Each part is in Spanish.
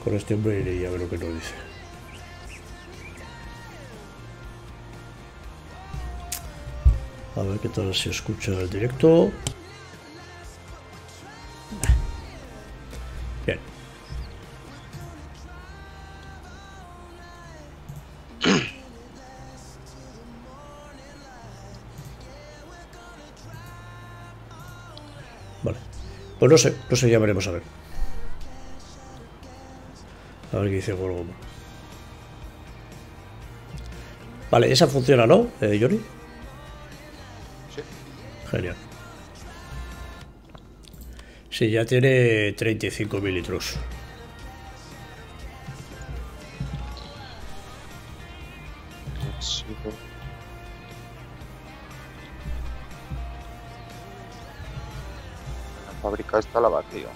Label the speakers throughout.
Speaker 1: con este hombre y a ver lo que nos dice. A ver qué tal se escucha el directo. Bien. Vale. Pues no sé, ya veremos a ver. A ver qué dice Gorgo. Vale, esa funciona, ¿no, Johnny?
Speaker 2: Sí.
Speaker 1: Genial. Sí, ya tiene 35 mililitros.
Speaker 2: La fábrica está la batida.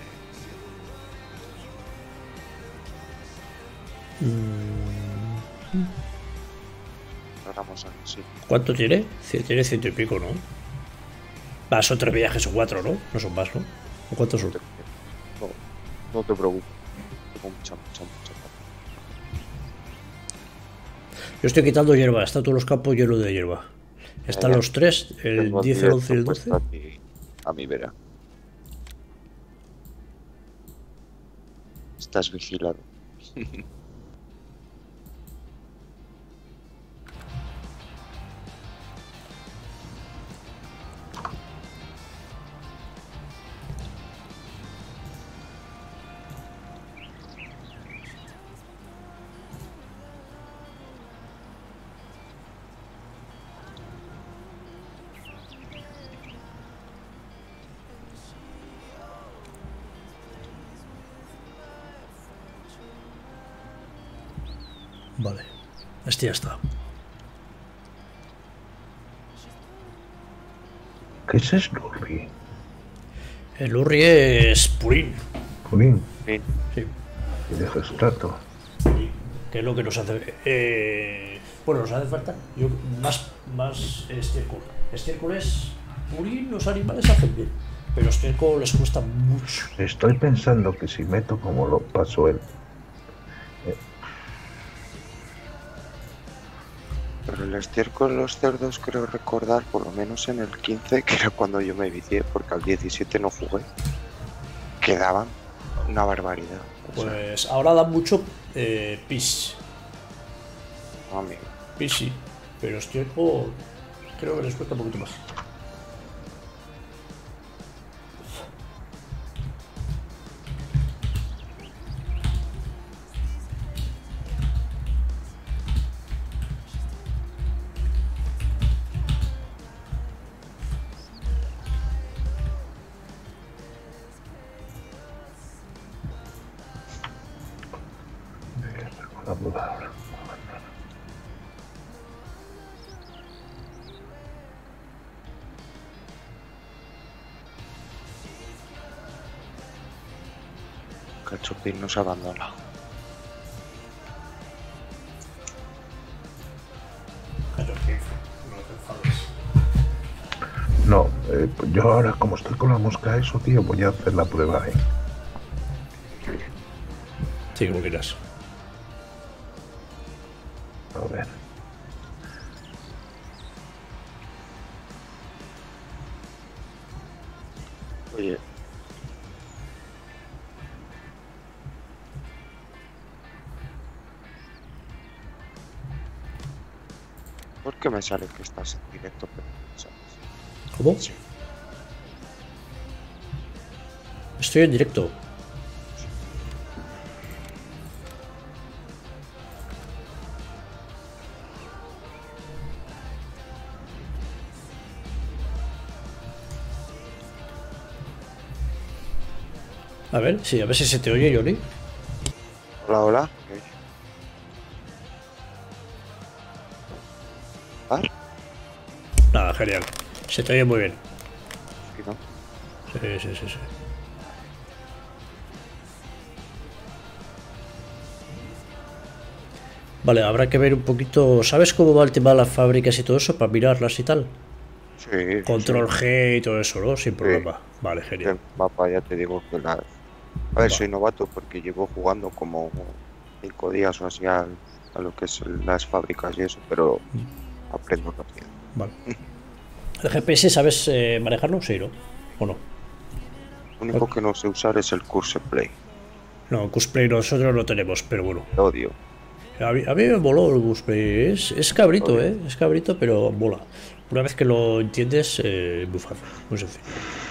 Speaker 2: Vamos a ver, sí.
Speaker 1: ¿Cuánto tiene? Tiene 100 y pico, ¿no? Va, son 3 viajes o 4, ¿no? No son más, ¿no? ¿O cuántos son?
Speaker 2: No te preocupes. Tengo mucha.
Speaker 1: Yo estoy quitando hierba, está todos los campos llenos de hierba. Están los 3, el 10, el 11 y el 12.
Speaker 2: A mi vera. Estás vigilado.
Speaker 1: Vale, este ya está.
Speaker 3: ¿Qué es Slurry?
Speaker 1: El Urri es purín.
Speaker 3: ¿Purín?
Speaker 2: Sí.
Speaker 1: Sí.
Speaker 3: Y de extracto.
Speaker 1: Que es lo que nos hace... bueno, nos hace falta más estiércol. Estiércol es purín, los animales hacen bien, pero estiércol les cuesta mucho.
Speaker 3: Estoy pensando que si meto como lo pasó él.
Speaker 2: Pero el estiércol, los cerdos, creo recordar, por lo menos en el 15, que era cuando yo me vicié, porque al 17 no jugué, quedaban una barbaridad.
Speaker 1: Pues ahora dan mucho pis.
Speaker 2: Amigo.
Speaker 1: Pis sí, pero estiércol creo que les cuesta un poquito más.
Speaker 2: Cachopín nos abandona.
Speaker 3: No, pues yo ahora como estoy con la mosca eso, tío, voy a hacer la prueba,
Speaker 1: Sí, como quieras.
Speaker 3: A ver.
Speaker 2: Oye. ¿Por qué me sale que estás en directo? Pero no sabes?
Speaker 1: ¿Cómo?
Speaker 2: Sí.
Speaker 1: Estoy en directo. A ver si se te oye, Johnny.
Speaker 2: Hola, hola. ¿Ah?
Speaker 1: Nada, genial. Se te oye muy bien.
Speaker 2: Sí, ¿no?
Speaker 1: Sí. Vale, habrá que ver un poquito... ¿Sabes cómo va el tema de las fábricas y todo eso? Para mirarlas y tal.
Speaker 2: Sí.
Speaker 1: Control
Speaker 2: sí.
Speaker 1: G y todo eso, ¿no? Sin problema. Vale, genial.
Speaker 2: El mapa ya te digo que A ver, soy novato porque llevo jugando como 5 días o así a lo que es las fábricas y eso, pero aprendo rápido.
Speaker 1: Vale. ¿El GPS sabes manejarlo? Sí, ¿no? ¿O no?
Speaker 2: Lo único que no sé usar es el Curse Play.
Speaker 1: No, Cosplay nosotros no tenemos, pero bueno.
Speaker 2: Lo odio.
Speaker 1: A mí me moló el Cosplay. Es cabrito, es cabrito, pero mola. Una vez que lo entiendes, muy fácil, muy sencillo.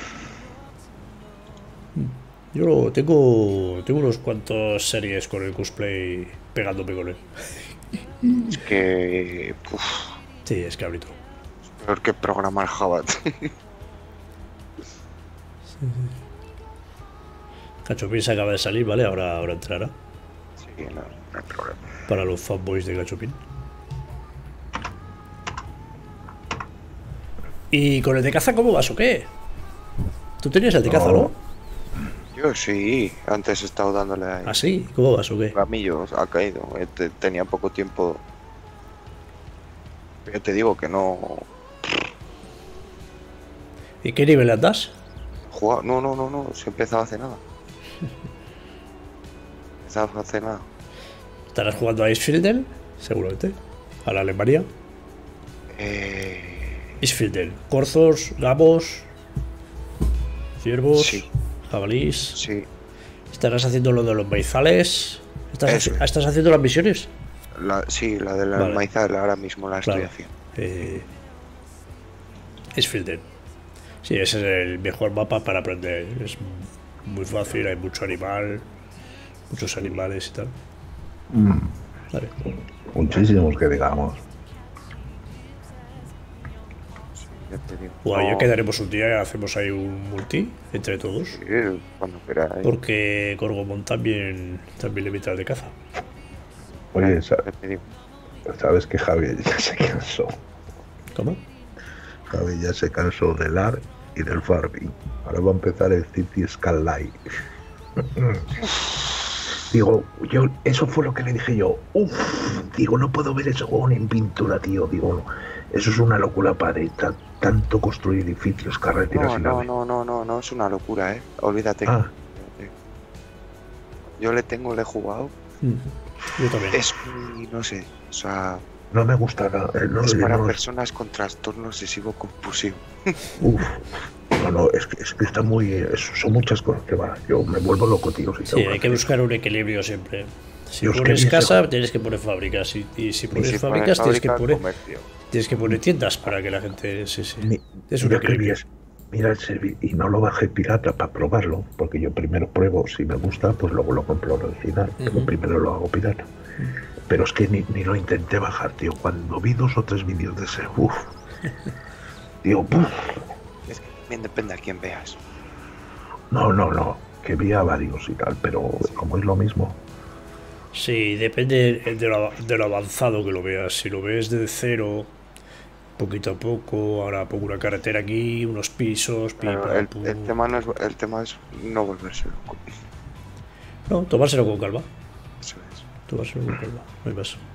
Speaker 1: Yo tengo unos cuantos series con el Cosplay pegándome con él.
Speaker 2: Es que...
Speaker 1: Sí, es cabrito.
Speaker 2: Es peor que programar Java.
Speaker 1: Gachopin se acaba de salir, ¿vale? Ahora entrará.
Speaker 2: Sí, no hay problema.
Speaker 1: Para los fanboys de Gachopin. ¿Y con el de caza cómo vas o qué? Tú tenías el de caza, ¿no?
Speaker 2: Yo sí, antes he estado dándole ahí.
Speaker 1: ¿Ah, sí? ¿Cómo vas o qué?
Speaker 2: Ramillo ha caído. Tenía poco tiempo. Yo te digo que no.
Speaker 1: ¿Y qué nivel andas?
Speaker 2: No, se empezaba hace nada. Empezaba hace nada.
Speaker 1: ¿Estarás jugando a Isfilden? Seguramente. A la Alemania. Isfilden. Corzos, gamos, ciervos,
Speaker 2: Sí.
Speaker 1: jabalís.
Speaker 2: Sí.
Speaker 1: ¿Estarás haciendo lo de los maizales?
Speaker 2: Eso.
Speaker 1: ¿Estás haciendo las misiones?
Speaker 2: Sí, la de la
Speaker 1: Vale.
Speaker 2: maizal ahora mismo la estoy
Speaker 1: Claro.
Speaker 2: haciendo.
Speaker 1: Isfilden. Sí, ese es el mejor mapa para aprender. Es muy fácil, hay mucho animal, muchos animales y tal. Vale.
Speaker 3: Muchísimos que digamos.
Speaker 2: Ya te digo.
Speaker 1: Bueno,
Speaker 2: No,
Speaker 1: ya quedaremos un día y hacemos ahí un multi entre todos.
Speaker 2: sí, cuando queráis.
Speaker 1: Porque Gorgomon también le mete al de caza.
Speaker 3: Oye,
Speaker 2: Ya te digo.
Speaker 3: sabes que Javi ya se cansó.
Speaker 1: ¿Cómo?
Speaker 3: Javi ya se cansó del AR y del farming. Ahora va a empezar el City Skyline. Digo, eso fue lo que le dije yo. Digo, no puedo ver ese juego ni en pintura, tío. Digo, eso es una locura, padre. Tanto construir edificios, carreteras y nave.
Speaker 2: No, es una locura, olvídate.
Speaker 3: Ah,
Speaker 2: Yo le he jugado.
Speaker 1: Yo también.
Speaker 2: Es muy, no sé, o sea,
Speaker 3: no me gusta nada.
Speaker 2: es para personas con trastorno obsesivo compulsivo.
Speaker 3: No, es que está muy... son muchas cosas que va. Yo me vuelvo loco, tío.
Speaker 1: Sí, hay que buscar un equilibrio siempre. Si
Speaker 3: Dios,
Speaker 1: pones
Speaker 3: qué
Speaker 1: casa, tienes que poner fábricas. Y si pones fábricas, tienes que poner tiendas para que la gente... Sí. Es un equilibrio.
Speaker 3: Mira el servicio, y no lo bajé pirata para probarlo, porque yo primero pruebo, si me gusta, pues luego lo compro original, pero primero lo hago pirata. Pero es que ni lo intenté bajar, tío. Cuando vi 2 o 3 vídeos de ese, digo,
Speaker 2: Es que también depende a quién veas.
Speaker 3: No, que vi a varios y tal, pero como es lo mismo.
Speaker 1: Sí, depende de lo avanzado que lo veas. Si lo ves de cero, poquito a poco, ahora pongo una carretera aquí, unos pisos,
Speaker 2: El tema es no volverse loco.
Speaker 1: No, tomárselo con calma.
Speaker 2: Eso es.
Speaker 1: Tomárselo con calma, no hay más.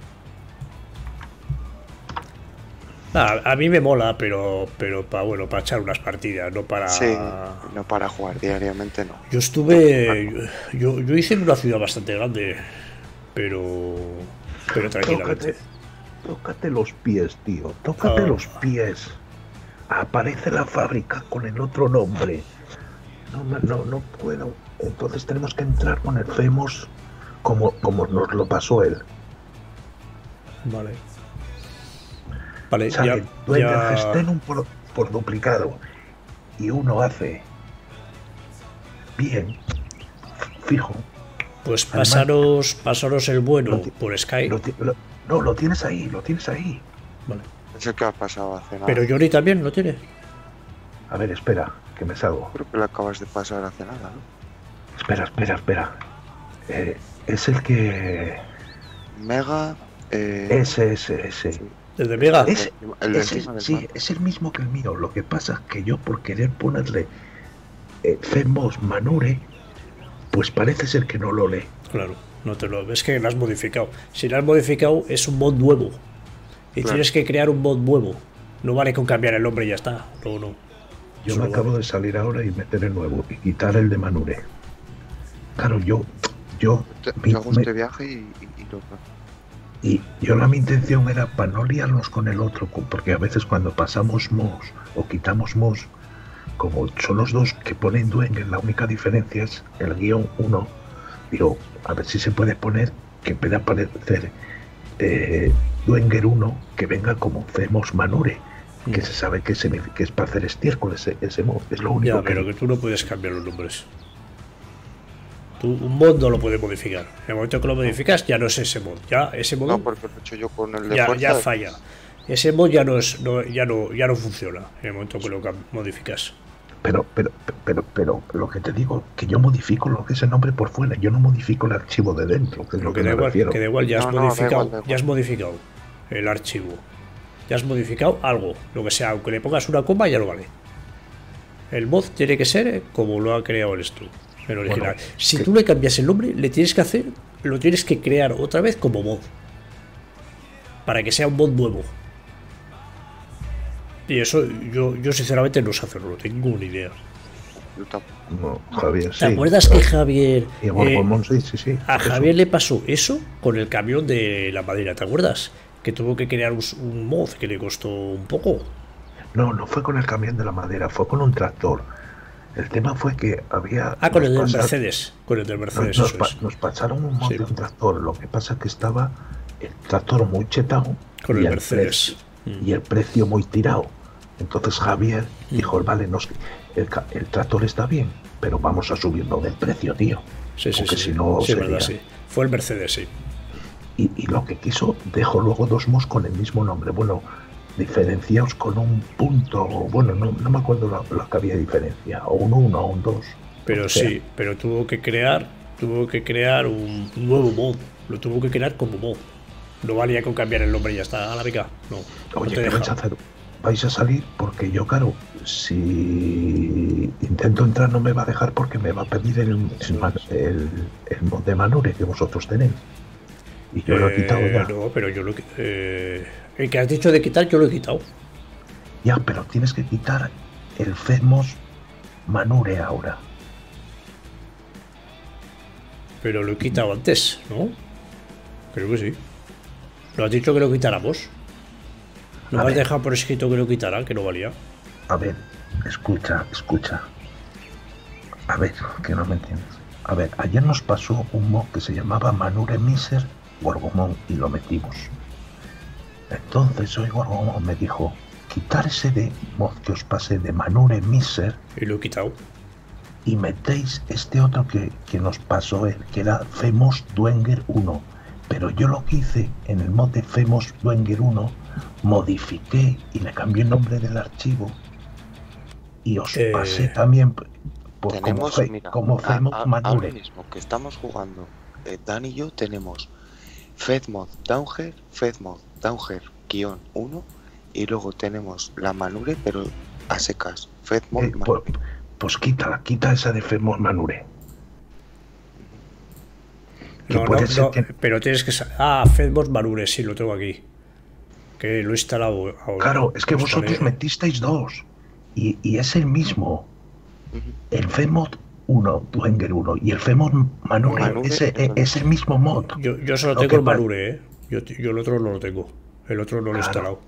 Speaker 1: A mí me mola, pero para echar unas partidas, no para...
Speaker 2: Sí, no para jugar diariamente, no.
Speaker 1: Yo yo hice en una ciudad bastante grande, pero tranquilamente.
Speaker 3: Tócate los pies, tío. Tócate los pies. Aparece la fábrica con el otro nombre. No puedo. Entonces tenemos que entrar con el Femos como nos lo pasó él.
Speaker 1: Vale,
Speaker 3: ¿Sabes? Gesten por duplicado. Y uno hace bien, fijo.
Speaker 1: Pues pasaros el bueno por Skype.
Speaker 3: Lo tienes ahí.
Speaker 1: Vale.
Speaker 2: Es el que ha pasado hace nada.
Speaker 1: Pero Johnny también lo tiene.
Speaker 3: A ver, espera, que me salgo.
Speaker 2: Creo que lo acabas de pasar hace nada, ¿no?
Speaker 3: Espera. Es el que...
Speaker 2: Mega...
Speaker 3: Ese.
Speaker 2: Sí.
Speaker 1: ¿El de Mega?
Speaker 3: Es el mismo que el mío. Lo que pasa es que yo, por querer ponerle Femos Manure, pues parece ser que no lo lee.
Speaker 1: Claro, no te lo ves, que lo has modificado. Si lo has modificado, es un mod nuevo. Y tienes que crear un mod nuevo. No vale con cambiar el nombre y ya está. No.
Speaker 3: Yo me acabo de salir ahora y meter el nuevo y quitar el de Manure. Claro, yo
Speaker 2: Yo hago este viaje y lo...
Speaker 3: Y mi intención era para no liarnos con el otro, porque a veces cuando pasamos MOS o quitamos MOS, como son los dos que ponen Dwenger, la única diferencia es el guión 1, digo, a ver si se puede poner que en vez de aparecer Dwenger 1, que venga como Femos Manure, que se sabe que es para hacer estiércol ese mod, es lo único
Speaker 1: ya, pero que tú no puedes cambiar los nombres. Tú, un mod no lo puedes modificar. En el momento que lo modificas ya no es ese mod. Ya ese mod
Speaker 2: No, porque lo he hecho yo con el de
Speaker 1: ya
Speaker 2: fuerza.
Speaker 1: falla. Ese mod ya no funciona en el momento que lo modificas.
Speaker 3: Pero lo que te digo, que yo modifico lo que es el nombre por fuera, yo no modifico el archivo de dentro, que es lo que me refiero.
Speaker 1: Que da igual, ya has
Speaker 2: No, da
Speaker 1: modificado,
Speaker 2: igual.
Speaker 1: ya has modificado el archivo. Ya has modificado algo, lo que sea, aunque le pongas una coma ya no vale. El mod tiene que ser como lo ha creado el Stu, el original.
Speaker 3: Bueno,
Speaker 1: si tú le cambias el nombre, lo tienes que crear otra vez como mod. Para que sea un mod nuevo. Y eso yo sinceramente no sé hacerlo, no tengo ni idea.
Speaker 2: Yo tampoco.
Speaker 3: No, Javier, sí.
Speaker 1: ¿Te acuerdas que Javier...
Speaker 3: Y Gorgomon, sí.
Speaker 1: A
Speaker 3: Eso.
Speaker 1: Javier le pasó eso con el camión de la madera, ¿te acuerdas? Que tuvo que crear un mod que le costó un poco.
Speaker 3: No fue con el camión de la madera, fue con un tractor. El tema fue que había...
Speaker 1: Con el del Mercedes. Con el del Mercedes, eso es.
Speaker 3: Nos pasaron un mod
Speaker 1: Sí.
Speaker 3: de un tractor, lo que pasa es que estaba el tractor muy chetado
Speaker 1: Con el
Speaker 3: y
Speaker 1: Mercedes.
Speaker 3: y el precio muy tirado. Entonces Javier dijo, vale, el tractor está bien, pero vamos a subirlo del precio, tío.
Speaker 1: Sí,
Speaker 3: porque si no
Speaker 1: sí,
Speaker 3: sería-
Speaker 1: verdad, sí. Fue el Mercedes, sí.
Speaker 3: Y lo que quiso, dejó luego dos mods con el mismo nombre. Bueno, diferenciados con un punto, bueno, no me acuerdo lo que había diferencia, o un 1 o un 2.
Speaker 1: Pero
Speaker 3: o sea,
Speaker 1: sí, pero tuvo que crear un nuevo mod. Lo tuvo que crear como mod. No valía con cambiar el nombre y ya está, a la mica. No.
Speaker 3: Oye,
Speaker 1: no te
Speaker 3: ¿qué vais
Speaker 1: deja.
Speaker 3: a hacer? ¿Vais a salir? Porque yo, claro, si intento entrar no me va a dejar porque me va a pedir el mod de Manure que vosotros tenéis. Y yo lo he quitado ya.
Speaker 1: No, pero yo el que has dicho de quitar, yo lo he quitado.
Speaker 3: Ya, pero tienes que quitar el Femos Manure ahora.
Speaker 1: Pero lo he quitado antes, ¿no? Creo que sí. Lo has dicho que lo quitáramos. No
Speaker 3: A
Speaker 1: me has
Speaker 3: ver.
Speaker 1: dejado por escrito que lo quitara, que no valía.
Speaker 3: A ver, escucha. A ver, que no me entiendes. A ver, ayer nos pasó un mod que se llamaba Manure Miser Gorgomon y lo metimos. Entonces hoy Gorgomon me dijo, quitar ese de mod que os pase de Manure Miser
Speaker 1: Y lo he quitado.
Speaker 3: y metéis este otro que nos pasó él, que era Femos Dwenger 1. Pero yo lo que hice en el mod de Femos Dwenger 1, modifiqué y le cambié el nombre del archivo y os pasé también
Speaker 2: Tenemos, mira,
Speaker 3: como Femos
Speaker 2: ahora
Speaker 3: Manure.
Speaker 2: mismo que estamos jugando, Dan y yo tenemos Fedmod Downer, Fedmod Downer -1 y luego tenemos la Manure, pero a secas. Fedmod Manure.
Speaker 3: Pues quita esa de Femos Manure. Que
Speaker 1: No,
Speaker 3: puede ser que-
Speaker 1: pero tienes que... Fedmos Manure, sí, lo tengo aquí. Que lo he instalado ahora.
Speaker 3: Claro, es que
Speaker 1: Lo
Speaker 3: vosotros
Speaker 1: instalé.
Speaker 3: metisteis dos y es el mismo.
Speaker 2: Ujú.
Speaker 3: El Femos 1, Dwenger 1 y el Femos Manure,
Speaker 2: Manure
Speaker 3: es el mismo mod.
Speaker 1: Yo solo
Speaker 3: Lo
Speaker 1: tengo
Speaker 3: que
Speaker 1: el
Speaker 3: pa-
Speaker 1: Manure, ¿eh? Yo el otro no lo tengo. El otro no lo he
Speaker 3: Claro.
Speaker 1: instalado.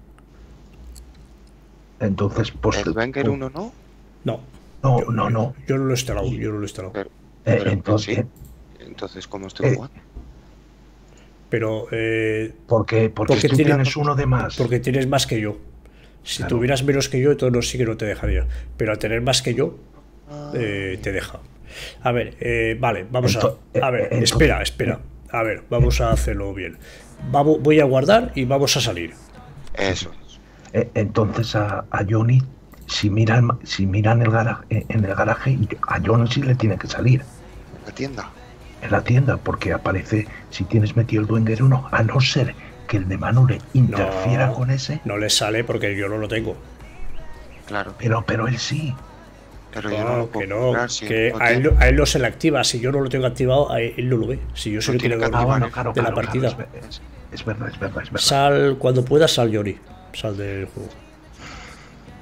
Speaker 3: Entonces, pues...
Speaker 2: El Wenger 1 no,
Speaker 1: No.
Speaker 3: No.
Speaker 1: Yo no lo he instalado, yo no lo he instalado.
Speaker 2: pero
Speaker 3: Entonces,
Speaker 2: sí. Entonces, ¿cómo estoy
Speaker 3: eh,
Speaker 2: jugando?
Speaker 1: Pero
Speaker 3: porque
Speaker 1: porque
Speaker 3: tú
Speaker 1: tiene-
Speaker 3: tienes uno de más.
Speaker 1: porque tienes más que yo. Si
Speaker 3: Claro.
Speaker 1: tuvieras menos que yo, entonces sí que no te dejaría. Pero al tener más que yo, te deja. A ver, vale, vamos a ver, espera. A ver, vamos a hacerlo bien. Voy a guardar y vamos a salir.
Speaker 2: Eso es.
Speaker 3: Entonces a Johnny, si miran en el garaje, a Johnny sí le tiene que salir
Speaker 2: En la tienda.
Speaker 3: en la tienda, porque aparece si tienes metido el Dwenger 1, a no ser que el de Manure interfiera con ese,
Speaker 1: No le sale porque yo no lo tengo.
Speaker 2: Claro.
Speaker 3: pero él sí.
Speaker 2: Pero yo no lo puedo
Speaker 1: que no,
Speaker 2: comprar si
Speaker 1: que
Speaker 2: no
Speaker 1: a él,
Speaker 2: tiene-
Speaker 1: a él no se le activa. Si yo no lo tengo activado, a él no lo ve. Si yo soy el
Speaker 2: No tiene
Speaker 1: creador
Speaker 2: que activar,
Speaker 3: Claro,
Speaker 1: de la partida.
Speaker 3: Es verdad.
Speaker 1: Sal cuando puedas, sal Yori. Sal del juego.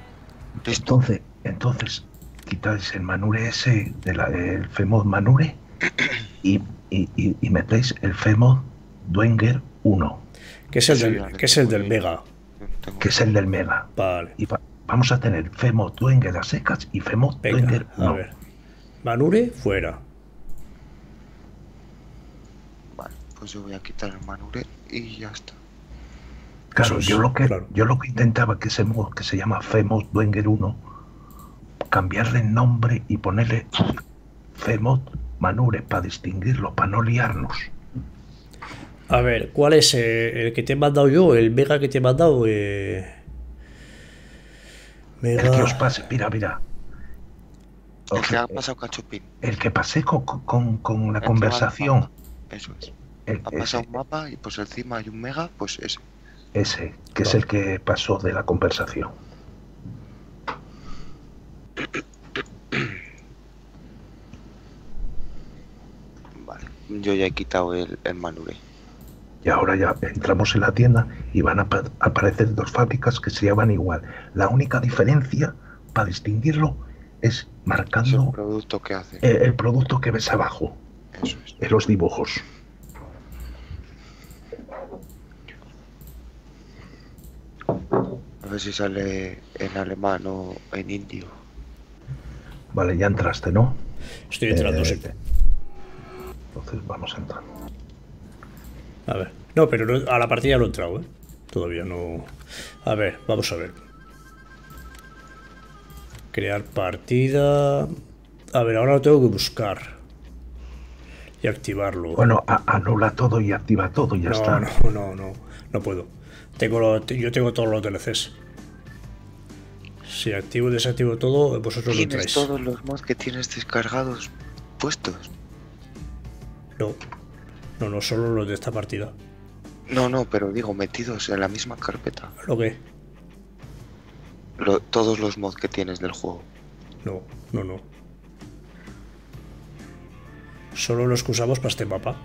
Speaker 2: Listo.
Speaker 3: Entonces quitáis el Manure ese, el Femos Manure, y metéis el Femod Dwenger 1,
Speaker 1: Que es el del Mega.
Speaker 3: que es el del Mega.
Speaker 1: Vale.
Speaker 3: Y vamos a tener Femod Dwenger a secas y Femod Dwenger
Speaker 1: Venga,
Speaker 3: 1.
Speaker 1: a ver. Manure, fuera.
Speaker 2: Vale, pues yo voy a quitar el Manure y ya está.
Speaker 3: Claro,
Speaker 1: Eso es,
Speaker 3: yo lo que intentaba que ese mod que se llama Femod Dwenger 1, cambiarle el nombre y ponerle Femod Manure para distinguirlo, para no liarnos.
Speaker 1: A ver, ¿cuál es el que te he mandado yo? El Mega que te he mandado. Mega.
Speaker 3: El que os pase, mira.
Speaker 2: El que ha pasado Cachupín.
Speaker 3: El que pasé con la conversación.
Speaker 2: Eso es. Ha
Speaker 3: Ese.
Speaker 2: pasado un mapa y pues encima hay un Mega, pues ese.
Speaker 3: Ese, que es el que pasó de la conversación.
Speaker 2: Vale, yo ya he quitado el Manure.
Speaker 3: Y ahora ya entramos en la tienda y van a aparecer dos fábricas que se llaman igual. La única diferencia para distinguirlo es
Speaker 2: Es
Speaker 3: marcando
Speaker 2: el producto que hace.
Speaker 3: el producto que ves abajo,
Speaker 2: Eso es.
Speaker 3: en los dibujos.
Speaker 2: A ver si sale en alemán o en indio.
Speaker 3: Vale, ya entraste, ¿no?
Speaker 1: Estoy entrando, sí.
Speaker 3: Entonces vamos a entrar.
Speaker 1: A ver. No, pero no, a la partida no he entrado, ¿eh? Todavía no. A ver, vamos a ver. Crear partida. A ver, ahora lo tengo que buscar. Y activarlo.
Speaker 3: Bueno, anula todo y activa todo y ya está.
Speaker 1: No puedo. Yo tengo todos los DLCs. Si activo y desactivo todo, vosotros lo
Speaker 2: ¿Tienes
Speaker 1: traéis.
Speaker 2: todos los mods que tienes descargados puestos?
Speaker 1: No, solo los de esta partida.
Speaker 2: No, pero digo, metidos en la misma carpeta.
Speaker 1: ¿Lo qué?
Speaker 2: Todos los mods que tienes del juego.
Speaker 1: No. Solo los que usamos para este mapa.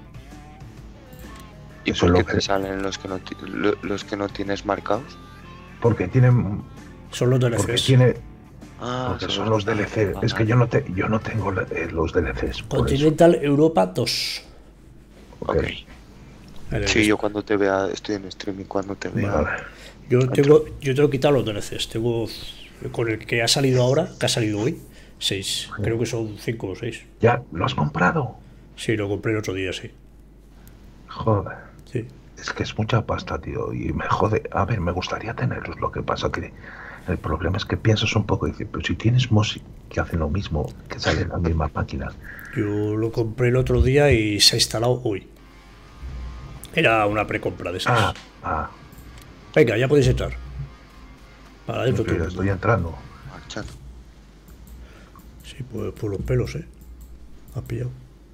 Speaker 2: ¿Y
Speaker 3: Eso
Speaker 2: por
Speaker 3: es
Speaker 2: qué
Speaker 3: lo
Speaker 2: te
Speaker 3: que-
Speaker 2: salen los que no tienes marcados?
Speaker 3: Porque tienen.
Speaker 1: Son los
Speaker 3: Porque
Speaker 1: DLCs.
Speaker 3: tiene.
Speaker 2: Ah,
Speaker 3: Porque son los DLC. Es que yo no tengo los DLCs. Por eso.
Speaker 1: Continental Europa 2.
Speaker 3: Ok.
Speaker 2: Sí, yo cuando te vea, estoy en streaming, cuando te vea.
Speaker 3: Vale.
Speaker 1: Yo tengo quitado los DLCs. Tengo con el que ha salido ahora, que ha salido hoy, 6. Creo que son 5 o 6.
Speaker 3: ¿Ya lo has comprado?
Speaker 1: Sí, lo compré el otro día, sí.
Speaker 3: Joder.
Speaker 1: Sí.
Speaker 3: Es que es mucha pasta, tío. Y me jode. A ver, me gustaría tenerlos. Lo que pasa que el problema es que piensas un poco y dices, pero si tienes MOSI que hacen lo mismo, que salen en la misma máquina.
Speaker 1: Yo lo compré el otro día y se ha instalado hoy. Era una precompra de esas. Venga, ya podéis entrar. Para adentro
Speaker 3: Pero
Speaker 1: todo.
Speaker 3: estoy entrando.
Speaker 2: Marchando.
Speaker 1: Sí, pues por los pelos, ¿eh? Me has pillado.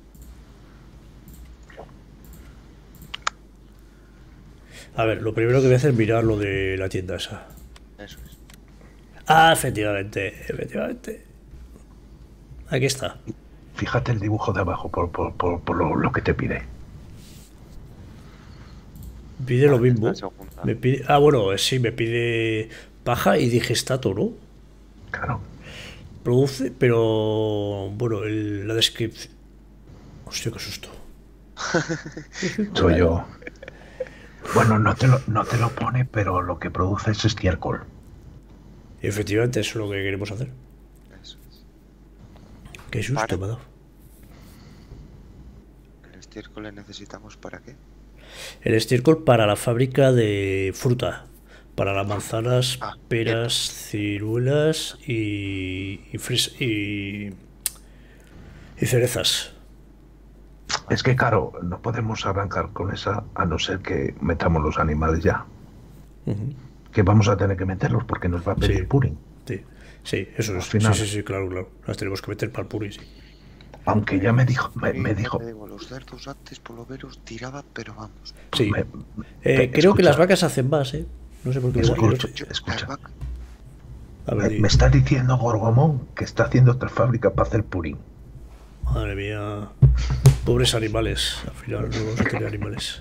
Speaker 1: A ver, lo primero que voy a hacer es mirar lo de la tienda esa.
Speaker 2: Eso es.
Speaker 1: Ah, efectivamente. Aquí está.
Speaker 3: Fíjate el dibujo de abajo por lo que te pide.
Speaker 1: Pide lo mismo.
Speaker 2: La segunda.
Speaker 1: Me pide, bueno, sí, me pide paja y digestato, ¿no?
Speaker 3: Claro.
Speaker 1: Produce, pero bueno, la descripción. Hostia, qué susto.
Speaker 3: Soy yo. Bueno, no te lo pone, pero lo que produce es estiércol.
Speaker 1: Y efectivamente, eso es lo que queremos hacer.
Speaker 2: Eso es.
Speaker 1: Qué susto me ha dado.
Speaker 2: ¿El estiércol le necesitamos para qué?
Speaker 1: El estiércol para la fábrica de fruta. Para las manzanas, peras, ciruelas y cerezas.
Speaker 3: Es que, claro, no podemos arrancar con esa a no ser que metamos los animales ya. Que vamos a tener que meterlos porque nos va a pedir
Speaker 1: Sí.
Speaker 3: Purin.
Speaker 1: Sí, eso
Speaker 3: Al
Speaker 1: es.
Speaker 3: final.
Speaker 1: Sí, claro. Las tenemos que meter para el puri, sí.
Speaker 3: Aunque ya me dijo,
Speaker 2: Sí,
Speaker 3: me dijo,
Speaker 2: te digo, los cerdos antes por lo menos tiraba, pero vamos.
Speaker 1: Sí.
Speaker 3: me-
Speaker 1: Creo que
Speaker 3: escucha.
Speaker 1: las vacas hacen más, ¿eh? No sé por qué.
Speaker 3: Escucha.
Speaker 2: Las vacas-
Speaker 1: A ver,
Speaker 3: me está diciendo Gorgomón que está haciendo otra fábrica para hacer Purin.
Speaker 1: madre mía. Pobres animales. Al final no vamos a tener animales.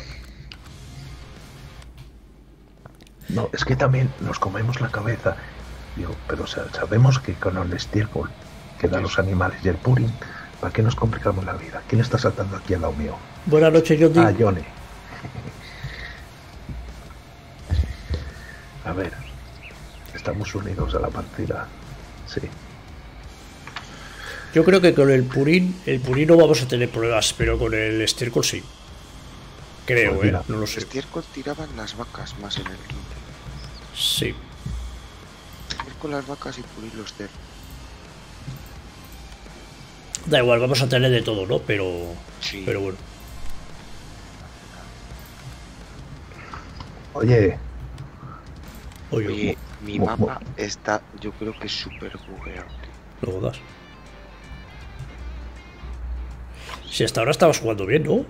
Speaker 3: No, es que también nos comemos la cabeza. Digo, pero sabemos que con el estiércol que dan los animales y el Purin ¿Para qué nos complicamos la vida? ¿Quién está saltando aquí al lado mío?
Speaker 1: Buenas noches, Johnny.
Speaker 3: Ah, Johnny. A ver, estamos unidos a la partida. Sí.
Speaker 1: Yo creo que con el Purín no vamos a tener problemas, pero con el estiércol sí. Creo,
Speaker 3: Pues mira,
Speaker 1: no lo sé.
Speaker 2: Estiércol tiraban las vacas más en el 15.
Speaker 1: Sí.
Speaker 2: Estiércol las vacas y Purín los cerdos.
Speaker 1: Da igual, vamos a tener de todo, ¿no? Pero
Speaker 2: Sí.
Speaker 1: pero bueno.
Speaker 3: Oye,
Speaker 2: Oye, mi
Speaker 3: mo-
Speaker 2: mapa está, yo creo que es súper bugueado.
Speaker 1: No jodas. Si hasta ahora estabas jugando bien, ¿no?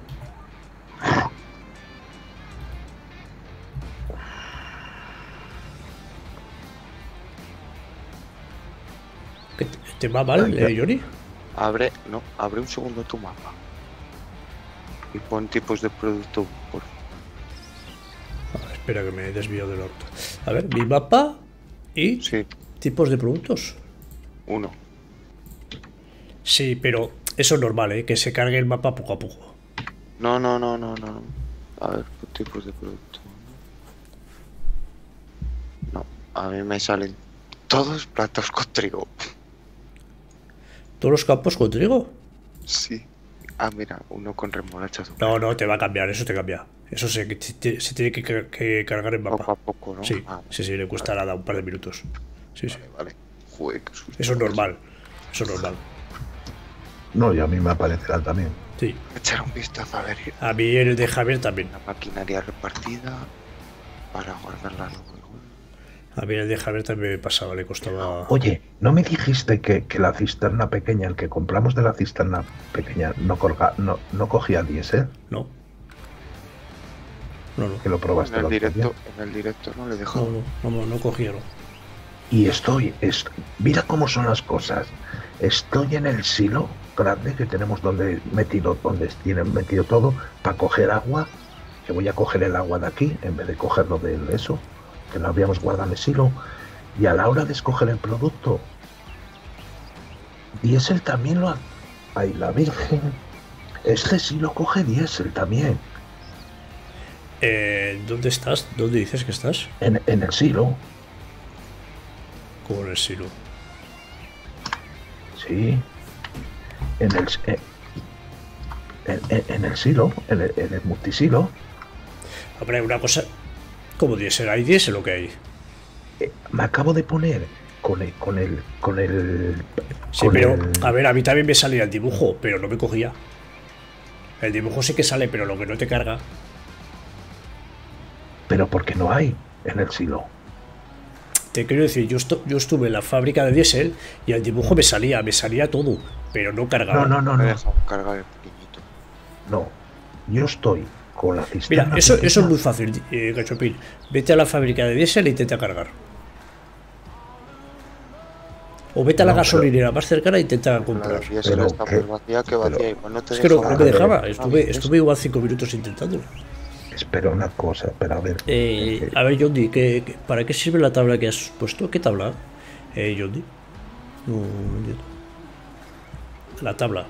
Speaker 1: ¿Qué te va mal, Johnny?
Speaker 2: Abre un segundo tu mapa. Y pon tipos de producto por
Speaker 1: Espera que me he desviado del orto. A ver, mi mapa y
Speaker 2: sí,
Speaker 1: tipos de productos.
Speaker 2: 1.
Speaker 1: Sí, pero eso es normal, ¿eh? Que se cargue el mapa poco a poco.
Speaker 2: No. A ver, tipos de producto. No, a mí me salen todos platos con trigo.
Speaker 1: ¿Todos los campos con trigo?
Speaker 2: Sí. Ah, mira, uno con remolacha.
Speaker 1: No, te va a cambiar, eso te cambia. Eso se tiene que cargar el
Speaker 2: Poco
Speaker 1: mapa.
Speaker 2: a poco, ¿no?
Speaker 1: Sí,
Speaker 2: Ah,
Speaker 1: sí, le cuesta nada, un par de minutos. Sí, sí.
Speaker 2: vale. Joder, qué susto.
Speaker 1: Eso es normal. Eso es normal.
Speaker 3: no, y a mí me aparecerá también.
Speaker 1: Sí.
Speaker 2: Echar un vistazo a ver
Speaker 1: A mí el de Javier también.
Speaker 2: la maquinaria repartida para guardarla luego.
Speaker 1: A mí el de Javier también me pasaba, le costaba.
Speaker 3: Oye, ¿no me dijiste que la cisterna pequeña, el que compramos de la cisterna pequeña, no cogía diésel?
Speaker 1: No. No.
Speaker 3: Que lo probaste el otro día.
Speaker 2: En el directo no le dejó.
Speaker 1: No cogieron.
Speaker 3: Y mira cómo son las cosas. Estoy en el silo grande que tenemos donde tienen metido todo para coger agua. Que voy a coger el agua de aquí en vez de cogerlo de eso, que lo habíamos guardado en el silo. Y a la hora de escoger el producto, diésel también lo ha. Ay, la Virgen. Este silo coge diésel también.
Speaker 1: ¿Dónde estás? ¿Dónde dices que estás?
Speaker 3: En el silo.
Speaker 1: Como en el silo.
Speaker 3: Sí. En el silo, en el multisilo.
Speaker 1: Hombre, una cosa. ¿Cómo diésel? ¿Hay diésel o qué hay?
Speaker 3: Me acabo de poner con el
Speaker 1: Sí, pero a ver, a mí también me salía el dibujo, pero no me cogía. El dibujo sí que sale, pero lo que no te carga.
Speaker 3: Pero porque no hay en el silo.
Speaker 1: Te quiero decir, yo estuve en la fábrica de diésel y el dibujo me salía todo, pero no cargaba.
Speaker 3: No.
Speaker 2: Me dejó cargar el pequeñito.
Speaker 3: No. Yo estoy con la cisterna.
Speaker 1: Mira, eso
Speaker 3: pequeña.
Speaker 1: es muy fácil, Gachopín. Vete a la fábrica de diésel e intenta cargar. O vete a la
Speaker 3: No,
Speaker 1: gasolinera más cercana e intenta
Speaker 2: La
Speaker 1: comprar.
Speaker 2: de diésel
Speaker 3: Pero
Speaker 2: está
Speaker 3: que-
Speaker 2: más vacía que vacía.
Speaker 3: pero-
Speaker 2: Igual no te
Speaker 1: Es que no
Speaker 2: deja-
Speaker 1: me dejaba,
Speaker 2: Ah,
Speaker 1: estuve igual 5 minutos intentándolo.
Speaker 3: Espera una cosa, espera a ver.
Speaker 1: A ver, Jondi, ¿para qué sirve la tabla que has puesto? ¿Qué tabla? Jondi. No entiendo. La tabla.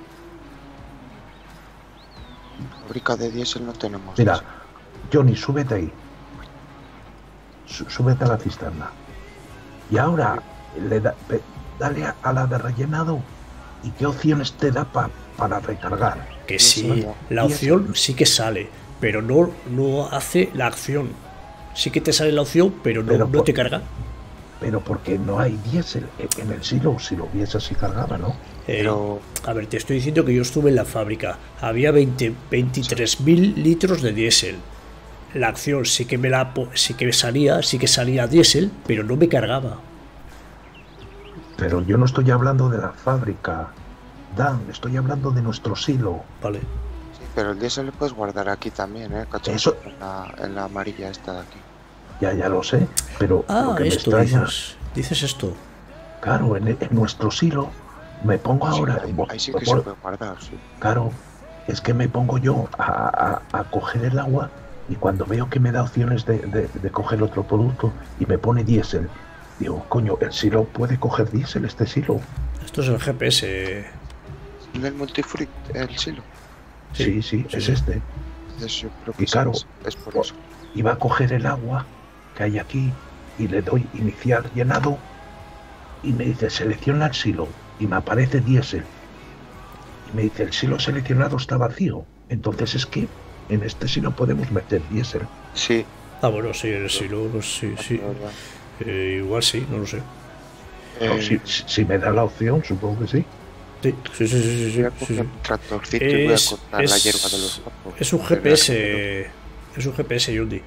Speaker 2: Fábrica de diésel no tenemos.
Speaker 3: Mira,
Speaker 2: diésel.
Speaker 3: Johnny, súbete ahí. Súbete a la cisterna. Y ahora dale a la de rellenado. ¿Y qué opciones te da para recargar?
Speaker 1: Que
Speaker 2: No
Speaker 1: sí,
Speaker 2: sé,
Speaker 1: la opción sí que sale, pero no hace la acción. Sí que te sale la opción, pero no te carga.
Speaker 3: Pero porque no hay diésel en el silo. Si lo hubiese así cargaba, ¿no?
Speaker 2: Pero
Speaker 1: A ver, te estoy diciendo que yo estuve en la fábrica. Había 23.000 litros de diésel. La acción sí que sí que salía diésel, pero no me cargaba.
Speaker 3: Pero yo no estoy hablando de la fábrica. Dan, estoy hablando de nuestro silo.
Speaker 1: Vale.
Speaker 2: sí, pero el diésel lo puedes guardar aquí también, ¿Cacho?
Speaker 3: Eso-
Speaker 2: En la amarilla esta de aquí.
Speaker 3: Ya lo sé. Pero lo
Speaker 1: Ah,
Speaker 3: que me
Speaker 1: esto
Speaker 3: extraña,
Speaker 1: dices esto.
Speaker 3: claro, en nuestro silo me pongo ahora.
Speaker 2: Ahí sí que se puede guardar, sí.
Speaker 3: Claro, es que me pongo yo a coger el agua y cuando veo que me da opciones de coger otro producto y me pone diésel, digo, coño, el silo puede coger diésel, este silo.
Speaker 1: Esto es el GPS.
Speaker 2: del Multifruit, el silo.
Speaker 3: Sí, es este.
Speaker 2: Entonces yo creo que
Speaker 3: Y claro,
Speaker 2: es por eso.
Speaker 3: iba a coger el agua que hay aquí y le doy iniciar llenado y me dice selecciona el silo y me aparece diésel. Y me dice el silo seleccionado está vacío. Entonces es que en este sí no podemos meter diésel.
Speaker 2: Sí.
Speaker 1: Ah, bueno, sí, el silo, pues sí. Igual sí, no lo sé.
Speaker 3: No, si me da la opción, supongo que sí.
Speaker 1: Sí.
Speaker 2: Voy a coger un tractorcito y voy a cortar la hierba de los campos.
Speaker 1: Es un GPS. Es un GPS, Yundi.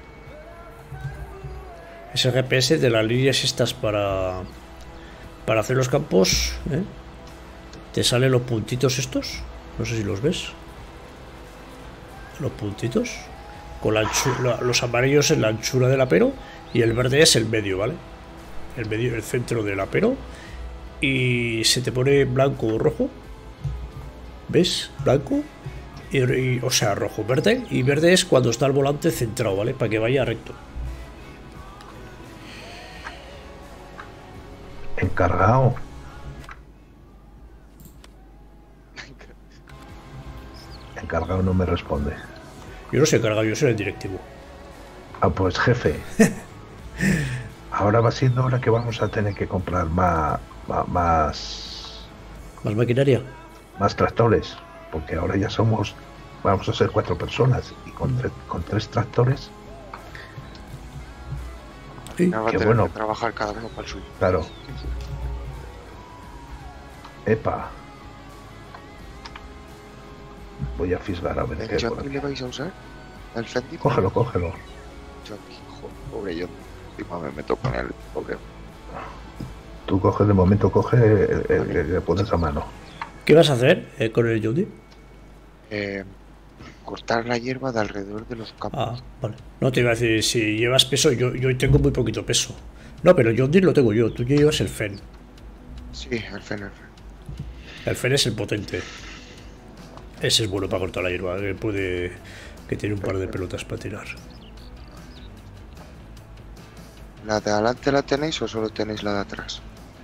Speaker 1: Es el GPS de las líneas estas para hacer los campos. Te salen los puntitos estos. No sé si los ves. Los puntitos. Con los amarillos en la anchura del apero. Y el verde es el medio, ¿vale? El medio, el centro del apero. Y se te pone blanco o rojo. ¿Ves? Blanco. O sea, rojo, verde. Y verde es cuando está el volante centrado, ¿vale? Para que vaya recto.
Speaker 3: Encargado. Encargado no me responde.
Speaker 1: Yo no soy encargado, yo soy el directivo.
Speaker 3: Ah, pues jefe. Ahora va siendo hora que vamos a tener que comprar más
Speaker 1: maquinaria.
Speaker 3: Más tractores. Porque ahora ya vamos a ser 4 personas. Y con 3 tractores.
Speaker 2: Sí, va a tener que trabajar cada uno para el suyo.
Speaker 3: Claro. Epa. Voy a fisgar a ver
Speaker 2: qué. ¿El Johnny le vais a usar? ¿El Fendi?
Speaker 3: Cógelo.
Speaker 2: Johnny, pobre Johnny. Encima me meto con el pobre.
Speaker 3: Tú coge, de momento coge el que pones a mano.
Speaker 1: ¿Qué vas a hacer con el Johnny?
Speaker 2: Cortar la hierba de alrededor de los campos.
Speaker 1: Ah, vale. No te iba a decir, si llevas peso, yo tengo muy poquito peso. No, pero el Johnny lo tengo yo, tú llevas el Fen.
Speaker 2: Sí, el Fen.
Speaker 1: El Fen es el potente. Ese es bueno para cortar la hierba, que tiene un par de pelotas para tirar.
Speaker 2: ¿La de adelante la tenéis o solo tenéis la de atrás?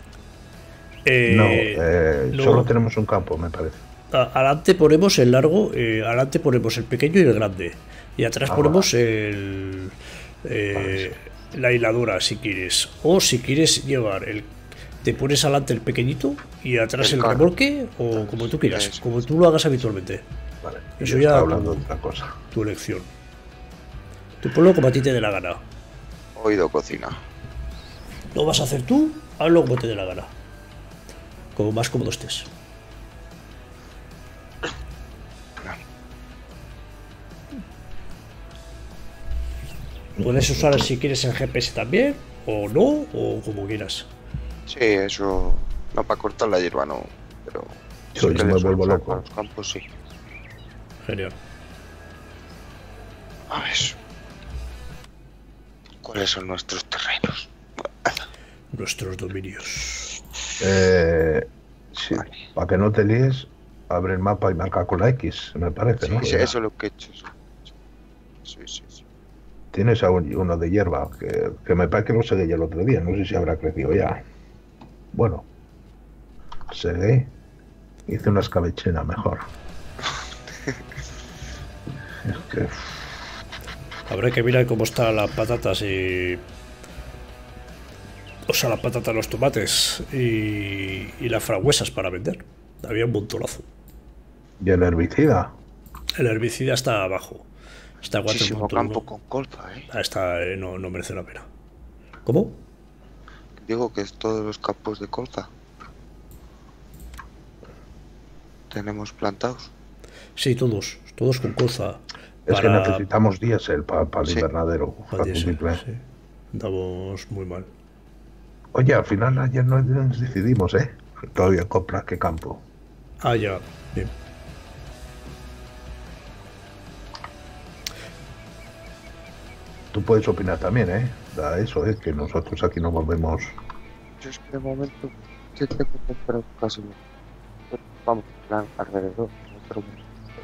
Speaker 3: No, solo tenemos un campo, me parece.
Speaker 1: Adelante ponemos el largo, adelante ponemos el pequeño y el grande. Y atrás ponemos la hiladora, si quieres. O si quieres llevar te pones adelante el pequeñito y atrás el remolque, o como tú quieras, como tú lo hagas habitualmente.
Speaker 3: Vale,
Speaker 1: eso ya
Speaker 3: hablando de otra cosa.
Speaker 1: Tu elección. Tú ponlo como a ti te dé la gana.
Speaker 2: Oído cocina.
Speaker 1: Lo vas a hacer tú, hazlo como te dé la gana. Como más cómodo estés. Puedes usar si quieres el GPS también, o no, o como quieras.
Speaker 2: Sí, eso no para cortar la hierba, no. Pero
Speaker 3: yo me vuelvo loco.
Speaker 2: Para los campos, sí.
Speaker 1: Genial.
Speaker 2: A ver. ¿Cuáles son nuestros terrenos?
Speaker 1: Nuestros dominios.
Speaker 3: Sí, vale. Para que no te líes, abre el mapa y marca con la X, me parece,
Speaker 2: sí,
Speaker 3: ¿no?
Speaker 2: Sí, eso es lo que he hecho. Sí.
Speaker 3: Tienes uno de hierba, que me parece que lo seguí el otro día, no sé si habrá crecido ya. Bueno, seguí. Hice una escabechina mejor. Es que...
Speaker 1: Habrá que mirar cómo están las patatas y... O sea, las patatas, los tomates y las fragüesas para vender. Había un montonazo.
Speaker 3: ¿Y el herbicida?
Speaker 1: El herbicida está abajo. Está a 4.1.
Speaker 2: Muchísimo campo con colza,
Speaker 1: no merece la pena. ¿Cómo?
Speaker 2: Digo que es todos los campos de colza. Tenemos plantados.
Speaker 1: Sí, todos con colza.
Speaker 3: Es que necesitamos diésel para el invernadero.
Speaker 1: Sí. Andamos muy mal.
Speaker 3: Oye, al final ayer no nos decidimos, todavía comprar qué campo.
Speaker 1: Ah, ya. Bien.
Speaker 3: Tú puedes opinar también, Da eso, que nosotros aquí no volvemos.
Speaker 2: Yo es que de momento yo tengo que comprar casi vamos plan alrededor.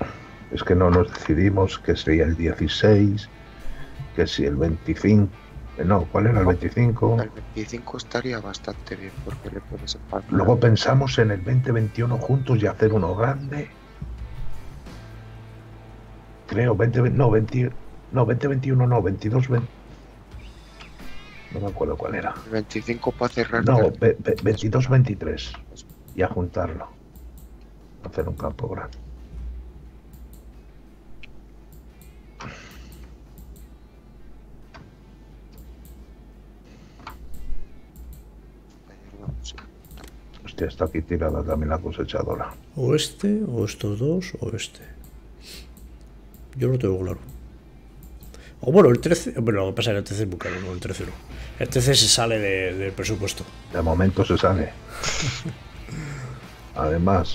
Speaker 3: Es que no nos decidimos que sería el 16, que si el 25, No, ¿cuál era el 25?
Speaker 2: El 25 estaría bastante bien porque le puedes empalmar.
Speaker 3: Luego pensamos en el 2021 juntos y hacer uno grande. Creo, 2021 no, 22, no me acuerdo cuál era.
Speaker 2: El 25 para cerrar.
Speaker 3: No, 22, 23. Y a juntarlo. Hacer un campo grande. Hostia, está aquí tirada también la cosechadora.
Speaker 1: O este, o estos dos, o este. Yo lo tengo claro. O bueno, el 13. Bueno, lo que pasa es que el 13 es muy caro, no, el 13 no. El 13 se sale del presupuesto.
Speaker 3: De momento se sale. Además.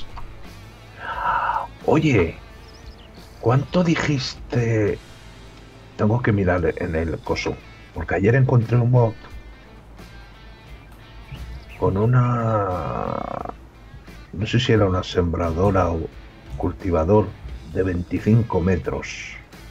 Speaker 3: Oye, ¿cuánto dijiste? Tengo que mirar en el coso. Porque ayer encontré un mod con una, no sé si era una sembradora o cultivador de 25 metros.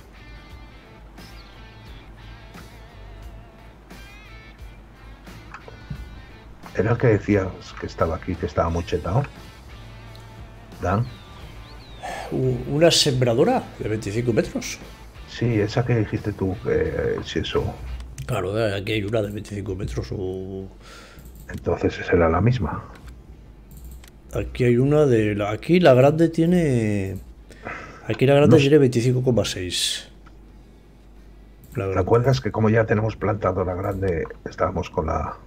Speaker 3: ¿Era el que decías que estaba aquí, que estaba muy chetado? ¿Dan?
Speaker 1: ¿Una sembradora de 25 metros?
Speaker 3: Sí, esa que dijiste tú, que si eso.
Speaker 1: Claro, aquí hay una de 25 metros o...
Speaker 3: Entonces esa era la misma.
Speaker 1: Aquí hay una de... Aquí la grande tiene... Aquí la grande tiene 25,6.
Speaker 3: ¿Te acuerdas que como ya tenemos plantadora grande, estábamos con la...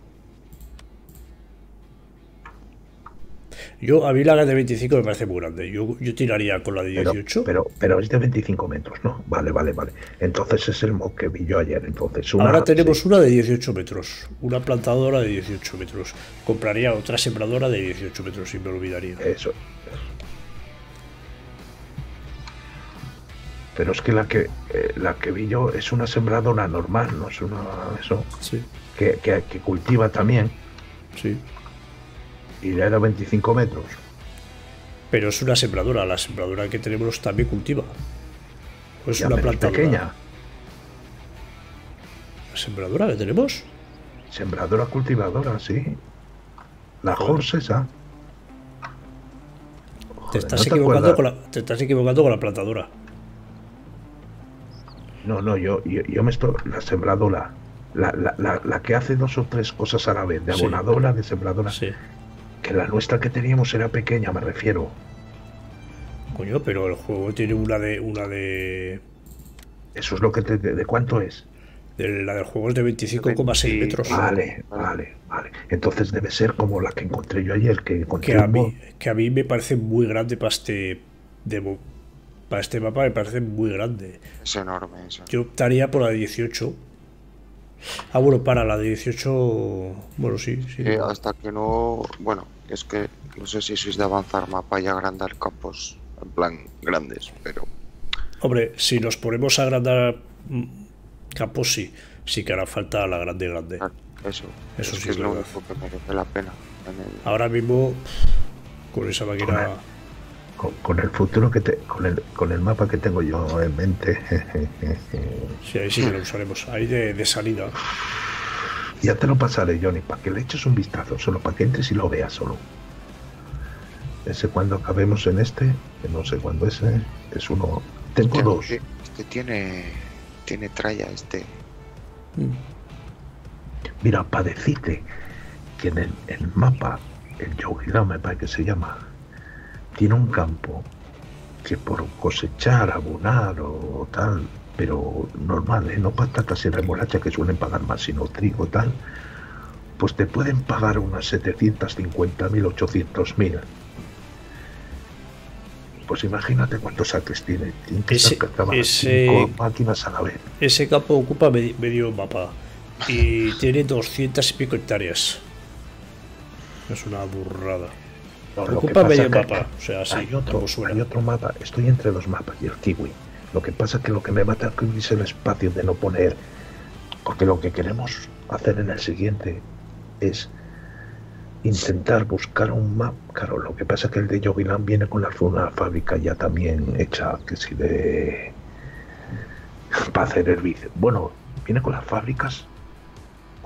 Speaker 1: A mí la de 25 me parece muy grande. Yo tiraría con la de 18.
Speaker 3: Pero es de 25 metros, ¿no? Vale. Entonces es el mod que vi yo ayer. Entonces
Speaker 1: ahora tenemos una de 18 metros. Una plantadora de 18 metros. Compraría otra sembradora de 18 metros y me olvidaría.
Speaker 3: Eso. Pero es que la que vi yo es una sembradora normal, no es una... Eso.
Speaker 1: Sí.
Speaker 3: Que cultiva también.
Speaker 1: Sí.
Speaker 3: Y ya era 25 metros.
Speaker 1: Pero es una sembradora. La sembradora que tenemos también cultiva. ¿O es
Speaker 3: ya
Speaker 1: una plantadora
Speaker 3: pequeña?
Speaker 1: ¿La sembradora que tenemos?
Speaker 3: Sembradora cultivadora, sí. La Horse esa.
Speaker 1: Te estás equivocando con la plantadora.
Speaker 3: No, yo me estoy... La sembradora. La que hace 2 o 3 cosas a la vez. De abonadora, de sembradora.
Speaker 1: Sí.
Speaker 3: Que la nuestra que teníamos era pequeña, me refiero.
Speaker 1: Coño, pero el juego tiene una de...
Speaker 3: Eso es lo que ¿de cuánto es?
Speaker 1: La del juego es de 25,6 metros.
Speaker 3: Vale. Entonces debe ser como la que encontré yo ayer, que
Speaker 1: a mí me parece muy grande para este mapa, me parece muy grande.
Speaker 2: Es enorme eso.
Speaker 1: Yo optaría por la de 18. Ah, bueno, para la de 18... Bueno, sí.
Speaker 2: Hasta que no... Bueno, es que no sé si sois de avanzar mapa y agrandar campos en plan grandes, pero...
Speaker 1: Hombre, si nos ponemos a agrandar campos, sí que hará falta la grande.
Speaker 2: Eso
Speaker 1: sí
Speaker 2: es lo único que merece la pena.
Speaker 1: Ahora mismo, con esa máquina...
Speaker 3: Con el futuro con el mapa que tengo yo en mente.
Speaker 1: Sí, ahí sí que lo usaremos. Ahí de salida.
Speaker 3: Ya te lo pasaré, Johnny, para que le eches un vistazo, solo para que entres y lo veas solo. Ese cuando acabemos en este, que no sé cuándo es uno. Tengo dos.
Speaker 2: Este tiene tralla, este.
Speaker 3: Mira, para decirte que en el mapa, el Yogila me parece que se llama, tiene un campo que por cosechar, abonar o tal, pero normal, no patatas y remolacha que suelen pagar más, sino trigo tal, pues te pueden pagar unas 750.000, 800.000. Pues imagínate cuántos acres tiene. Tiene que estar 5 máquinas a la vez.
Speaker 1: Ese campo ocupa medio mapa y tiene 200 y pico hectáreas. Es una burrada.
Speaker 3: No,
Speaker 1: ocupa medio mapa, o sea, sí,
Speaker 3: hay otro mapa, estoy entre los mapas y el kiwi. Lo que pasa es que lo que me mata el kiwi es el espacio de no poner, porque lo que queremos hacer en el siguiente es intentar buscar un mapa. Claro, lo que pasa es que el de Yogiland viene con una fábrica ya también hecha, que si de... para hacer herbicio. Bueno, viene con las fábricas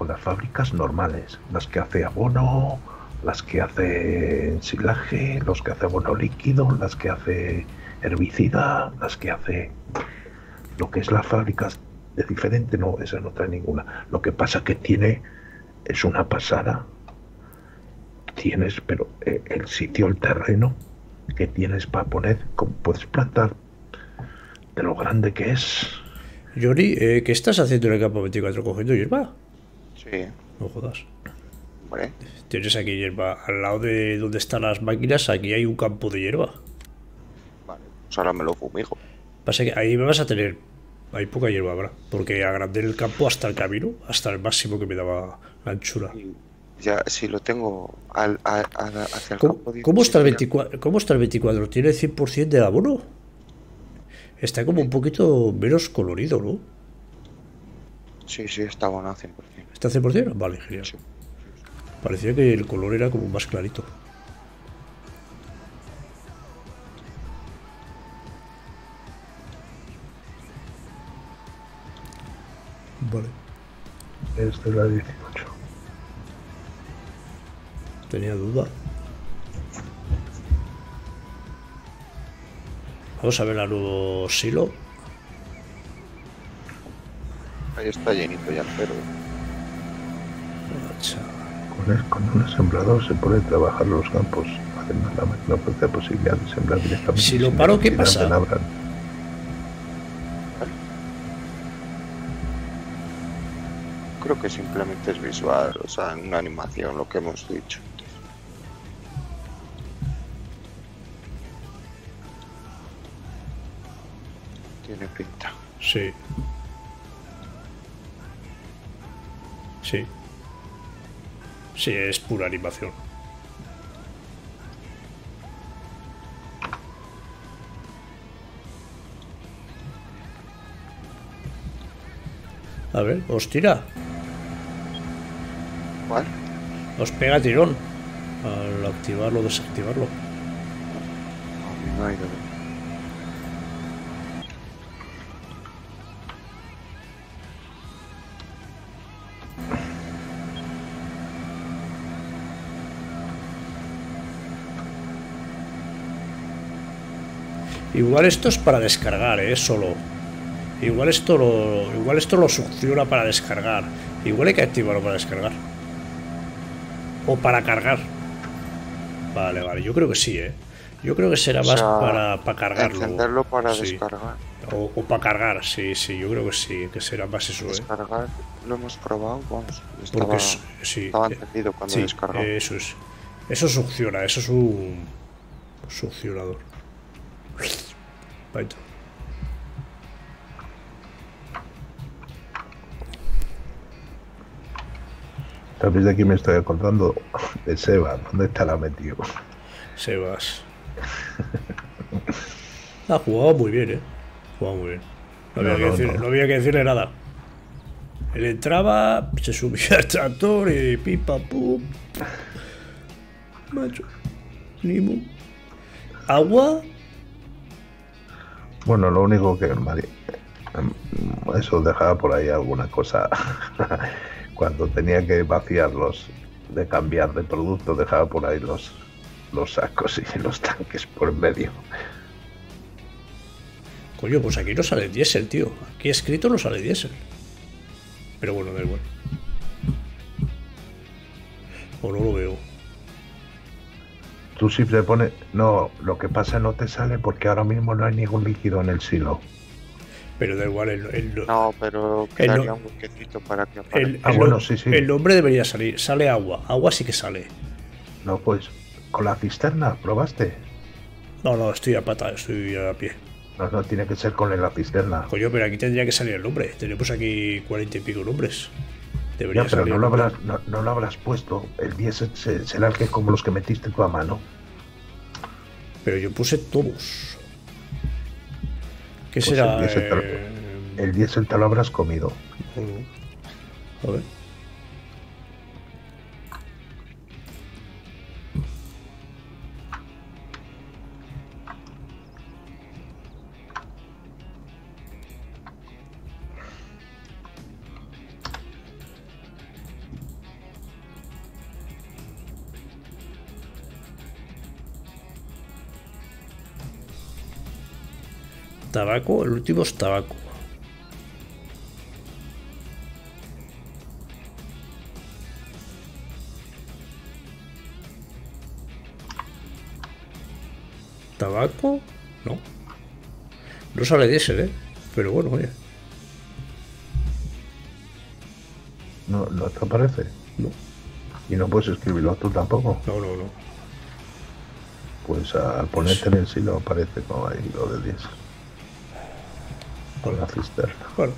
Speaker 3: con las fábricas normales, las que hace abono, las que hace ensilaje, los que hace abono líquido, las que hace herbicida, las que hace... Lo que es las fábricas de diferente, no, esa no trae ninguna. Lo que pasa que tiene, es una pasada. Tienes, pero el sitio, el terreno que tienes para poner, como puedes plantar, de lo grande que es.
Speaker 1: Johnny, ¿qué estás haciendo en el campo 24 cogiendo hierba?
Speaker 2: Sí,
Speaker 1: No jodas.
Speaker 2: hombre.
Speaker 1: Tienes aquí hierba. Al lado de donde están las máquinas, aquí hay un campo de hierba.
Speaker 2: Vale, pues ahora me lo fumigo.
Speaker 1: Pasa que ahí me vas a tener. Hay poca hierba ahora. Porque agrandé el campo hasta el camino, hasta el máximo que me daba la anchura.
Speaker 2: Y ya, si lo tengo hacia el
Speaker 1: ¿Cómo,
Speaker 2: campo...
Speaker 1: cómo está el
Speaker 2: 17 ya.
Speaker 1: 24? ¿Cómo está el 24? ¿Tiene 100% de abono? Está como un poquito menos colorido, ¿no?
Speaker 2: Sí, sí, está bueno al 100%.
Speaker 1: ¿Está 100%? Vale, genial.
Speaker 2: Sí.
Speaker 1: Parecía que el color era como más clarito. Vale.
Speaker 3: Es de la 18.
Speaker 1: Tenía duda. Vamos a ver al nuevo silo.
Speaker 2: Ahí está llenito ya, pero...
Speaker 3: Con un asemblador se puede trabajar los campos. Además, la máquina ofrece la posibilidad de sembrar directamente.
Speaker 1: Si lo
Speaker 3: sin
Speaker 1: paro, ¿qué
Speaker 3: necesidad
Speaker 1: pasa?
Speaker 3: de labrar.
Speaker 2: Creo que simplemente es visual, o sea, en una animación, lo que hemos dicho. Tiene pinta.
Speaker 1: Sí. Sí. Sí, es pura animación. A ver, os tira.
Speaker 2: ¿Cuál?
Speaker 1: Os pega tirón. Al activarlo o desactivarlo.
Speaker 2: A mí no ha ido bien.
Speaker 1: Igual esto es para descargar, solo. Igual esto lo succiona para descargar. Igual hay que activarlo para descargar. O para cargar. Vale, vale, yo creo que sí, Yo creo que será
Speaker 2: O
Speaker 1: más
Speaker 2: sea,
Speaker 1: para cargarlo.
Speaker 2: encenderlo para
Speaker 1: Sí.
Speaker 2: descargar.
Speaker 1: O para cargar, sí, sí, yo creo que sí, que será más eso,
Speaker 2: Descargar lo hemos probado, vamos.
Speaker 1: Porque
Speaker 2: Estaba, estaba encendido cuando
Speaker 1: sí,
Speaker 2: descargamos.
Speaker 1: eso es. Eso succiona, eso es un succionador. Ahí está.
Speaker 3: ¿Sabéis de aquí me estoy acordando? De Seba, ¿dónde está la metido?
Speaker 1: Sebas. Ha jugado muy bien, Jugado muy bien. No había que decirle nada. Él entraba, se subía al tractor y pipa pum. Macho. Nimo. Agua.
Speaker 3: Bueno, lo único que eso dejaba por ahí alguna cosa. Cuando tenía que vaciarlos, de cambiar de producto, dejaba por ahí los sacos y los tanques por en medio.
Speaker 1: Coño, pues aquí no sale diésel, tío. Aquí escrito no sale diésel. Pero bueno, da igual. O no lo veo.
Speaker 3: Tú si te pones... No, lo que pasa no te sale porque ahora mismo no hay ningún líquido en el silo.
Speaker 1: Pero da igual,
Speaker 2: No, pero quedaría un huequecito para que aparezca.
Speaker 3: bueno, sí, sí.
Speaker 1: El nombre debería salir. Sale agua. Agua sí que sale.
Speaker 3: No, pues, con la cisterna, ¿probaste?
Speaker 1: No, estoy a pata, estoy a pie.
Speaker 3: No, tiene que ser con la cisterna.
Speaker 1: Coño, pero aquí tendría que salir el nombre. Tenemos aquí 40 y pico nombres. Debería
Speaker 3: Ya, pero
Speaker 1: salir
Speaker 3: no
Speaker 1: el nombre.
Speaker 3: lo habrás puesto. El 10 será el que como los que metiste tú a mano.
Speaker 1: Pero yo puse todos. ¿Qué
Speaker 3: Pues
Speaker 1: será?
Speaker 3: El 10 te lo habrás comido.
Speaker 1: A ver. Tabaco, el último es tabaco. ¿Tabaco? No. No sale diésel, pero bueno, oye.
Speaker 3: No, no te aparece.
Speaker 1: No,
Speaker 3: Y no puedes escribirlo tú tampoco.
Speaker 1: no, no, no.
Speaker 3: Pues al ponerte en el silo aparece como ahí lo de 10. Con la cisterna.
Speaker 1: Bueno.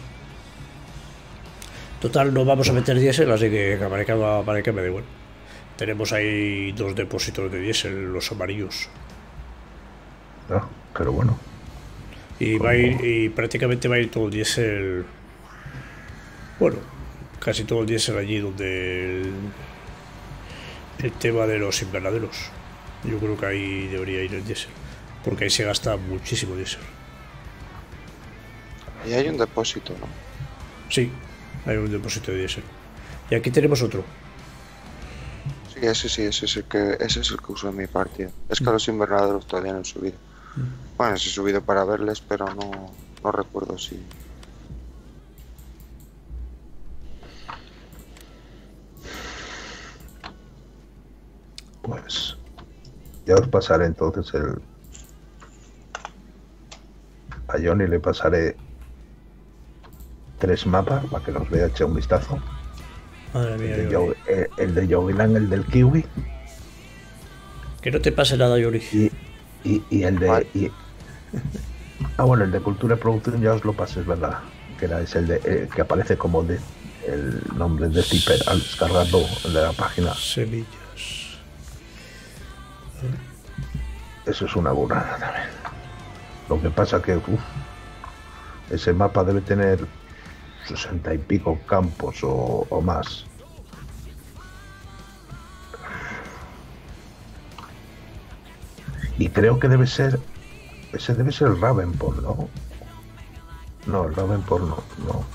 Speaker 1: Total, no vamos a meter diésel, así que para que me da igual. Tenemos ahí 2 depósitos de diésel, los amarillos.
Speaker 3: Ah, pero bueno.
Speaker 1: Y va a ir, y prácticamente va a ir todo el diésel. Bueno, casi todo el diésel allí donde el tema de los invernaderos. Yo creo que ahí debería ir el diésel, porque ahí se gasta muchísimo diésel.
Speaker 2: Y hay un depósito, ¿no?
Speaker 1: Sí, hay un depósito de diésel. Y aquí tenemos otro.
Speaker 2: Sí, ese es el que uso en mi partida. Es que los invernaderos todavía no he subido. Bueno, sí he subido para verles, pero no recuerdo si...
Speaker 3: Pues ya os pasaré entonces a Johnny le pasaré 3 mapas para que los vea, eche un vistazo.
Speaker 1: Madre mía,
Speaker 3: El de Yogiland, el del Kiwi.
Speaker 1: que no te pase nada, Yuri.
Speaker 3: Y el de... bueno, el de Cultura y Producción ya os lo pasé, es verdad. Que es el de que aparece como de el nombre de Zipper al descargarlo, el de la página.
Speaker 1: Semillas.
Speaker 3: Eso es una burrada también. Lo que pasa que ese mapa debe tener 60 y pico campos o más. Y creo que ese debe ser el Ravenport, ¿no? No, el Ravenport no.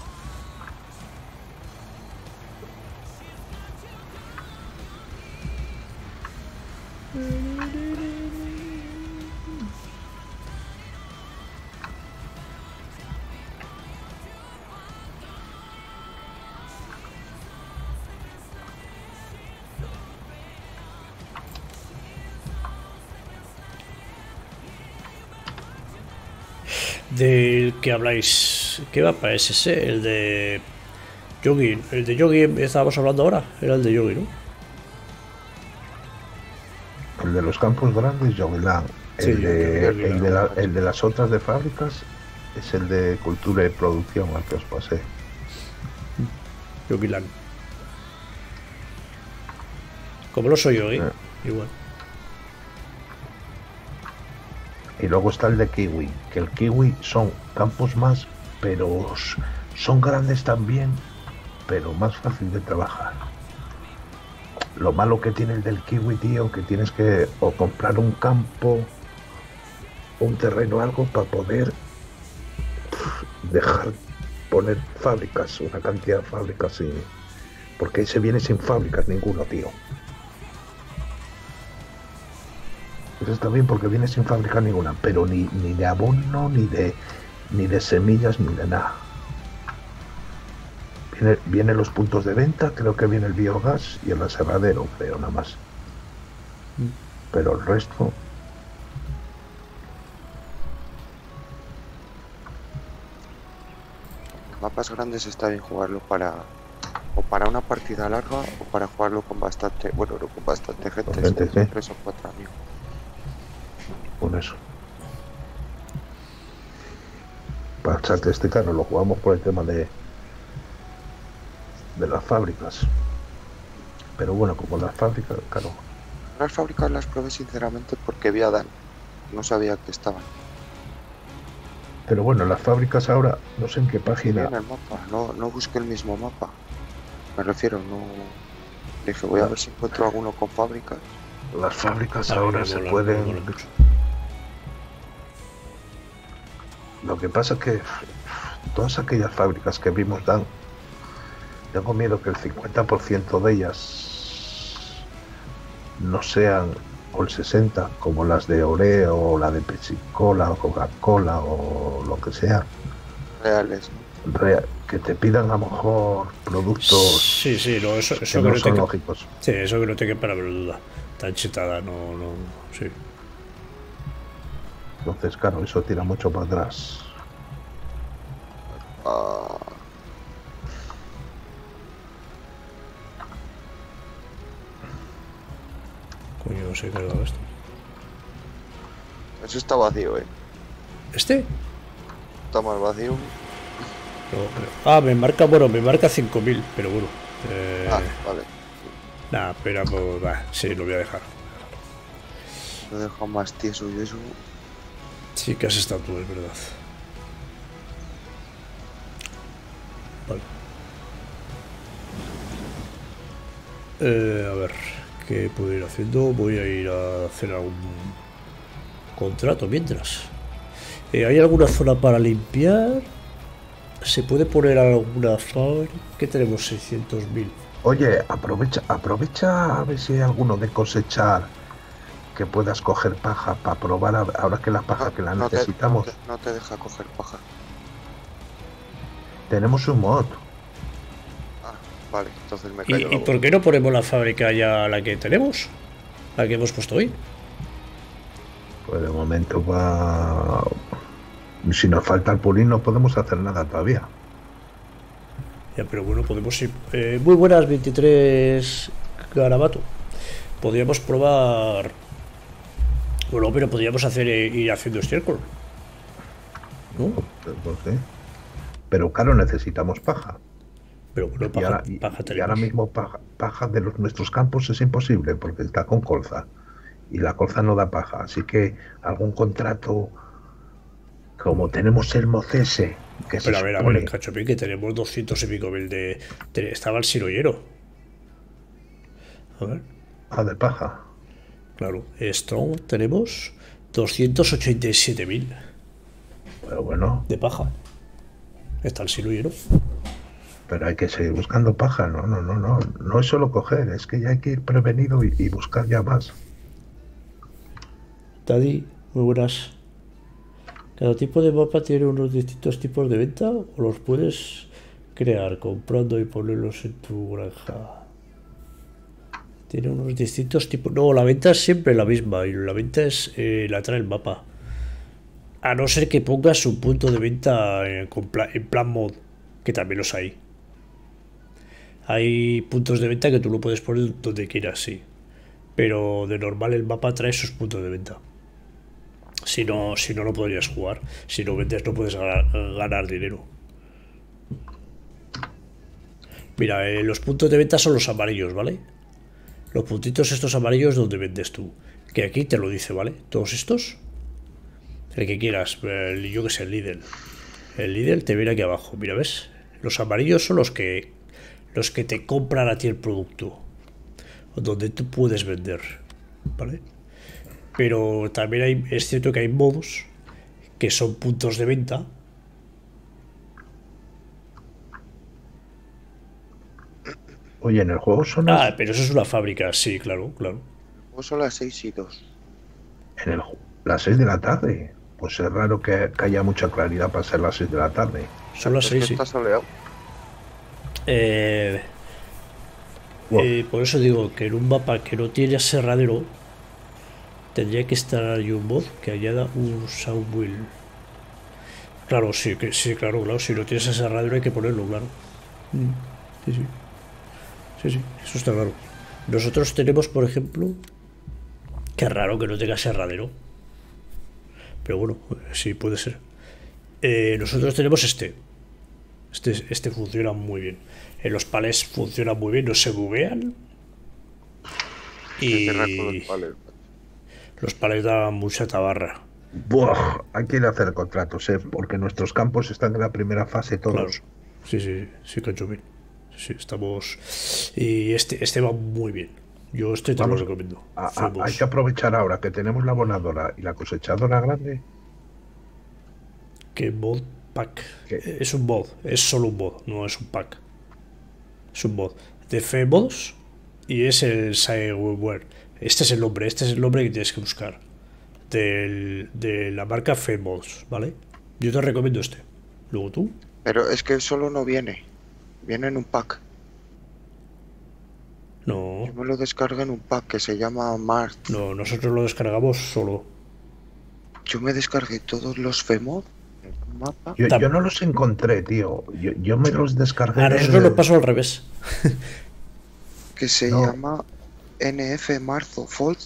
Speaker 1: ¿Del que habláis? ¿Qué va para ese? El de Yogi. El de Yogi estábamos hablando ahora. Era el de Yogi, ¿no?
Speaker 3: El de los campos grandes, Yogiland.
Speaker 1: Sí,
Speaker 3: El de las otras de fábricas es el de Cultura y Producción, al que os pasé.
Speaker 1: Yogiland. Como lo soy yo, igual.
Speaker 3: Y luego está el de Kiwi, que el Kiwi son campos más, pero son grandes también, pero más fácil de trabajar. Lo malo que tiene el del Kiwi, tío, que tienes que o comprar un campo, un terreno, algo para poder dejar poner fábricas, una cantidad de fábricas, porque se viene sin fábricas ninguno, tío. Eso está bien porque viene sin fabricar ninguna, pero ni de abono, ni de semillas, ni de nada. Vienen los puntos de venta, creo que viene el biogás y el aserradero, creo, nada más. Pero el resto...
Speaker 2: Mapas grandes está bien jugarlo para una partida larga o para jugarlo con bastante, bueno, no con bastante gente, 3 o 4 amigos.
Speaker 3: Por eso. Pasa que este carro lo jugamos por el tema de las fábricas. Pero bueno, como las fábricas, claro.
Speaker 2: Las fábricas las probé sinceramente porque vi a Dan. No sabía que estaban.
Speaker 3: Pero bueno, las fábricas ahora, no sé en qué página.
Speaker 2: En el mapa, no busqué el mismo mapa. Me refiero, no. Dije, voy a ver si encuentro alguno con fábricas.
Speaker 3: Las fábricas ahora se pueden. Lo que pasa es que todas aquellas fábricas que vimos, Dan, tengo miedo que el 50% de ellas no sean o el 60, como las de Oreo, o la de Pepsi-Cola, o Coca-Cola, o lo que sea,
Speaker 2: Reales,
Speaker 3: que te pidan a lo mejor productos
Speaker 1: Sí, sí, no, eso
Speaker 3: que
Speaker 1: que
Speaker 3: no
Speaker 1: no
Speaker 3: son
Speaker 1: te,
Speaker 3: lógicos.
Speaker 1: sí, eso que no te quepa la menor duda. Tan chetada, no, no, sí.
Speaker 3: Entonces, claro, eso tira mucho para atrás.
Speaker 2: ¿no?
Speaker 1: Coño, no sé qué cargado esto.
Speaker 2: Eso está vacío,
Speaker 1: ¿Este?
Speaker 2: Está más vacío.
Speaker 1: Me marca, bueno, me marca 5000, pero bueno.
Speaker 2: Vale.
Speaker 1: Nada, pero pues, va, sí, lo voy a dejar.
Speaker 2: Lo dejo más tieso y eso.
Speaker 1: Sí que has estado tú, es verdad. Vale. A ver, ¿qué puedo ir haciendo? Voy a ir a hacer algún contrato mientras. ¿Hay alguna zona para limpiar? ¿Se puede poner alguna fábrica? ¿Qué tenemos? 600.000.
Speaker 3: Oye, aprovecha a ver si hay alguno de cosechar que puedas coger paja para probar ahora que la paja que la necesitamos.
Speaker 2: No te deja coger paja.
Speaker 3: Tenemos un mod.
Speaker 2: Vale, entonces me callo.
Speaker 1: ¿Y por qué no ponemos la fábrica ya la que tenemos? La que hemos puesto hoy.
Speaker 3: Pues de momento va. Si nos falta el pulín no podemos hacer nada todavía.
Speaker 1: Ya, pero bueno, podemos ir. Muy buenas, 23 Garabato. Podríamos probar. Bueno, pero podríamos hacer ir haciendo estiércol. ¿No?
Speaker 3: ¿Por qué? Pero claro, necesitamos paja.
Speaker 1: Pero bueno, paja tenemos.
Speaker 3: Y ahora mismo paja de nuestros campos es imposible porque está con colza. Y la colza no da paja. Así que algún contrato, como tenemos el Mocese, que
Speaker 1: Pero
Speaker 3: se
Speaker 1: a ver,
Speaker 3: supone...
Speaker 1: Cachopín, que tenemos 200 y pico mil estaba el sirollero. A ver.
Speaker 3: de paja.
Speaker 1: Claro, Strong tenemos 287.000
Speaker 3: Pero bueno.
Speaker 1: de paja. Está el sirollero.
Speaker 3: Pero hay que seguir buscando paja. No es solo coger, es que ya hay que ir prevenido y buscar ya más.
Speaker 1: Daddy, muy buenas. Cada tipo de mapa tiene unos distintos tipos de venta o los puedes crear comprando y ponerlos en tu granja. Tiene unos distintos tipos. No, la venta es siempre la misma y la venta es la trae el mapa. A no ser que pongas un punto de venta en plan mod, que también los hay. Hay puntos de venta que tú lo puedes poner donde quieras, sí. Pero de normal el mapa trae sus puntos de venta. Si no podrías jugar. Si no vendes no puedes ganar dinero. Mira, los puntos de venta son los amarillos, ¿vale? Los puntitos estos amarillos donde vendes tú. Que aquí te lo dice, ¿vale? Todos estos. El que quieras. Yo que sé, el Lidl. El Lidl te viene aquí abajo. Mira, ¿ves? Los amarillos son los que te compran a ti el producto. Donde tú puedes vender. ¿Vale? Pero también es cierto que hay modos que son puntos de venta.
Speaker 3: Oye, en el juego son
Speaker 1: pero eso es una fábrica, sí, claro.
Speaker 2: El juego son las 6:02.
Speaker 3: Las 6 de la tarde. Pues es raro que haya mucha claridad para ser las 6 de la tarde.
Speaker 1: Son las 6, sí.
Speaker 2: Está soleado.
Speaker 1: Por eso digo que en un mapa que no tiene aserradero tendría que estar ahí un mod que añada un sound wheel. Claro, sí, claro. Si no tienes aserradero hay que ponerlo, claro. Sí, eso está claro. Nosotros tenemos, por ejemplo, que es raro que no tenga aserradero. Pero bueno, sí puede ser. Nosotros tenemos este funciona muy bien. Los palés funcionan muy bien, no se buguean. Y los palés dan mucha tabarra.
Speaker 3: Buah, hay que ir a hacer contratos, porque nuestros campos están en la primera fase todos.
Speaker 1: Claro. Sí, Cachopín. Sí, estamos. Y este va muy bien. Yo te lo recomiendo.
Speaker 3: Hay que aprovechar ahora que tenemos la abonadora y la cosechadora grande.
Speaker 1: ¿Qué mod pack? Es un mod, es solo un mod, no es un pack. Es un mod de Mods y es el Sideware. Este es el nombre que tienes que buscar. De la marca Famous, ¿vale? Yo te recomiendo este. Luego tú.
Speaker 2: Pero es que solo no viene. Viene en un pack.
Speaker 1: No,
Speaker 2: Yo me lo descargué en un pack que se llama Mart.
Speaker 1: no, nosotros lo descargamos solo.
Speaker 2: Yo me descargué todos los FEMOD en un mapa.
Speaker 3: Yo no los encontré, tío. Yo me los descargué.
Speaker 1: A nosotros nos pasó al revés.
Speaker 2: Que se
Speaker 3: No.
Speaker 2: llama NF Marzo Fold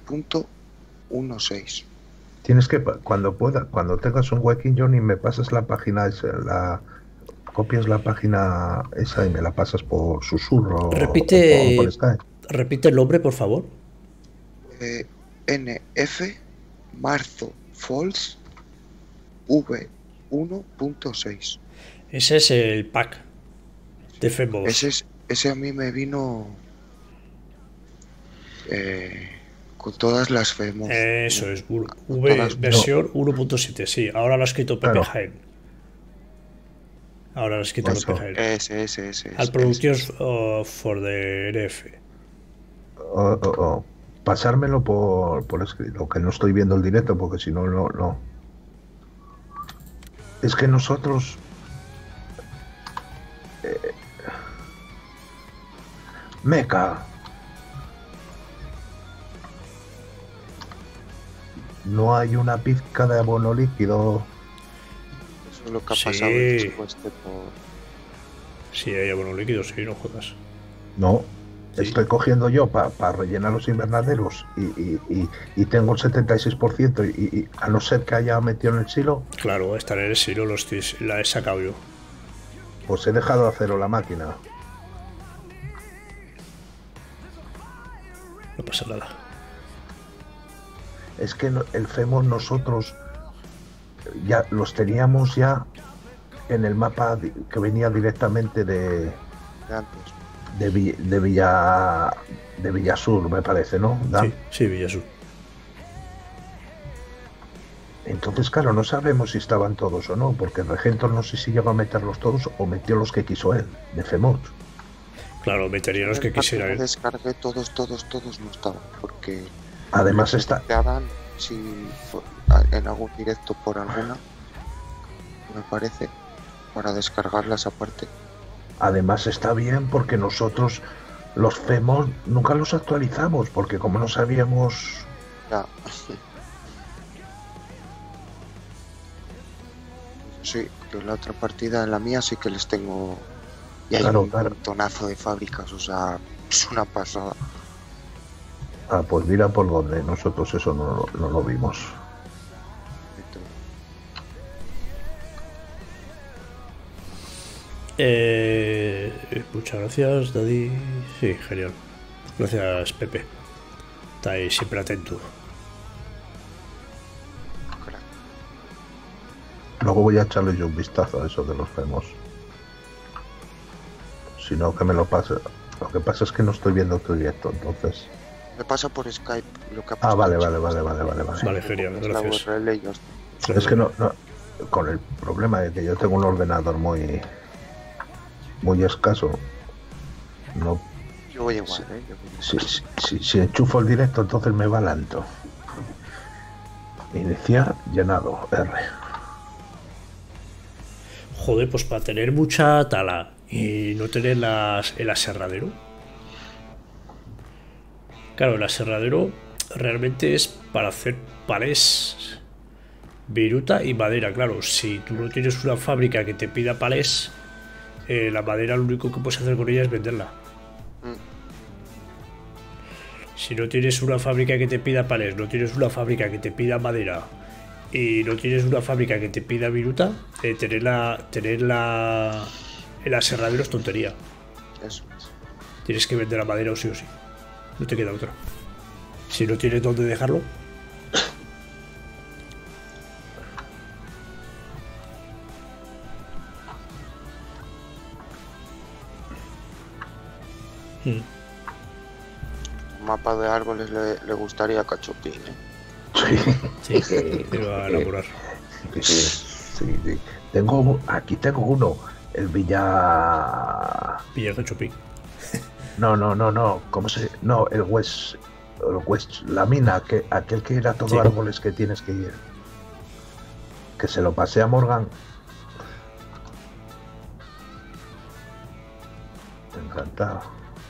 Speaker 2: V.16.
Speaker 3: Tienes que, cuando tengas un huequín, Johnny, me pasas la página esa, copias la página esa y me la pasas por susurro.
Speaker 1: Repite-
Speaker 3: o por Skype.
Speaker 1: Repite el nombre, por favor.
Speaker 2: NF Marzo Folds V1.6.
Speaker 1: Ese es el pack de Famous.
Speaker 2: Ese a mí me vino con todas las FEMOD.
Speaker 1: Eso es,
Speaker 2: Todas-
Speaker 1: versión 1.7, sí. Ahora lo ha escrito Pepe
Speaker 3: Claro.
Speaker 1: Jaén. Ahora lo ha escrito
Speaker 3: Eso.
Speaker 1: Pepe Jaén.
Speaker 2: Ese.
Speaker 1: Al Productions for the NF.
Speaker 3: Pasármelo por escrito, que no estoy viendo el directo porque si no, no. Es que nosotros... Meca. No hay una pizca de abono líquido.
Speaker 2: Eso es lo que ha
Speaker 1: Sí.
Speaker 2: pasado el chico este por...
Speaker 1: Sí, hay abono líquido, sí, no jodas.
Speaker 3: No.
Speaker 1: Sí.
Speaker 3: Estoy cogiendo yo para rellenar los invernaderos y tengo el 76% y a no ser que haya metido en el silo,
Speaker 1: Claro, estar en el silo la he sacado yo.
Speaker 3: pues he dejado de hacerlo la máquina.
Speaker 1: No pasa nada.
Speaker 3: Es que el FEMOS nosotros ya los teníamos ya en el mapa que venía directamente
Speaker 2: de antes.
Speaker 3: de Villasur, me parece, ¿no? Dan?
Speaker 1: Sí, Villasur.
Speaker 3: Entonces, claro, no sabemos si estaban todos o no, porque el regento no sé si llegó a meterlos todos o metió los que quiso él, de FEMOS.
Speaker 1: Claro, metería los que
Speaker 2: El pack
Speaker 1: quisiera
Speaker 2: me
Speaker 1: él.
Speaker 2: descargué todos no estaban, porque
Speaker 3: Además está...
Speaker 2: te hagan si en algún directo por alguna, me parece, para descargarlas aparte.
Speaker 3: Además está bien porque nosotros los FEMOS nunca los actualizamos, porque como no sabíamos...
Speaker 2: Ya. Sí, yo la otra partida, en la mía sí que les tengo. Y hay
Speaker 3: Claro,
Speaker 2: un
Speaker 3: claro.
Speaker 2: montonazo de fábricas, o sea, es una pasada.
Speaker 3: Ah, pues mira por dónde, nosotros eso no lo vimos.
Speaker 2: de todo.
Speaker 1: Muchas gracias, Daddy. Sí, genial. Gracias, Pepe. Está ahí siempre atento.
Speaker 2: Crack.
Speaker 3: Luego voy a echarle yo un vistazo a eso de los FEMOS. Si no, que me lo pase. Lo que pasa es que no estoy viendo tu directo, entonces...
Speaker 2: Me pasa por Skype lo que ha
Speaker 3: Ah,
Speaker 2: pasado.
Speaker 3: vale.
Speaker 1: Vale, genial,
Speaker 2: Es la
Speaker 1: gracias.
Speaker 2: URL y ya está.
Speaker 3: Es que no, con el problema de que yo tengo un ordenador muy escaso, no,
Speaker 2: Yo voy igual,
Speaker 3: Sí.
Speaker 2: Yo voy igual.
Speaker 3: si enchufo el directo entonces me va lento. Iniciar, llenado, R.
Speaker 1: Joder, pues para tener mucha tala y no tener el aserradero. Claro, el aserradero realmente es para hacer palés, viruta y madera. Claro, si tú no tienes una fábrica que te pida palés, la madera lo único que puedes hacer con ella es venderla. Si no tienes una fábrica que te pida palés, no tienes una fábrica que te pida madera y no tienes una fábrica que te pida viruta, tener el aserradero es tontería.
Speaker 2: Eso es.
Speaker 1: Tienes que vender la madera o sí o sí. No te queda otra. Si no tienes dónde dejarlo.
Speaker 2: Un mapa de árboles le gustaría a Cachopín, ¿eh?
Speaker 3: Sí,
Speaker 1: Sí, te va a enamorar.
Speaker 3: sí. Aquí tengo uno, el
Speaker 1: Villar de Chopin.
Speaker 3: No, ¿cómo se...? No, el Pues la mina, aquel que era todo
Speaker 1: Sí.
Speaker 3: árboles que tienes que ir. Que se lo pasé a Morgan. Encantado.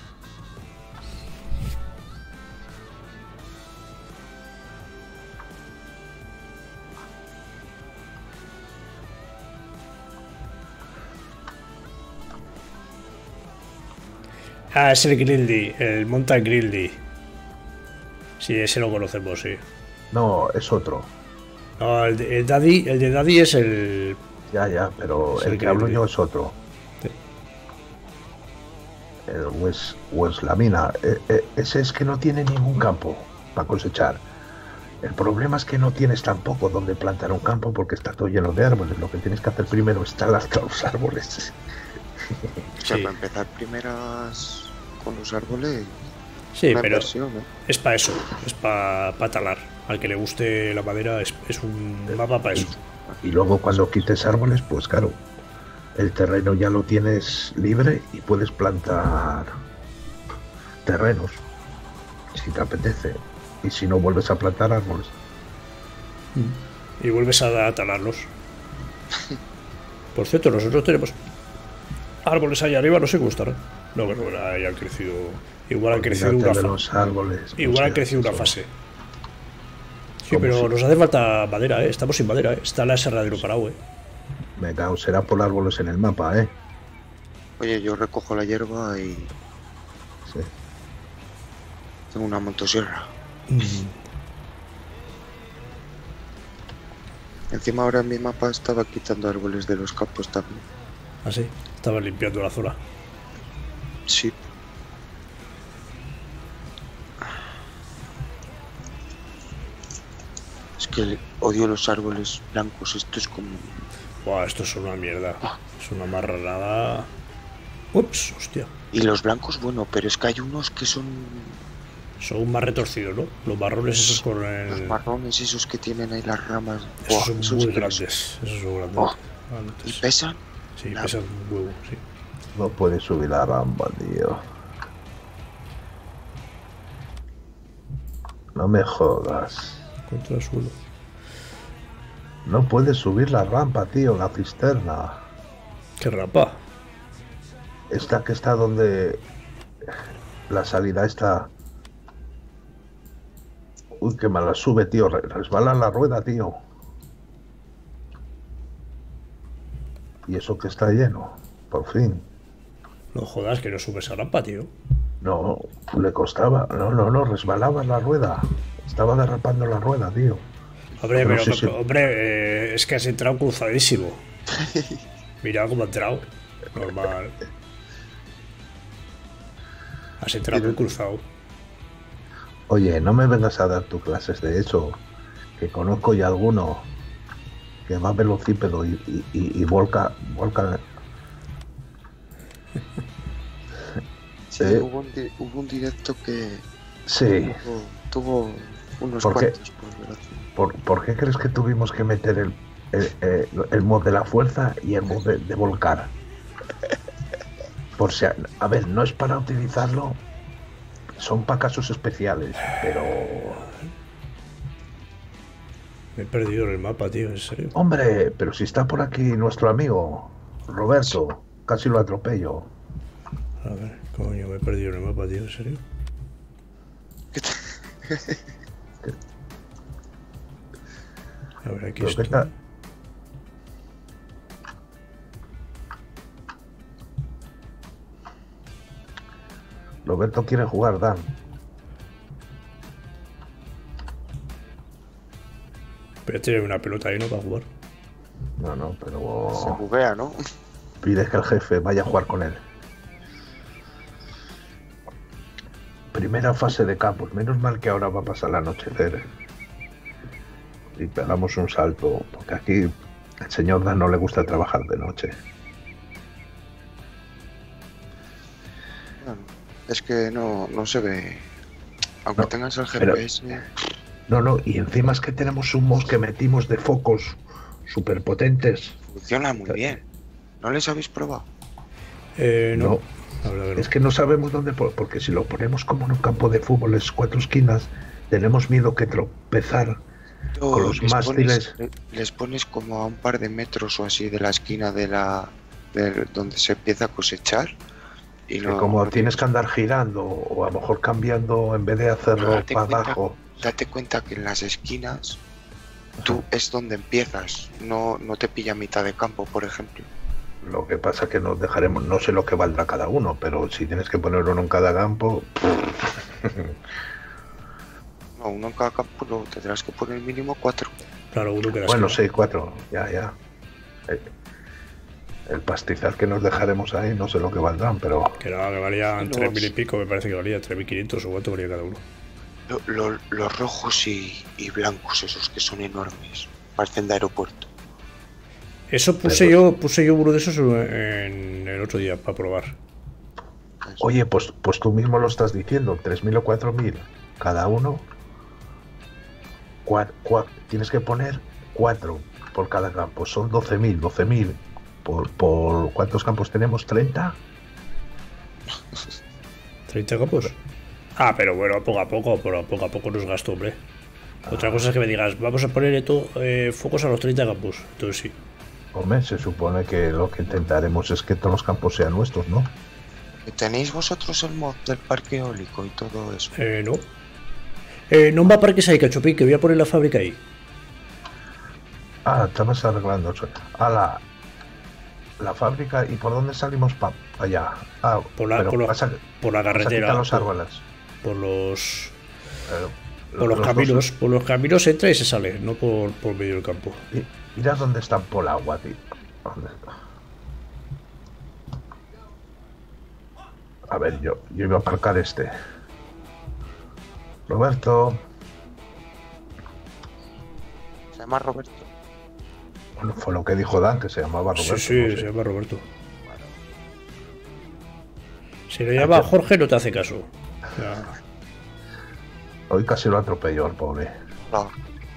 Speaker 1: Ah, es el Grildy, el Mountain Grildy. Sí, ese lo conocemos, sí.
Speaker 3: No, es otro.
Speaker 1: No, el de Daddy es el...
Speaker 3: Ya, pero
Speaker 1: Es
Speaker 3: el
Speaker 1: el
Speaker 3: que hablo
Speaker 1: Grildy.
Speaker 3: yo es otro.
Speaker 1: Sí.
Speaker 3: El West la mina. Ese es que no tiene ningún campo para cosechar. El problema es que no tienes tampoco donde plantar un campo porque está todo lleno de árboles. Lo que tienes que hacer primero es talar todos los árboles.
Speaker 2: O sea,
Speaker 1: Sí.
Speaker 2: para empezar primeras con los árboles,
Speaker 1: Sí,
Speaker 2: una
Speaker 1: pero
Speaker 2: inversión, ¿eh?
Speaker 1: es para eso, es para talar. Al que le guste la madera es un mapa para eso.
Speaker 3: Y luego cuando quites árboles, pues claro, el terreno ya lo tienes libre y puedes plantar terrenos, si te apetece. Y si no, vuelves a plantar árboles.
Speaker 1: Y vuelves a talarlos. Por cierto, nosotros tenemos árboles allá arriba, no sé cómo estarán. No, pero ahí han crecido. Igual han crecido
Speaker 3: Olvídate
Speaker 1: una
Speaker 3: de
Speaker 1: fase.
Speaker 3: los árboles.
Speaker 1: Igual han
Speaker 3: sé,
Speaker 1: crecido una
Speaker 3: eso.
Speaker 1: fase. Sí,
Speaker 3: ¿Cómo
Speaker 1: pero
Speaker 3: si-
Speaker 1: nos hace falta madera, ¿eh? Estamos sin madera, ¿eh? Está el aserradero parado, ¿eh?
Speaker 3: Me cago, será por árboles en el mapa, ¿eh?
Speaker 2: Oye, yo recojo la hierba y
Speaker 3: Sí.
Speaker 2: tengo una motosierra. Encima ahora en mi mapa estaba quitando árboles de los campos también.
Speaker 1: Así, estaba limpiando la zona.
Speaker 2: Sí. Es que odio los árboles blancos. Esto es como...
Speaker 1: Buah, esto es una mierda. Es una marranada. Ups, hostia.
Speaker 2: Y los blancos, bueno, pero es que hay unos que son
Speaker 1: Son más retorcidos, ¿no? Los marrones esos con
Speaker 2: los
Speaker 1: el...
Speaker 2: marrones, esos que tienen ahí las ramas.
Speaker 1: Esos
Speaker 2: Buah,
Speaker 1: son
Speaker 2: esos
Speaker 1: muy
Speaker 2: que
Speaker 1: grandes. Esos son grandes.
Speaker 2: Oh.
Speaker 1: Grandes.
Speaker 2: Y pesan.
Speaker 1: Sí,
Speaker 2: la-
Speaker 1: pesan un huevo, sí.
Speaker 3: No puedes subir la rampa, tío. No me jodas.
Speaker 1: Contra el suelo.
Speaker 3: No puedes subir la rampa, tío, la cisterna.
Speaker 1: ¡Qué rapa!
Speaker 3: Esta que está donde la salida está. Uy, que mala sube, tío. Resbala la rueda, tío. Y eso que está lleno, por fin.
Speaker 1: No jodas que no subes a rampa, tío.
Speaker 3: No, le costaba. No, resbalaba la rueda. Estaba derrapando la rueda, tío.
Speaker 1: Hombre,
Speaker 3: Pero
Speaker 1: pero,
Speaker 3: sí, sí.
Speaker 1: hombre, es que has entrado cruzadísimo. Mira cómo ha entrado. Normal. Has entrado muy cruzado.
Speaker 3: Oye, no me vengas a dar tus clases de eso. Que conozco ya alguno que va velocípedo y volca.
Speaker 2: Sí,
Speaker 3: ¿Eh?
Speaker 2: hubo un directo que
Speaker 3: Sí.
Speaker 2: tuvo unos
Speaker 3: ¿Por qué?
Speaker 2: cuantos, por desgracia.
Speaker 3: ¿Por qué crees que tuvimos que meter el mod de la fuerza y el mod de volcar? Por si a ver, no es para utilizarlo, son para casos especiales, pero
Speaker 1: Me he perdido en el mapa, tío, en serio.
Speaker 3: hombre, pero si está por aquí nuestro amigo Roberto, casi lo atropello.
Speaker 1: A ver, coño, me he perdido en el mapa, tío, en serio. A ver, aquí
Speaker 3: Pero
Speaker 1: estoy.
Speaker 3: ¿qué tal? Roberto quiere jugar, Dan.
Speaker 1: Pero tiene una pelota ahí, ¿no? Para jugar.
Speaker 3: No, pero
Speaker 2: Se buguea, ¿no?
Speaker 3: pide que el jefe vaya a jugar con él. Primera fase de campos. Menos mal que ahora va a pasar el anochecer. Y pegamos un salto. Porque aquí al señor Dan no le gusta trabajar de noche.
Speaker 2: Bueno, es que no se ve. Aunque
Speaker 3: No,
Speaker 2: tengas el
Speaker 3: pero-
Speaker 2: GPS,
Speaker 3: No, y encima es que tenemos un MOS que metimos de focos súper potentes.
Speaker 2: funciona muy bien. ¿No les habéis probado?
Speaker 1: No. La verdad que no.
Speaker 3: Es que no sabemos dónde, porque si lo ponemos como en un campo de fútbol, es 4 esquinas, tenemos miedo que tropezar con los mástiles.
Speaker 2: Les pones como a un par de metros o así de la esquina de donde se empieza a cosechar. Y
Speaker 3: Que como tienes que andar girando o a lo mejor cambiando en vez de hacerlo para abajo.
Speaker 2: Date cuenta que en las esquinas tú es donde empiezas, no te pilla mitad de campo, por ejemplo.
Speaker 3: Lo que pasa es que nos dejaremos, no sé lo que valdrá cada uno, pero si tienes que poner uno en cada campo.
Speaker 2: No, uno en cada campo lo tendrás que poner mínimo 4.
Speaker 1: Claro, uno que
Speaker 3: Bueno, sí, 4, ya. El pastizal que nos dejaremos ahí, no sé lo que valdrán, pero.
Speaker 1: Que no, que valían 3.000 y pico, me parece que valía 3.500 o cuánto valía cada uno.
Speaker 2: Los rojos y blancos, esos que son enormes, parecen de aeropuerto.
Speaker 1: Eso puse yo uno de esos en el otro día para probar.
Speaker 3: Oye, pues tú mismo lo estás diciendo, 3.000 o 4.000 cada uno. Tienes que poner 4 por cada campo, son 12.000 por ¿cuántos campos tenemos? ¿30?
Speaker 1: ¿30 campos? Ah, pero bueno, poco a poco nos gasto, hombre. Otra cosa es que me digas, vamos a poner focos a los 30 campos. Entonces sí.
Speaker 3: Hombre, se supone que lo que intentaremos es que todos los campos sean nuestros, ¿no?
Speaker 2: ¿Tenéis vosotros el mod del parque eólico y todo eso?
Speaker 1: No. No va a parques ahí, Cachopín, que voy a poner la fábrica ahí.
Speaker 3: Ah, estabas arreglando eso. La fábrica, ¿y por dónde salimos para allá?
Speaker 1: Por la carretera.
Speaker 3: Los árboles.
Speaker 1: Por los caminos. Por los caminos entra y se sale, no por medio del campo.
Speaker 3: Mira dónde están por el agua, tío. ¿Dónde está? A ver, yo iba a aparcar este. Roberto.
Speaker 2: ¿Se llama Roberto?
Speaker 3: Bueno, fue lo que dijo Dan, que se llamaba Roberto.
Speaker 1: Sí,
Speaker 3: no sé.
Speaker 1: se llama Roberto. Bueno. Si le llama Jorge, no te hace caso. Ya.
Speaker 3: Hoy casi lo atropelló al pobre.
Speaker 2: No.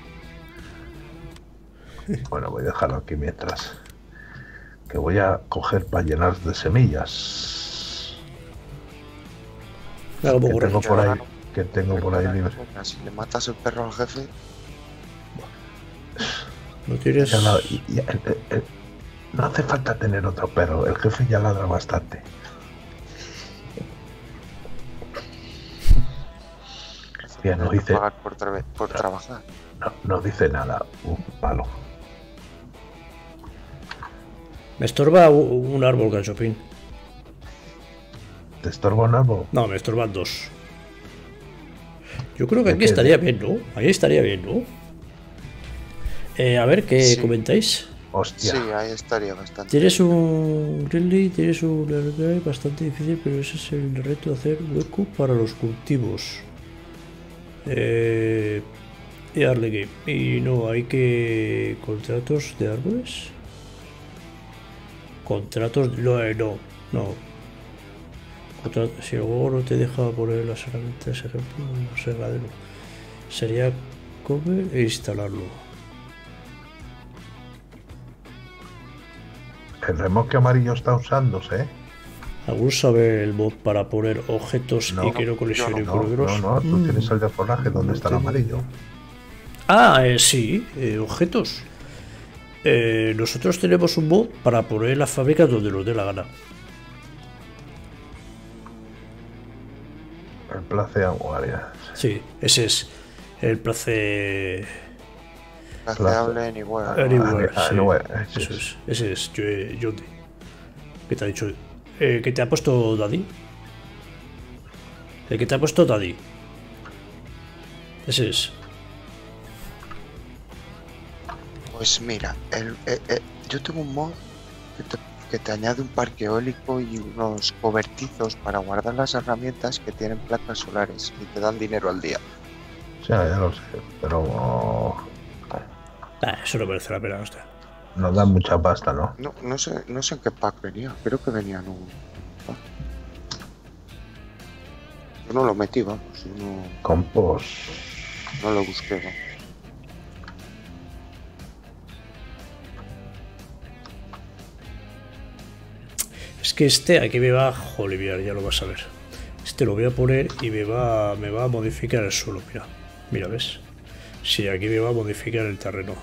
Speaker 3: Bueno, voy a dejarlo aquí mientras. Que voy a coger para llenar de semillas.
Speaker 1: Que
Speaker 3: tengo por ahí libre.
Speaker 2: Si le matas el perro al jefe.
Speaker 1: No tienes.
Speaker 3: No hace falta tener otro perro, el jefe ya ladra bastante. Bien, no dice.
Speaker 2: Pagar por trabajar.
Speaker 3: No dice nada, un palo.
Speaker 1: Me estorba un árbol, Cachopín.
Speaker 3: ¿Te estorba un árbol?
Speaker 1: No, me estorban 2. Yo creo que aquí estaría bien, ¿no? Ahí estaría bien, ¿no? A ver, ¿qué comentáis?
Speaker 3: Hostia.
Speaker 2: Sí, ahí estaría bastante.
Speaker 1: Tienes un Ridley, tienes un Ridley bastante difícil, pero ese es el reto de hacer hueco para los cultivos. Y darle game. Y no, hay que... ¿Contratos de árboles? Contratos... No. Si el juego no te deja poner las herramientas, ejemplo, no sé, sería comer e instalarlo.
Speaker 3: El remolque amarillo está usándose, ¿eh?
Speaker 1: ¿Algún sabe el mod para poner objetos y que no colisionen con otros?
Speaker 3: No, tú tienes el de forraje, ¿dónde está el amarillo?
Speaker 1: Sí, objetos. Nosotros tenemos un mod para poner las fábricas donde nos dé la gana.
Speaker 3: El place Aguaria.
Speaker 1: Sí, ese es el place.
Speaker 2: Placeable anywhere.
Speaker 1: Sí. Eso es. Ese es Jordi. ¿Qué te ha dicho? ¿Qué te ha puesto Daddy? El que te ha puesto Daddy. Ese es.
Speaker 2: Pues mira, yo tengo un mod que te añade un parque eólico y unos cobertizos para guardar las herramientas que tienen placas solares y te dan dinero al día.
Speaker 3: Sí, ya lo sé, pero...
Speaker 1: Eso no merece la pena, hostia.
Speaker 3: Nos dan mucha pasta, ¿no?
Speaker 2: No sé en qué pack venía, creo que venía en un pack. Yo no lo metí, vamos.
Speaker 3: Compost.
Speaker 2: No lo busqué, vamos.
Speaker 1: Es que este aquí me va a oliviar, ya lo vas a ver. Este lo voy a poner y me va a modificar el suelo. Mira, mira, ¿ves? Sí, aquí me va a modificar el terreno.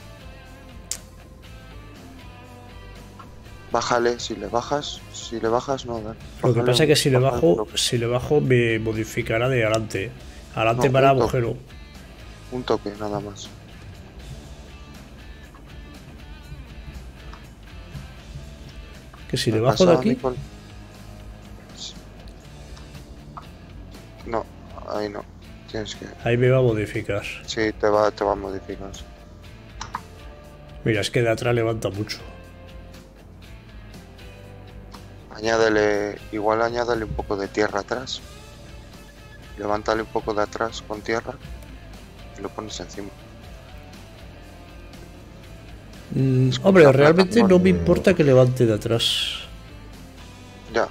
Speaker 2: Bájale, si le bajas no da.
Speaker 1: Lo que pasa es que si le
Speaker 2: bájale
Speaker 1: bajo me modificará de adelante. Adelante
Speaker 2: No,
Speaker 1: para
Speaker 2: un toque.
Speaker 1: agujero.
Speaker 2: un toque, nada más.
Speaker 1: Que si le
Speaker 2: Me
Speaker 1: bajo de
Speaker 2: pasa a mí
Speaker 1: aquí,
Speaker 2: No, ahí no. Tienes que...
Speaker 1: ahí me va a modificar.
Speaker 2: Sí, te va a modificar.
Speaker 1: Mira, es que de atrás levanta mucho.
Speaker 2: Igual añádale un poco de tierra atrás. Levántale un poco de atrás con tierra y lo pones encima.
Speaker 1: Hombre,
Speaker 2: la
Speaker 1: realmente
Speaker 2: plataforma.
Speaker 1: no me importa que levante de atrás.
Speaker 2: Ya.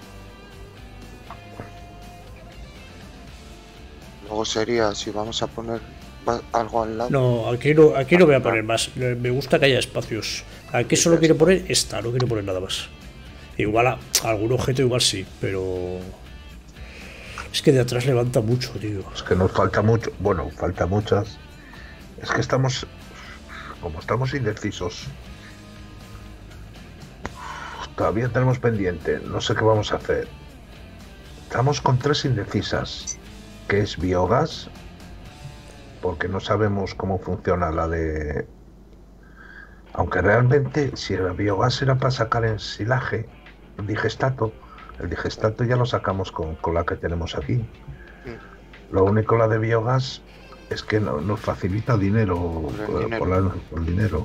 Speaker 2: Luego sería, si vamos a poner algo al lado.
Speaker 1: No, aquí no voy a poner más. Me gusta que haya espacios. Aquí solo quiero poner esta, no quiero poner nada más. Igual a algún objeto, igual sí, pero... Es que de atrás levanta mucho, tío.
Speaker 3: Es que nos falta mucho. Bueno, falta muchas. Es que estamos... Como estamos indecisos. Todavía tenemos pendiente. No sé qué vamos a hacer. Estamos con 3 indecisas. Que es biogás. Porque no sabemos cómo funciona la de... Aunque realmente, si el biogás era para sacar ensilaje, el digestato ya lo sacamos con la que tenemos aquí. Lo único la de biogás es que nos facilita dinero por el dinero.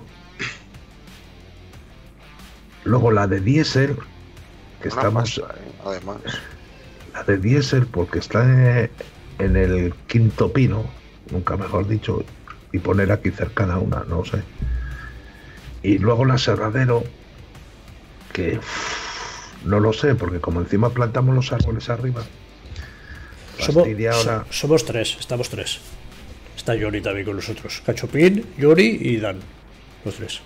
Speaker 3: Luego la de diésel, que
Speaker 2: Una
Speaker 3: estamos...
Speaker 2: pasta, además.
Speaker 3: La de diésel, porque está en el quinto pino, nunca mejor dicho, y poner aquí cercana una, no sé. Y luego la aserradero, que no lo sé, porque como encima plantamos los árboles arriba,
Speaker 1: Somos 3, estamos 3. Está Yori también con nosotros. Cachopín, Yori y Dan. Los 3.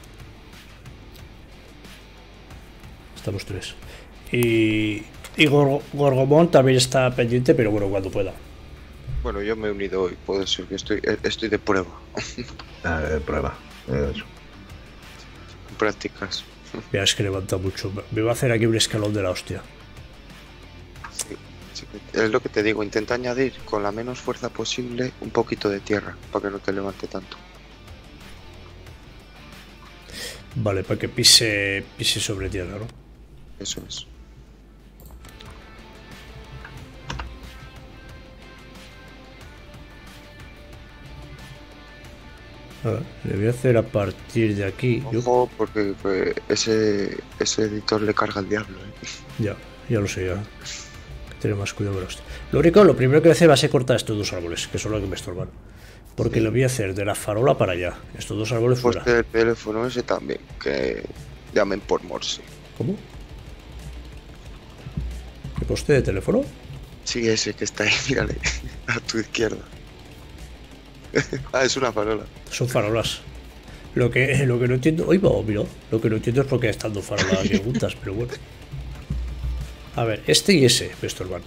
Speaker 1: Estamos 3. Y Gorgomón también está pendiente, pero bueno, cuando pueda.
Speaker 2: Bueno, yo me he unido hoy, puede ser que estoy de prueba.
Speaker 3: Prueba. Eso.
Speaker 2: Prácticas.
Speaker 1: Mira, es que levanta mucho. Me va a hacer aquí un escalón de la hostia.
Speaker 2: Sí, es lo que te digo, intenta añadir con la menos fuerza posible un poquito de tierra para que no te levante tanto.
Speaker 1: Vale, para que pise sobre tierra, ¿no?
Speaker 2: Eso es.
Speaker 1: A ver, le voy a hacer a partir de aquí.
Speaker 2: Ojo, porque ese editor le carga el diablo,
Speaker 1: Ya lo sé, ya. Hay que tener más cuidado con la hostia. Lo primero que voy a hacer va a ser cortar estos 2 árboles, que son los que me estorban. Porque lo voy a hacer de la farola para allá. Estos 2 árboles fuera.
Speaker 2: Pues el teléfono ese también, que llamen por Morse.
Speaker 1: ¿Cómo? ¿Qué poste de teléfono?
Speaker 2: Sí, ese que está ahí, mírale, a tu izquierda. Es una farola.
Speaker 1: Son farolas. Lo que no entiendo... Oye, mira, lo que no entiendo es por qué están 2 farolas aquí juntas, pero bueno. A ver, este y ese me estorban.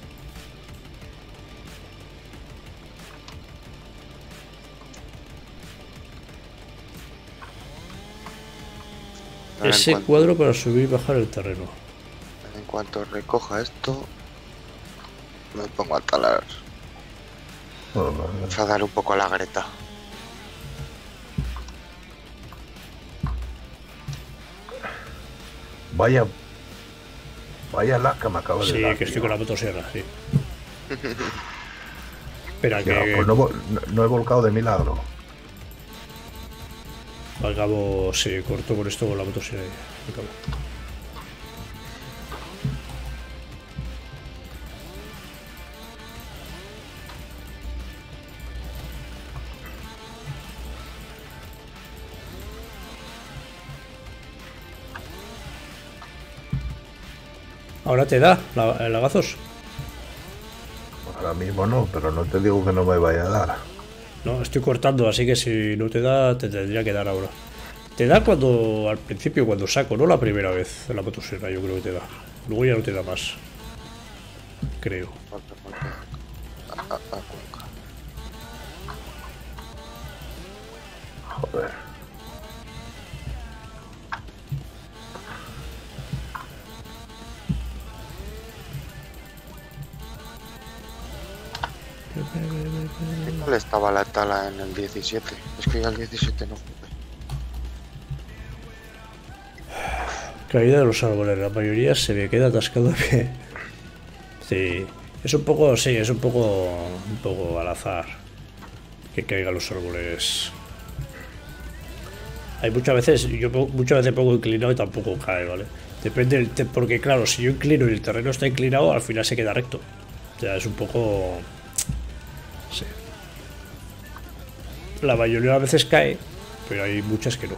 Speaker 1: Ese cuadro para subir y bajar el terreno.
Speaker 2: En cuanto recoja esto, me pongo a talar. Vamos a dar un poco a la greta.
Speaker 3: Vaya la que me acabo de dar.
Speaker 1: Sí, que estoy con la motosierra, sí. Espera,
Speaker 3: Sí,
Speaker 1: que...
Speaker 3: pues no he volcado de milagro.
Speaker 1: Al cabo, sí, corto con esto con la motosierra. Al cabo. ¿Ahora te da lagazos?
Speaker 3: Ahora mismo no, pero no te digo que no me vaya a dar.
Speaker 1: No, estoy cortando, así que si no te da, te tendría que dar ahora. Te da cuando, al principio, cuando saco, no la primera vez en la motosierra, yo creo que te da. Luego ya no te da más. Creo.
Speaker 2: Cuenca.
Speaker 3: Joder.
Speaker 2: ¿Qué tal estaba la tala en el 17? Es que ya el 17 no jugué.
Speaker 1: Caída de los árboles, la mayoría se me queda atascado que... Sí, es un poco, sí, es un poco al azar que caigan los árboles. Hay muchas veces, muchas veces pongo inclinado y tampoco cae, ¿vale? Depende porque claro, si yo inclino y el terreno está inclinado, al final se queda recto. O sea, es un poco... Sí. La mayoría a veces cae, pero hay muchas que no.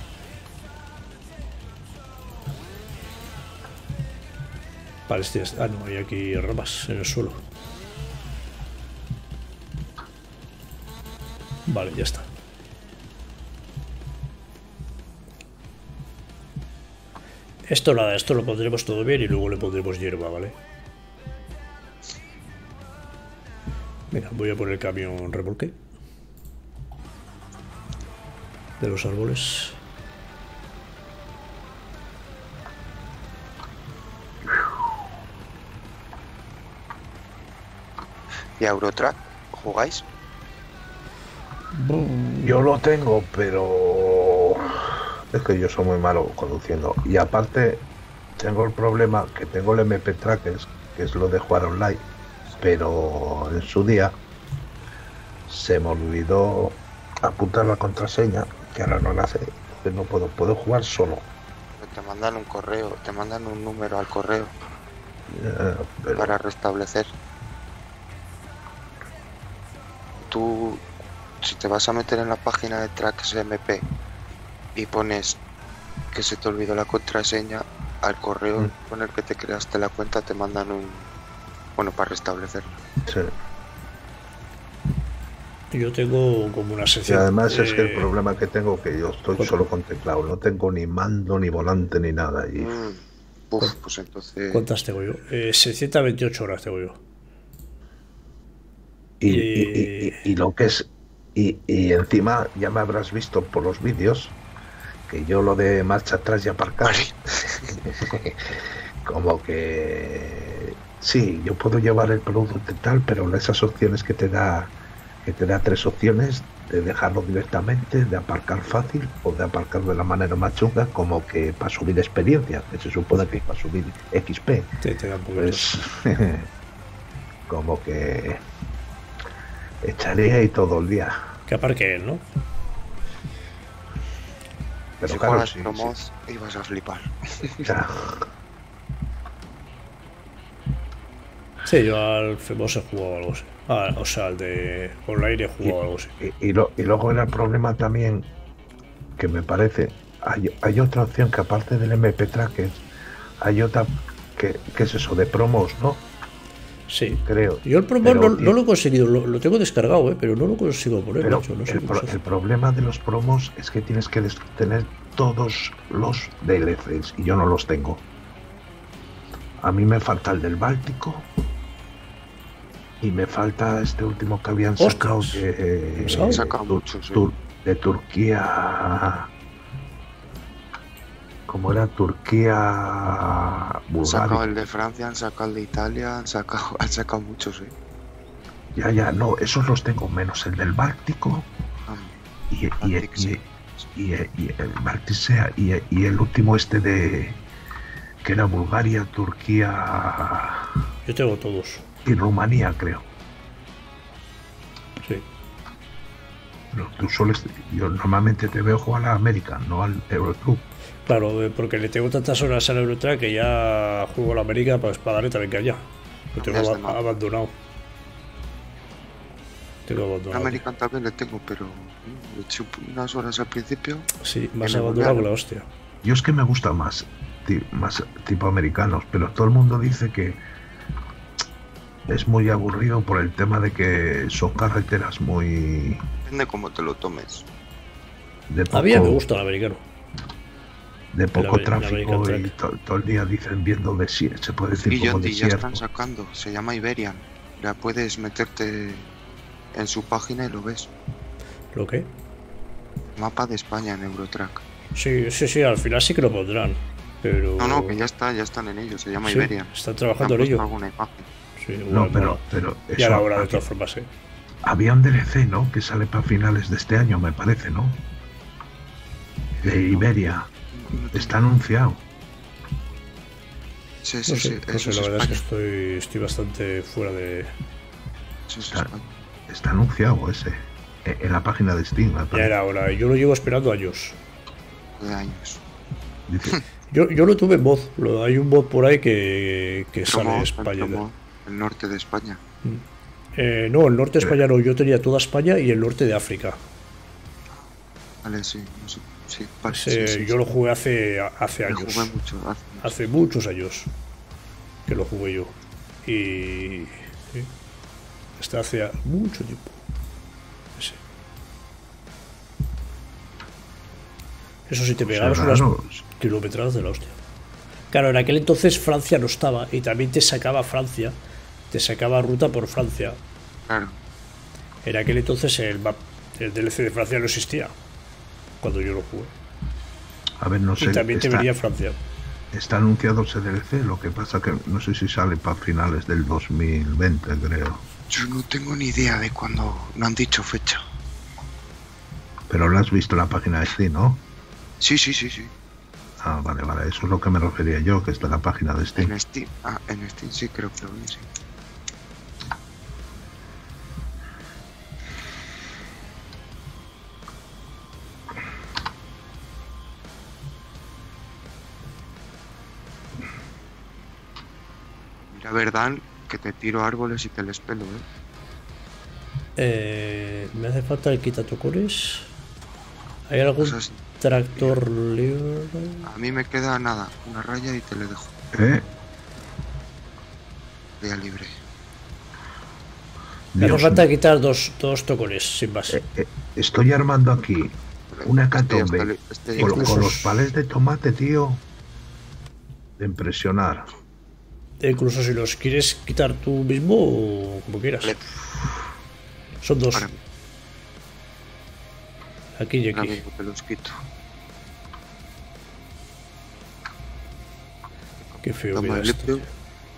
Speaker 1: Vale, no, hay aquí ramas en el suelo. Vale, ya está. Esto nada, esto lo pondremos todo bien y luego le pondremos hierba, ¿vale? Mira, voy a poner el camión remolque de los árboles.
Speaker 2: ¿Y a Eurotrack jugáis?
Speaker 3: Yo lo tengo, pero es que yo soy muy malo conduciendo. Y aparte, tengo el problema que tengo el MP Trackers, que es lo de jugar online, pero en su día se me olvidó apuntar la contraseña, que ahora no la sé, entonces no puedo jugar solo.
Speaker 2: Te mandan un correo, te mandan un número al correo
Speaker 3: Pero
Speaker 2: para restablecer. Tú, si te vas a meter en la página de Tracks MP y pones que se te olvidó la contraseña, al correo con el que te creaste la cuenta te mandan un... Bueno, para restablecer.
Speaker 3: sí.
Speaker 1: Yo tengo como una
Speaker 3: Y
Speaker 1: sección.
Speaker 3: además es que el problema que tengo que yo estoy solo con teclado, no tengo ni mando, ni volante, ni nada. Y
Speaker 2: Pues entonces...
Speaker 1: ¿Cuántas tengo yo? 628 horas tengo yo.
Speaker 3: y lo que es y encima ya me habrás visto por los vídeos que yo lo de marcha atrás y aparcar como que sí, yo puedo llevar el producto y tal, pero esas opciones que te da 3 opciones de dejarlo directamente, de aparcar fácil o de aparcar de la manera más chunga, como que para subir experiencia, que se supone que es para subir XP,
Speaker 1: te da un poco
Speaker 3: pues como que echaría ahí todo el día.
Speaker 1: que aparque él, ¿no?
Speaker 3: Pero
Speaker 2: si
Speaker 3: claro,
Speaker 2: juegas
Speaker 3: sí,
Speaker 2: promos ibas a flipar.
Speaker 3: o sea,
Speaker 1: Sí, yo al FEMOS he jugado algo así. O sea, al de online he jugado algo así.
Speaker 3: y luego era el problema también que me parece, hay otra opción que aparte del MP Tracker, hay otra que es eso de promos, ¿no?
Speaker 1: Sí,
Speaker 3: Creo.
Speaker 1: yo el promo no lo he conseguido, lo tengo descargado, pero no lo consigo poner.
Speaker 3: Pero
Speaker 1: Macho, no sé
Speaker 3: el problema de los promos es que tienes que tener todos los DLCs y yo no los tengo. A mí me falta el del Báltico y me falta este último que habían sacado
Speaker 1: Han
Speaker 2: sacado muchos, sí.
Speaker 3: de Turquía. ¿Cómo era? Turquía,
Speaker 2: Han
Speaker 3: Bulgaria.
Speaker 2: sacado el de Francia, han sacado el de Italia, han sacado muchos, sí.
Speaker 3: Ya, no, esos los tengo menos el del Báltico y el Báltico y el último este de que era Bulgaria, Turquía
Speaker 1: Yo tengo todos.
Speaker 3: y Rumanía, creo.
Speaker 1: Sí.
Speaker 3: Pero yo normalmente te veo jugar a la América, no al Euroclub.
Speaker 1: Claro, porque le tengo tantas horas al Eurotrack que ya juego a la América para darle también que allá. Lo tengo abandonado.
Speaker 2: En American también le tengo, pero le eché unas horas al principio.
Speaker 1: Sí, más abandonado que la hostia.
Speaker 3: Yo es que me gusta más tipo americanos, pero todo el mundo dice que es muy aburrido por el tema de que son carreteras muy...
Speaker 2: Depende cómo te lo tomes.
Speaker 3: de
Speaker 1: A mí me
Speaker 3: poco-
Speaker 1: gusta el americano.
Speaker 3: de poco
Speaker 1: el American
Speaker 3: tráfico y
Speaker 1: Track.
Speaker 3: todo el día dicen viendo desierto, se puede decir
Speaker 2: Y
Speaker 3: como
Speaker 2: Yonti ya
Speaker 3: desierto.
Speaker 2: están sacando, se llama Iberian. Ya puedes meterte en su página y lo ves.
Speaker 1: ¿Lo qué?
Speaker 2: Mapa de España en Eurotrack.
Speaker 1: Sí, al final sí que lo pondrán. Pero.
Speaker 2: No, que ya están en ello, se llama
Speaker 1: Sí,
Speaker 2: Iberian.
Speaker 1: están
Speaker 2: ¿Te
Speaker 1: trabajando
Speaker 2: han
Speaker 1: en
Speaker 2: puesto
Speaker 1: ello.
Speaker 2: alguna imagen?
Speaker 1: Sí,
Speaker 3: No,
Speaker 1: bueno,
Speaker 3: pero
Speaker 1: ya
Speaker 3: eso,
Speaker 1: la hora de todas formas,
Speaker 3: había un DLC, ¿no? Que sale para finales de este año, me parece, ¿no? De Iberia.
Speaker 2: No tengo-
Speaker 3: Está anunciado.
Speaker 2: Sí,
Speaker 1: No
Speaker 2: sí,
Speaker 1: sé,
Speaker 2: sí,
Speaker 1: no
Speaker 2: eso
Speaker 1: sé,
Speaker 2: es
Speaker 1: la verdad es
Speaker 2: España.
Speaker 1: que estoy bastante fuera de.
Speaker 2: Eso es
Speaker 3: Está,
Speaker 2: España.
Speaker 3: está anunciado ese. En la página de Steam, me
Speaker 1: Ya
Speaker 3: parece.
Speaker 1: era hora, yo lo llevo esperando años.
Speaker 2: De años.
Speaker 3: Dice,
Speaker 1: Yo lo tuve en mod, hay un mod por ahí que sale
Speaker 2: Promo,
Speaker 1: España.
Speaker 2: promo, el norte de España.
Speaker 1: No, el norte de España no, yo tenía toda España y el norte de África.
Speaker 2: Vale, sí, no sé. Sí, vale,
Speaker 1: Ese,
Speaker 2: sí, sí,
Speaker 1: yo
Speaker 2: sí.
Speaker 1: lo jugué hace
Speaker 2: Lo
Speaker 1: años.
Speaker 2: jugué mucho.
Speaker 1: Hace muchos años que lo jugué yo. Y. Sí, hasta hace mucho tiempo. Ese. Eso sí, te pegabas
Speaker 3: sea,
Speaker 1: unas
Speaker 3: raro.
Speaker 1: kilometradas de la hostia. Claro, en aquel entonces Francia no estaba y también te sacaba Francia. Te sacaba ruta por Francia.
Speaker 2: Claro.
Speaker 1: En aquel entonces el DLC de Francia no existía. Cuando yo lo jugué.
Speaker 3: a ver, no sé.
Speaker 1: Y también te venía Francia.
Speaker 3: Está anunciado ese DLC, lo que pasa que no sé si sale para finales del 2020, creo.
Speaker 2: Yo no tengo ni idea de cuándo. No han dicho fecha.
Speaker 3: Pero lo has visto en la página de Steam, ¿no?
Speaker 2: Sí.
Speaker 3: Ah, vale, eso es lo que me refería yo, que está en la página de Steam.
Speaker 2: En Steam. Ah, en Steam sí creo que lo vi, sí. Mira, verdad que te tiro árboles y te les pelo,
Speaker 1: Me hace falta el quitatocones. ¿Hay algún
Speaker 2: Cosas-
Speaker 1: tractor libre?
Speaker 2: A mí me queda nada, una raya y te le dejo. Vía libre.
Speaker 1: Me hace
Speaker 3: Dios,
Speaker 1: falta quitar dos tocones sin base.
Speaker 3: estoy armando aquí una
Speaker 2: Este ya
Speaker 3: hecatombe
Speaker 2: está este ya
Speaker 3: con,
Speaker 2: está
Speaker 1: Incluso-
Speaker 3: con los palés de tomate, tío. De impresionar.
Speaker 1: E incluso si los quieres quitar tú mismo o como quieras.
Speaker 2: Vale.
Speaker 1: Son dos.
Speaker 2: Ahora,
Speaker 1: Aquí y
Speaker 2: ahora
Speaker 1: aquí.
Speaker 2: mismo te los quito.
Speaker 1: Qué feo
Speaker 2: Toma
Speaker 1: queda
Speaker 2: el
Speaker 1: esto.
Speaker 2: litio.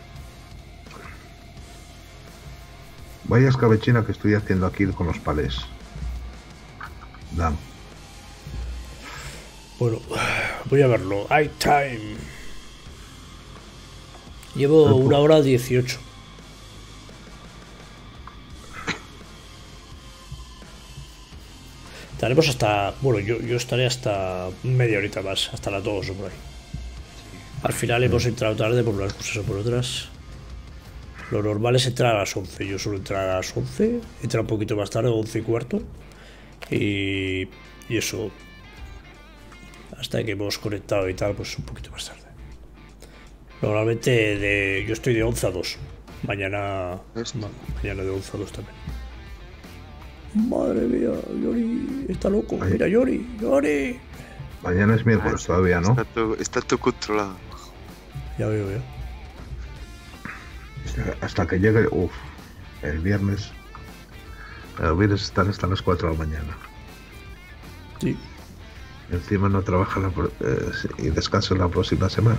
Speaker 3: Vaya escabechina que estoy haciendo aquí con los palés. Dan.
Speaker 1: Bueno, voy a verlo. Hay time. Llevo 1 hora 18. Estaremos hasta. Bueno, yo estaré hasta media horita más, hasta las 2 o por ahí. Al final hemos entrado tarde por unas cosas o por otras. Lo normal es entrar a las 11. Yo suelo entrar a las 11. Entrar un poquito más tarde, 11:15. Y eso. Hasta que hemos conectado y tal, pues un poquito más tarde. Normalmente yo estoy de 11 a 2. Mañana de 11 a 2 también. Madre mía, Yori está loco.
Speaker 3: Ay.
Speaker 1: Mira, Yori.
Speaker 3: Mañana es miércoles todavía, ¿no?
Speaker 2: Está todo controlado.
Speaker 1: Ya veo, ya.
Speaker 3: Hasta que llegue, el viernes. El viernes están hasta las 4 de la mañana.
Speaker 1: Sí.
Speaker 3: Encima no trabaja y descansa la próxima semana.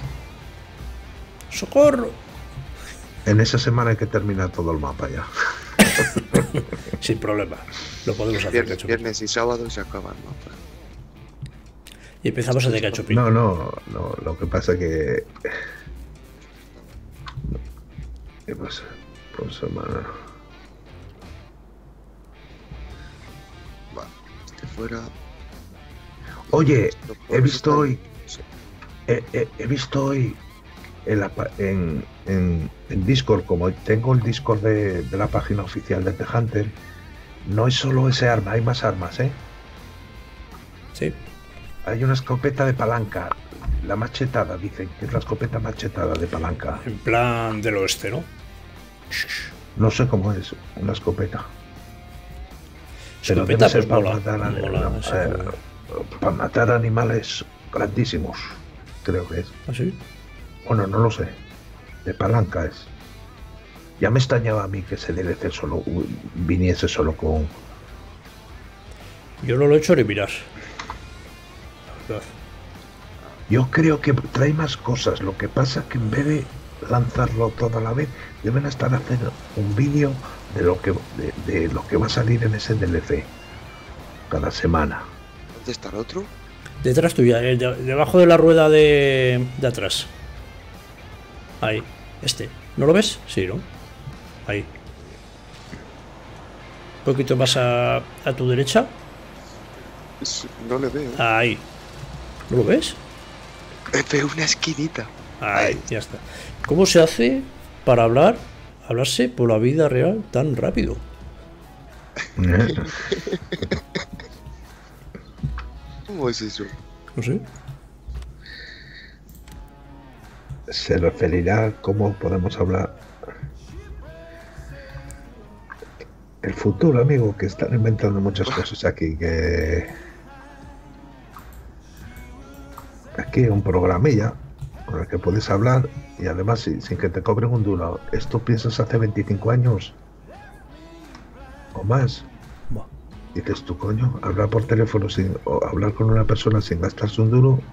Speaker 1: ¡Socorro!
Speaker 3: En esa semana hay que terminar todo el mapa ya.
Speaker 1: Sin problema. Lo podemos hacer,
Speaker 2: Viernes,
Speaker 1: Cachopín.
Speaker 2: viernes y sábado se acaban, ¿no?
Speaker 1: Y empezamos a de Cachopín.
Speaker 3: No, lo que pasa que... ¿Qué pasa? Por semana...
Speaker 2: Va, este fuera.
Speaker 3: Oye,
Speaker 2: Esto
Speaker 3: he visto hoy...
Speaker 2: Sí.
Speaker 3: He visto hoy en Discord, como tengo el Discord de la página oficial de The Hunter, no es solo ese arma, hay más armas, ¿eh?
Speaker 1: Sí.
Speaker 3: Hay una escopeta de palanca, la machetada, dicen que es la escopeta machetada de palanca.
Speaker 1: En plan del oeste, ¿no?
Speaker 3: No sé cómo es, una escopeta. Pero
Speaker 1: Escopeta,
Speaker 3: debe ser
Speaker 1: pues
Speaker 3: para
Speaker 1: mola.
Speaker 3: matar,
Speaker 1: Mola, sí,
Speaker 3: para matar animales grandísimos, creo que es.
Speaker 1: ¿Ah, sí?
Speaker 3: Bueno, no lo sé. De palanca es. Ya me extrañaba a mí que ese DLC solo viniese solo con...
Speaker 1: Yo no lo he hecho ni mirar. La verdad.
Speaker 3: Yo creo que trae más cosas. Lo que pasa es que en vez de lanzarlo todo a la vez, deben estar haciendo un vídeo de lo que va a salir en ese DLC cada semana.
Speaker 2: ¿Dónde está el otro?
Speaker 1: Detrás tuya, debajo de la rueda de atrás. Ahí, este. ¿No lo ves? Sí, ¿no? Ahí. Un poquito más a tu derecha.
Speaker 2: No le veo.
Speaker 1: Ahí. ¿No lo ves?
Speaker 2: Veo una esquinita.
Speaker 1: Ahí, ya está. ¿Cómo se hace para hablarse por la vida real tan rápido?
Speaker 2: ¿Cómo es eso?
Speaker 1: No sé.
Speaker 3: Se referirá a cómo podemos hablar. El futuro, amigo, que están inventando muchas cosas aquí, que... Aquí un programilla con el que puedes hablar y además sin que te cobren un duro. ¿Esto piensas hace 25 años? ¿O más?
Speaker 1: Buah.
Speaker 3: Dices tú, coño, hablar por teléfono o hablar con una persona sin gastarse un duro.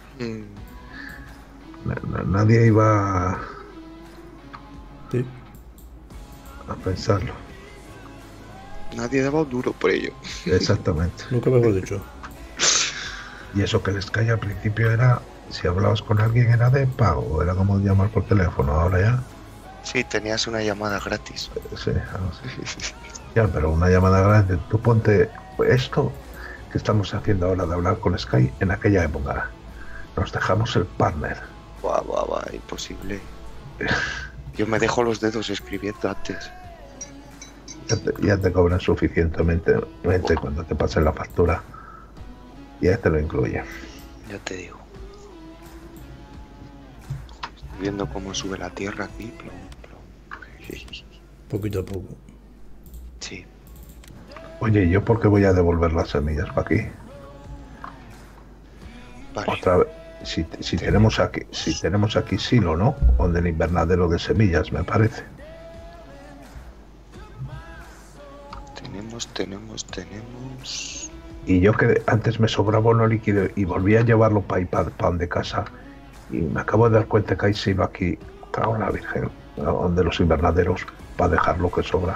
Speaker 3: Nadie iba
Speaker 1: Sí.
Speaker 3: a pensarlo.
Speaker 2: Nadie daba un duro por ello.
Speaker 3: Exactamente.
Speaker 1: Nunca mejor dicho.
Speaker 3: Y eso que les caía al principio era, si hablabas con alguien era de pago, era como llamar por teléfono, ahora ya.
Speaker 2: Sí, tenías una llamada gratis.
Speaker 3: Sí, ya, pero una llamada grande, tú ponte esto que estamos haciendo ahora de hablar con Sky en aquella época. Nos dejamos el partner.
Speaker 2: Buah, imposible. Yo me dejo los dedos escribiendo antes.
Speaker 3: Ya te cobran suficientemente cuando te pasen la factura. Ya te lo incluye.
Speaker 2: Ya te digo. Estoy viendo cómo sube la tierra aquí.
Speaker 1: Poquito a poco.
Speaker 2: Sí.
Speaker 3: Oye, ¿yo por qué voy a devolver las semillas para aquí?
Speaker 2: Vale.
Speaker 3: Otra vez. Si tenemos aquí silo, ¿no? O del invernadero de semillas, me parece.
Speaker 2: Tenemos.
Speaker 3: Y yo que antes me sobraba uno líquido y volví a llevarlo para pan de casa. Y me acabo de dar cuenta que hay silo aquí, cago en la Virgen, donde los invernaderos, para dejar lo que sobra.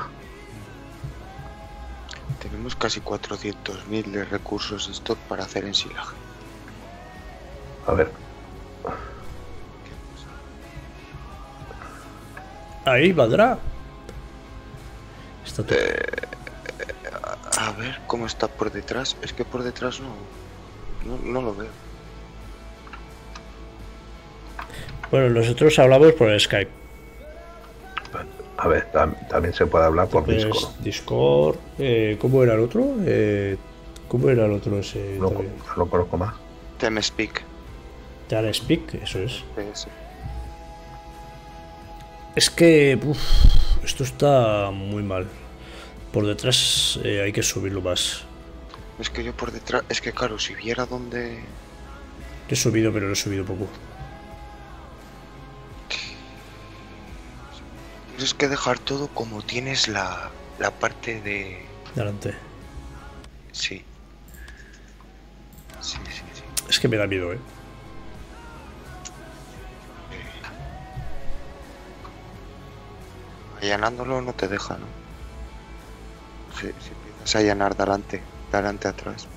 Speaker 2: Tenemos casi 400.000 de recursos de stock para hacer ensilaje.
Speaker 3: A ver,
Speaker 1: Ahí valdrá. Está todo.
Speaker 2: A ver cómo está por detrás. Es que por detrás no lo veo.
Speaker 1: Bueno, nosotros hablamos por Skype.
Speaker 3: a ver, también se puede hablar por
Speaker 1: Pues,
Speaker 3: Discord.
Speaker 1: Discord. ¿Cómo era el otro? ¿Cómo era el otro ese?
Speaker 3: No lo conozco más.
Speaker 2: TeamSpeak.
Speaker 1: TeamSpeak, eso es.
Speaker 2: PS.
Speaker 1: Es que esto está muy mal. Por detrás hay que subirlo más.
Speaker 2: Es que yo por detrás. Es que claro, si viera dónde.
Speaker 1: Lo he subido, pero lo he subido poco.
Speaker 2: Tienes que dejar todo como tienes la parte de.
Speaker 1: Delante.
Speaker 2: Sí. Sí.
Speaker 1: Es que me da miedo,
Speaker 2: Allanándolo no te deja, ¿no? Si empiezas a allanar delante, atrás.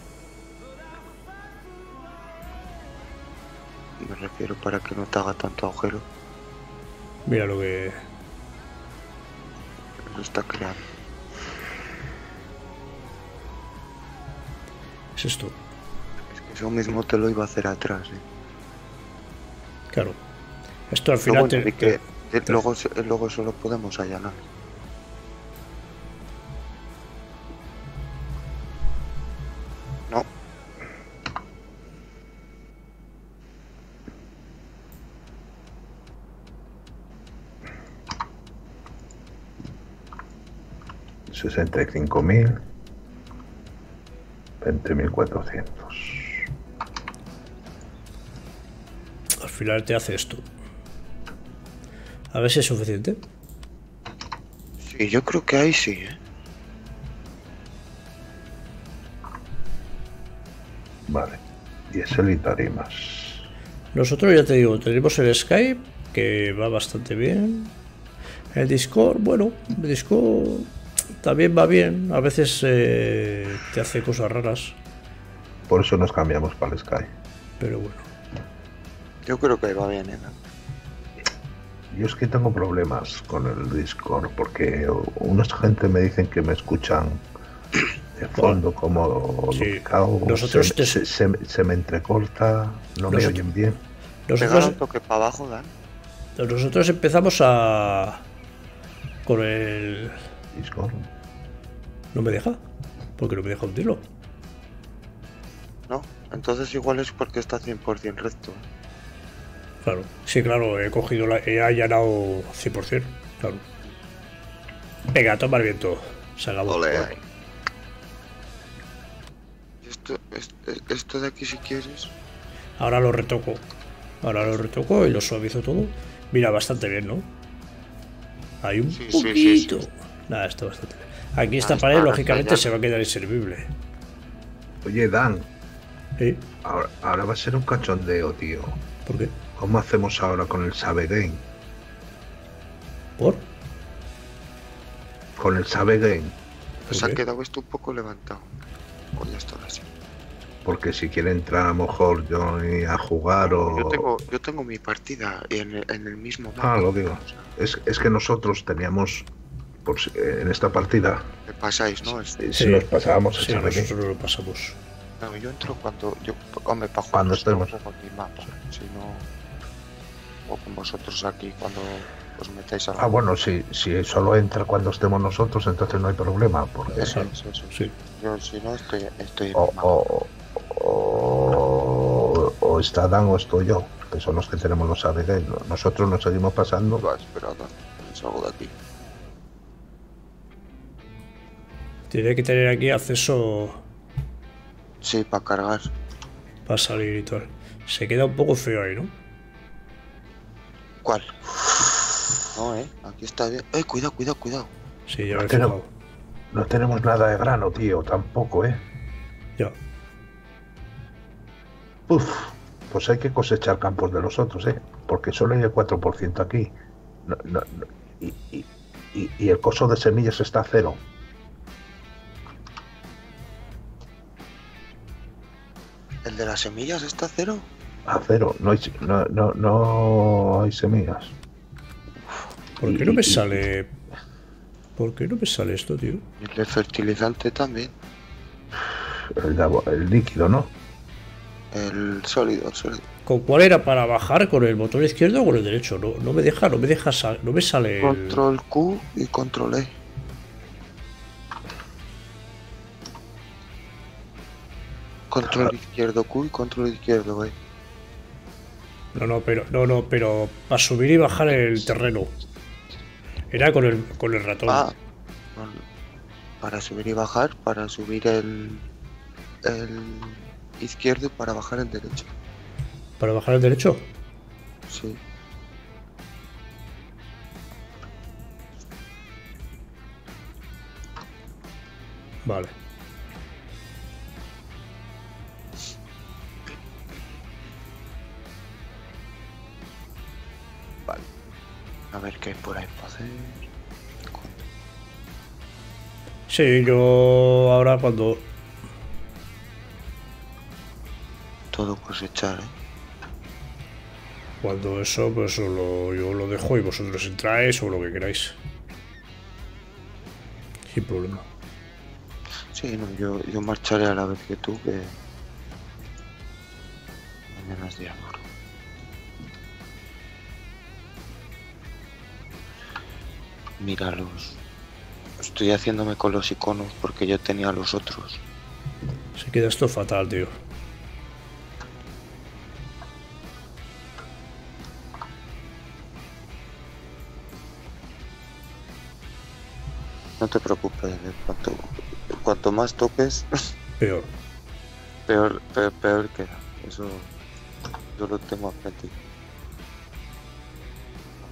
Speaker 2: Me refiero para que no te haga tanto agujero.
Speaker 1: Mira lo que.
Speaker 2: Lo está creando.
Speaker 1: Es esto.
Speaker 2: Es que eso mismo te lo iba a hacer atrás,
Speaker 1: Claro. Esto al final
Speaker 2: luego solo podemos allanar. No.
Speaker 3: $65.000, 20.400.
Speaker 1: final te hace esto. A ver si es suficiente.
Speaker 2: Sí, yo creo que ahí sí, ¿eh?
Speaker 3: Vale. Y es el y tarimas.
Speaker 1: Nosotros, ya te digo, tenemos el Skype, que va bastante bien. El Discord, bueno, el Discord también va bien. A veces te hace cosas raras,
Speaker 3: Por eso nos cambiamos para el Sky.
Speaker 1: pero bueno.
Speaker 2: Yo creo que va bien, ¿eh?
Speaker 3: Yo es que tengo problemas con el Discord porque unos gente me dicen que me escuchan de fondo como
Speaker 1: Sí,
Speaker 3: cao,
Speaker 1: nosotros
Speaker 3: se me entrecorta, no me
Speaker 1: Nosotros-
Speaker 3: oyen bien.
Speaker 2: Pegar
Speaker 1: Nosotros,
Speaker 2: un toque para abajo, Dan.
Speaker 1: nosotros empezamos a... con el...
Speaker 3: Discord.
Speaker 1: No me deja, porque no me deja hundirlo.
Speaker 2: ¿No? Entonces igual es porque está 100% recto.
Speaker 1: Claro, sí, claro, he cogido he allanado 100%, claro. Venga, toma el viento. Se acabó.
Speaker 2: Ole. Esto de aquí si quieres.
Speaker 1: Ahora lo retoco. Ahora lo retoco y lo suavizo todo. Mira, bastante bien, ¿no? Hay un
Speaker 2: Sí, sí,
Speaker 1: poquito.
Speaker 2: sí, sí.
Speaker 1: Nada, está bastante bien. Aquí esta
Speaker 2: Está
Speaker 1: pared, lógicamente,
Speaker 2: ya.
Speaker 1: se va a quedar inservible.
Speaker 3: Oye, Dan,
Speaker 1: ¿Sí?
Speaker 3: ahora va a ser un cachondeo, tío.
Speaker 1: ¿Por qué?
Speaker 3: ¿Cómo hacemos ahora con el Sabe Game?
Speaker 1: ¿Por?
Speaker 3: Con el Sabe Game.
Speaker 2: Pues
Speaker 1: ¿Por
Speaker 2: ha
Speaker 1: qué?
Speaker 2: quedado esto un poco levantado. Pues ya está así.
Speaker 3: Porque si quiere entrar a lo mejor Johnny a jugar o...
Speaker 2: Yo tengo mi partida en el mismo
Speaker 3: Ah,
Speaker 2: mapa.
Speaker 3: lo digo. Es que nosotros teníamos, en esta partida,
Speaker 2: Me pasáis, ¿no?
Speaker 3: si nos pasábamos el
Speaker 1: Sí,
Speaker 3: Sabe Game.
Speaker 1: nosotros lo pasamos.
Speaker 2: No, yo entro cuando hombre, para jugar
Speaker 3: Cuando
Speaker 2: solo
Speaker 3: estemos.
Speaker 2: juego en mi mapa. Si no, o con vosotros aquí cuando os metáis a
Speaker 3: Ah, bueno, si solo entra cuando estemos nosotros, entonces no hay problema. Porque,
Speaker 2: Eso, eso.
Speaker 1: Sí.
Speaker 2: Yo si no estoy en
Speaker 3: o,
Speaker 2: mi mapa.
Speaker 3: o está Dan o estoy yo, que son los que tenemos los Sabe Game. Nosotros nos seguimos pasando.
Speaker 2: Va, espera, salgo de aquí.
Speaker 1: Tiene que tener aquí acceso
Speaker 2: Sí, para cargar.
Speaker 1: para salir y tal. Se queda un poco feo ahí, ¿no?
Speaker 2: ¿Cuál? No, aquí está bien. Cuidado.
Speaker 1: Sí, ya me he
Speaker 3: Pero-
Speaker 1: fijado.
Speaker 3: No tenemos nada de grano, tío, tampoco, ¿eh?
Speaker 1: Ya.
Speaker 3: Uf, pues hay que cosechar campos de los otros, ¿eh? Porque solo hay el 4% aquí. Y el coso de semillas está a 0.
Speaker 2: ¿El de las semillas está a 0?
Speaker 3: A 0. No hay semillas.
Speaker 1: ¿Por qué no me sale? ¿Por qué no me sale esto, tío?
Speaker 2: Y el de fertilizante también.
Speaker 3: El líquido, ¿no?
Speaker 2: El sólido.
Speaker 1: ¿Con cuál era para bajar? ¿Con el botón izquierdo o con el derecho? No me deja, no me sale el...
Speaker 2: Control Q y control E. Control izquierdo Q y control izquierdo E.
Speaker 1: No, pero para subir y bajar el terreno. Era con el ratón.
Speaker 2: Ah, para subir y bajar, para subir el izquierdo y para bajar el derecho.
Speaker 1: ¿Para bajar el derecho?
Speaker 2: Sí.
Speaker 1: Vale.
Speaker 2: Vale. A ver qué hay por ahí para hacer.
Speaker 1: Sí, yo ahora cuando...
Speaker 2: Todo cosechar,
Speaker 1: Cuando eso, pues yo lo dejo y vosotros entráis o lo que queráis. Sin problema.
Speaker 2: Sí, no, yo marcharé a la vez que tú, que mañana es día duro. Míralos. Estoy haciéndome con los iconos porque yo tenía los otros.
Speaker 1: Se queda esto fatal, tío.
Speaker 2: No te preocupes, cuanto más toques,
Speaker 1: Peor.
Speaker 2: peor queda. Eso yo lo tengo aprendido.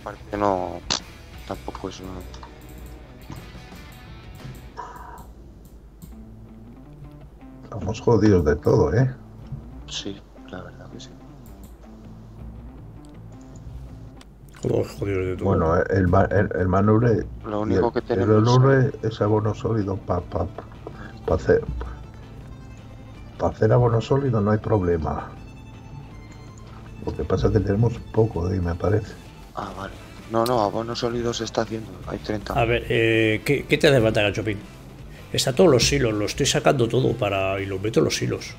Speaker 2: aparte no... Tampoco es...
Speaker 3: Estamos jodidos de todo, ¿eh?
Speaker 2: Sí, la verdad que sí.
Speaker 1: Como jodido de todo.
Speaker 3: Bueno, el manure...
Speaker 2: Lo único que
Speaker 3: El
Speaker 2: tenemos...
Speaker 3: manure es abono sólido para hacer... Para hacer abono sólido no hay problema. Lo que pasa es que tenemos poco, me parece.
Speaker 2: Ah, vale. No, abono sólido se está haciendo. Hay 30.
Speaker 1: A ver, ¿qué te hace falta, Gachopín? Está todos los hilos, lo estoy sacando todo y lo meto en los hilos.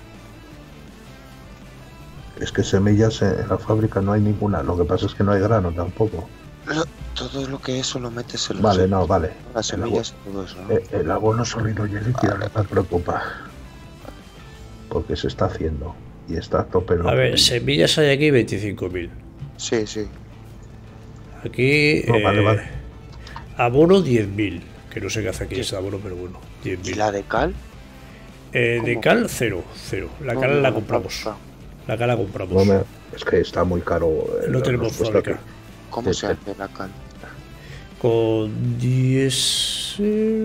Speaker 3: Es que semillas en la fábrica no hay ninguna. Lo que pasa es que no hay grano tampoco.
Speaker 2: Todo lo que eso lo metes en los...
Speaker 3: Vale, no, vale.
Speaker 2: Las semillas y todo eso, ¿no?
Speaker 3: El abono sólido y el líquido no me preocupa. Porque se está haciendo. Y está a tope.
Speaker 1: A ver, semillas hay aquí 25.000.
Speaker 2: Sí, sí.
Speaker 1: Aquí
Speaker 3: No, vale.
Speaker 1: abono 10.000. Que no sé qué hace aquí ese abono, pero bueno,
Speaker 2: ¿Y
Speaker 1: 10.000.
Speaker 2: la de cal?
Speaker 1: De cal, cero. La
Speaker 2: No,
Speaker 1: cal la
Speaker 2: no,
Speaker 1: compramos.
Speaker 2: no.
Speaker 1: La cal la compramos.
Speaker 3: Es que está muy caro.
Speaker 1: No tenemos fábrica.
Speaker 2: ¿Cómo se hace la cal?
Speaker 1: Con 10...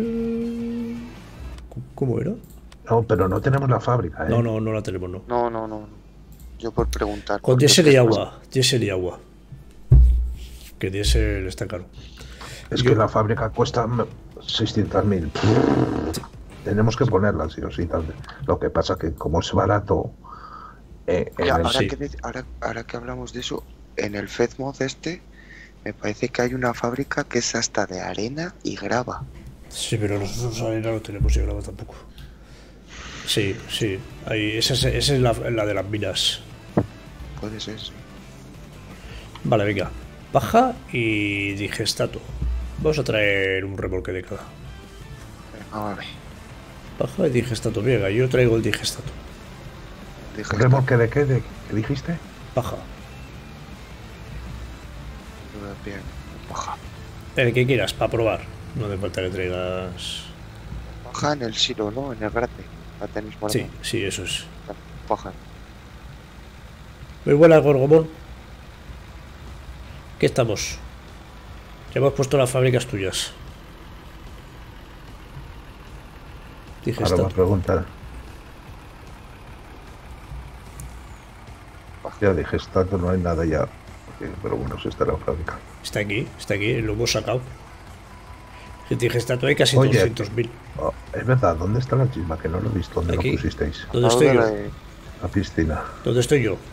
Speaker 1: ¿Cómo era?
Speaker 3: No, pero no tenemos la fábrica, ¿eh?
Speaker 1: No la tenemos, no.
Speaker 2: No. Yo por preguntar.
Speaker 1: Con
Speaker 2: porque
Speaker 1: diésel
Speaker 2: es
Speaker 1: y
Speaker 2: que
Speaker 1: agua. Diésel y agua. Que diésel está caro.
Speaker 3: Es que la fábrica cuesta 600.000. Tenemos que ponerla, sí o sí. Lo que pasa que como es barato...
Speaker 2: ahora que hablamos de eso, en el FedMod me parece que hay una fábrica que es hasta de arena y grava.
Speaker 1: Sí, pero nosotros arena no tenemos y grava tampoco. Sí. Ahí, esa es la de las minas.
Speaker 2: Puede ser, sí.
Speaker 1: Vale, venga. Paja y digestato. Vamos a traer un remolque de cada.
Speaker 2: Venga, vale.
Speaker 1: Paja y digestato. Venga, yo traigo el digestato.
Speaker 3: ¿Remolque de qué? ¿De qué dijiste?
Speaker 1: Paja.
Speaker 2: Bien, paja.
Speaker 1: El que quieras, para probar. No hace falta que traigas...
Speaker 2: Paja en el silo, ¿no? En el grate. La tenéis por ahí.
Speaker 1: Sí, eso es.
Speaker 2: Paja.
Speaker 1: Muy buena, Gorgomón. ¿Qué estamos? Ya hemos puesto las fábricas tuyas.
Speaker 3: Ahora
Speaker 1: Digestato.
Speaker 3: me preguntar. Ya digestato no hay nada ya. Pero bueno, si está en la fábrica.
Speaker 1: Está aquí, lo hemos sacado. El digestato hay casi
Speaker 3: Oye,
Speaker 1: 200.000.
Speaker 3: Oh, es verdad, ¿dónde está la chisma? Que no lo he visto. ¿Dónde
Speaker 1: Aquí.
Speaker 3: lo pusisteis?
Speaker 1: ¿Dónde estoy yo?
Speaker 3: La piscina.
Speaker 1: ¿Dónde estoy yo?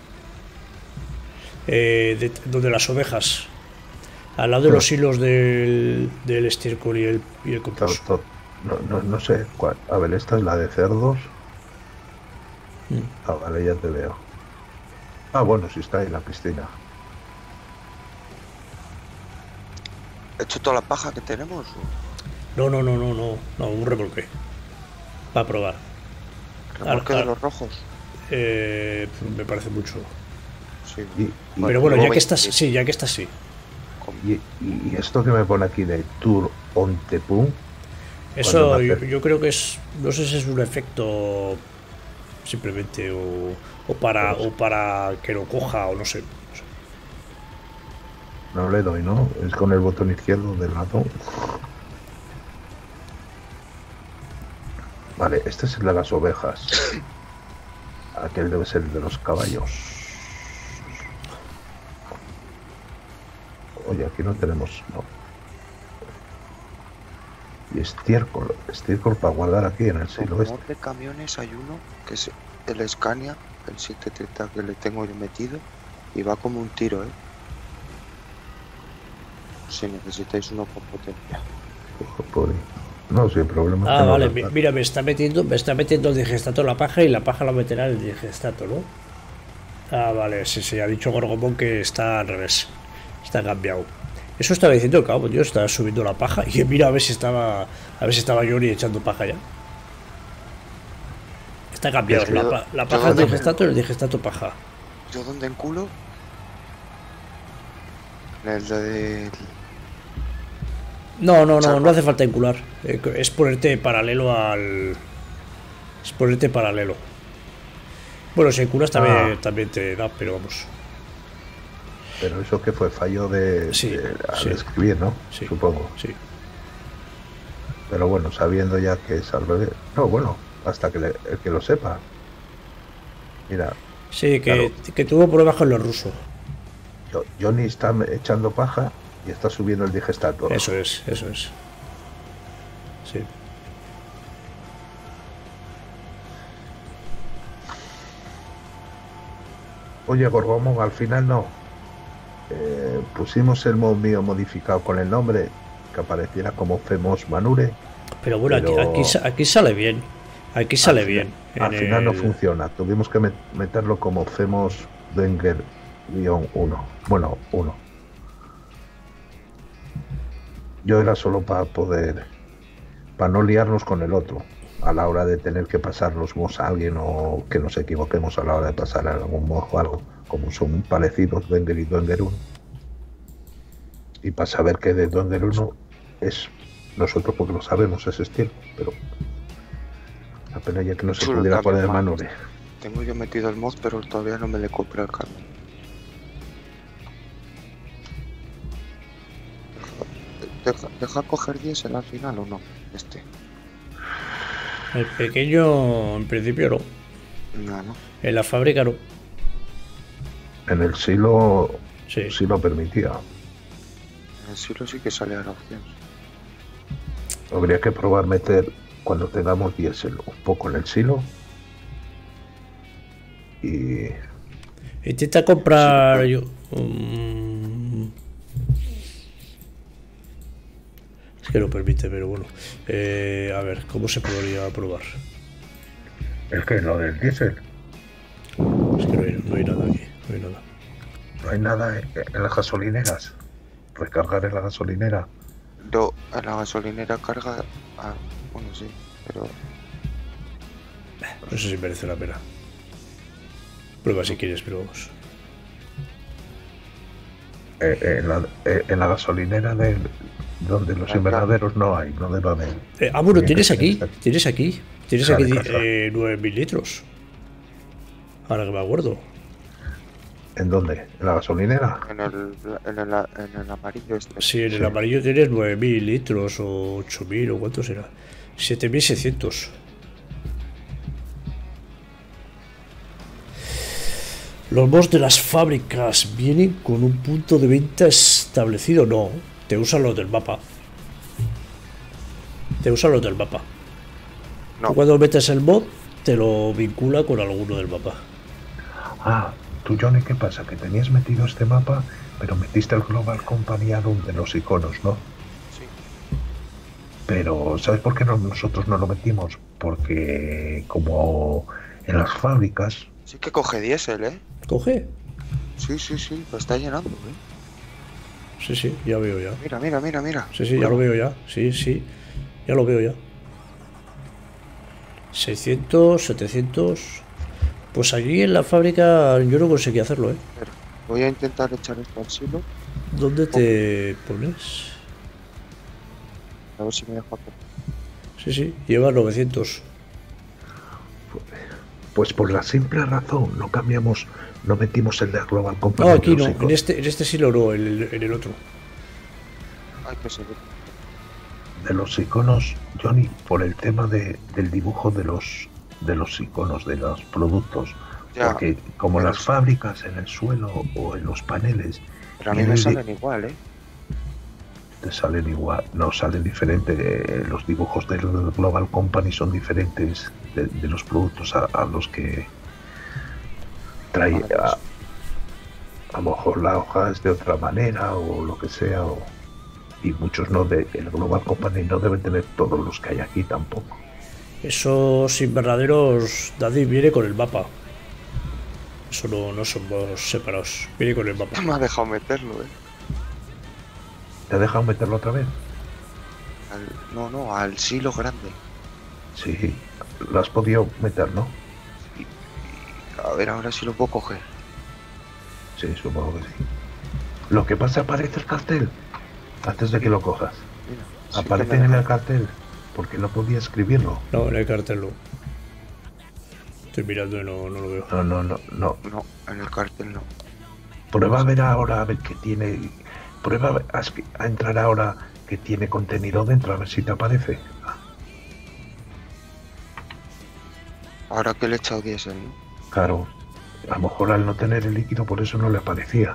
Speaker 1: Donde las ovejas. Al lado de los hilos del estiércol y el compost.
Speaker 3: No sé cuál. A ver, esta es la de cerdos. Ah, vale, ya te veo. Ah, bueno, sí está ahí la piscina.
Speaker 2: ¿He hecho toda la paja que tenemos?
Speaker 1: No, un remolque. Para probar.
Speaker 2: ¿Remolque de los rojos?
Speaker 1: Me parece mucho.
Speaker 2: Sí.
Speaker 1: Pero bueno, ya que estás, sí.
Speaker 3: Y esto que me pone aquí de Tour on the Pum.
Speaker 1: Eso yo creo que es, no sé si es un efecto simplemente o para que lo coja o no sé.
Speaker 3: No le doy, ¿no? Es con el botón izquierdo del ratón. Vale, este es el de las ovejas. Aquel debe ser el de los caballos. Oye, aquí no tenemos... No. Y estiércol para guardar aquí en el silo este.
Speaker 2: De camiones hay uno que es el Scania, el 730 que le tengo yo metido y va como un tiro, si necesitáis uno con potencia.
Speaker 3: No, sin problema.
Speaker 1: Vale, mira, me está metiendo el digestato en la paja y la paja la meterá en el digestato, ¿no? Vale, sí, ha dicho Gorgomón que está al revés. Está cambiado. Eso estaba diciendo, claro, yo estaba subiendo la paja y mira a ver si estaba Johnny echando paja ya. Está cambiado, la paja del digestato y el digestato paja.
Speaker 2: ¿Yo dónde enculo? En el de...
Speaker 1: No hace falta encular. Es ponerte paralelo al... Es ponerte paralelo. Bueno, si enculas también te da, pero vamos.
Speaker 3: Pero eso que fue fallo
Speaker 1: Sí,
Speaker 3: al
Speaker 1: sí.
Speaker 3: escribir, ¿no?
Speaker 1: Sí.
Speaker 3: Supongo.
Speaker 1: Sí.
Speaker 3: Pero bueno, sabiendo ya que es al revés. No, bueno, hasta que el que lo sepa. Mira,
Speaker 1: Sí,
Speaker 3: claro,
Speaker 1: que tuvo problemas con los rusos.
Speaker 3: Johnny está echando paja y está subiendo el digestator.
Speaker 1: Eso es, eso es. Sí.
Speaker 3: Oye, Gorgomon, al final no. Pusimos el mod mío modificado con el nombre que apareciera como Femos Manure.
Speaker 1: Pero bueno,
Speaker 3: Pero
Speaker 1: aquí sale bien. Aquí sale bien.
Speaker 3: Al final no funciona. Tuvimos que meterlo como Femos Denger-1. Bueno, 1. Yo era solo para no liarnos con el otro a la hora de tener que pasar los mods a alguien o que nos equivoquemos a la hora de pasar algún mod o algo, como son parecidos Denger y Denger 1. Y para saber que de Denger 1 es nosotros, porque lo sabemos, ese estilo, pero la pena ya que no se
Speaker 2: Chulo
Speaker 3: pudiera
Speaker 2: también,
Speaker 3: poner
Speaker 2: man.
Speaker 3: Manure.
Speaker 2: Tengo yo metido el mod, pero todavía no me le compré el cambio. ¿Deja coger diésel al final o no?
Speaker 1: El pequeño, en principio no.
Speaker 2: No.
Speaker 1: En la fábrica no.
Speaker 3: En el silo
Speaker 1: Sí.
Speaker 3: sí lo permitía.
Speaker 2: En el silo sí que sale a la opción.
Speaker 3: Habría que probar meter, cuando tengamos diésel, un poco en el silo. Y
Speaker 1: Intenta comprar yo. Es que no permite, pero bueno. A ver, ¿cómo se podría probar?
Speaker 3: es que lo del diésel,
Speaker 1: Es que no hay nada aquí. No hay nada.
Speaker 3: no hay nada en las gasolineras. Recargar en la gasolinera.
Speaker 2: No, en la gasolinera carga. Bueno, sí, pero.
Speaker 1: No sé si merece la pena. Prueba si quieres, pero vamos.
Speaker 3: En la gasolinera donde los invernaderos no hay, no debe haber.
Speaker 1: Bueno,
Speaker 3: Tiene
Speaker 1: tienes
Speaker 3: que
Speaker 1: aquí.
Speaker 3: tener-
Speaker 1: Tienes aquí. Tienes
Speaker 3: Sale
Speaker 1: aquí
Speaker 3: casa.
Speaker 1: 9.000 litros. Ahora que me acuerdo.
Speaker 3: ¿En dónde? ¿En la gasolinera?
Speaker 2: En el amarillo este.
Speaker 1: Sí, en el
Speaker 3: Sí.
Speaker 1: amarillo tienes 9.000 litros o 8.000 o cuánto será. 7.600. Los mods de las fábricas vienen con un punto de venta establecido. No, te usan los del mapa. Te usan los del mapa.
Speaker 2: No,
Speaker 1: Tú cuando metes el mod, te lo vincula con alguno del mapa.
Speaker 3: Ah, tú, Johnny, ¿qué pasa? Que tenías metido este mapa, pero metiste el Global Company Add-on de los iconos, ¿no?
Speaker 2: sí.
Speaker 3: Pero, ¿sabes por qué nosotros no lo metimos? Porque como en las fábricas,
Speaker 2: Sí que coge diésel, ¿eh?
Speaker 1: ¿Coge?
Speaker 2: Sí, lo está llenando, ¿eh?
Speaker 1: Sí, sí, ya veo ya.
Speaker 2: Mira.
Speaker 1: Sí, sí, ya lo veo ya. Sí, sí, ya lo veo ya. 600, 700. Pues allí en la fábrica yo no conseguí hacerlo, ¿eh?
Speaker 2: Espera, voy a intentar echar esto al silo,
Speaker 1: ¿Dónde te pones?
Speaker 2: a ver si me deja hacer.
Speaker 1: Sí, sí, lleva 900.
Speaker 3: pues por la simple razón no cambiamos, no metimos el de Global
Speaker 1: No,
Speaker 3: Company.
Speaker 1: aquí
Speaker 3: de
Speaker 1: no,
Speaker 3: los
Speaker 1: en
Speaker 3: iconos.
Speaker 1: este silo no, en el otro.
Speaker 2: Hay que seguir.
Speaker 3: De los iconos, Johnny, por el tema del dibujo de los iconos, de los productos.
Speaker 2: Ya,
Speaker 3: Porque como
Speaker 2: pero
Speaker 3: las
Speaker 2: sí.
Speaker 3: fábricas en el suelo o en los paneles
Speaker 2: Pero a mí me salen igual, ¿eh?
Speaker 3: te salen igual, no salen diferentes. Los dibujos del Global Company son diferentes de los productos a los que trae. A lo mejor la hoja es de otra manera o lo que sea. Y muchos no, el Global Company no deben tener todos los que hay aquí tampoco.
Speaker 1: Esos invernaderos, Daddy viene con el mapa. Eso no somos separados. Viene con el mapa.
Speaker 2: Me ha dejado meterlo, ¿eh?
Speaker 3: ¿Te ha dejado meterlo otra vez?
Speaker 2: No, al silo grande.
Speaker 3: Sí, lo has podido meter, ¿no?
Speaker 2: A ver, ahora sí lo puedo coger.
Speaker 3: Sí, supongo que sí. Lo que pasa, aparece el cartel antes de que lo cojas.
Speaker 2: Mira, sí
Speaker 3: Aparece
Speaker 2: que me
Speaker 3: en
Speaker 2: deja.
Speaker 3: el cartel porque no podía escribirlo.
Speaker 1: No, en el cartel no. Estoy mirando y no lo veo.
Speaker 3: No.
Speaker 2: No, en el cartel no.
Speaker 3: Prueba a ver ahora, a ver qué tiene. Prueba a entrar ahora que tiene contenido dentro, a ver si te aparece.
Speaker 2: Ahora que le he echado diésel, ¿no?
Speaker 3: Claro, a lo mejor al no tener el líquido por eso no le aparecía.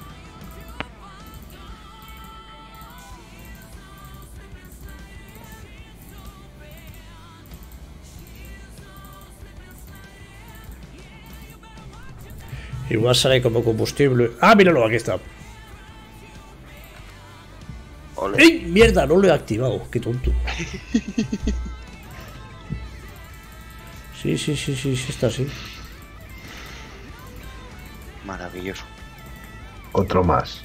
Speaker 1: Igual sale como combustible. ¡Ah, míralo! Aquí está.
Speaker 2: Ole.
Speaker 1: ¡Ey! ¡Mierda! No lo he activado. ¡Qué tonto! Sí, está así.
Speaker 2: Maravilloso.
Speaker 3: Otro más.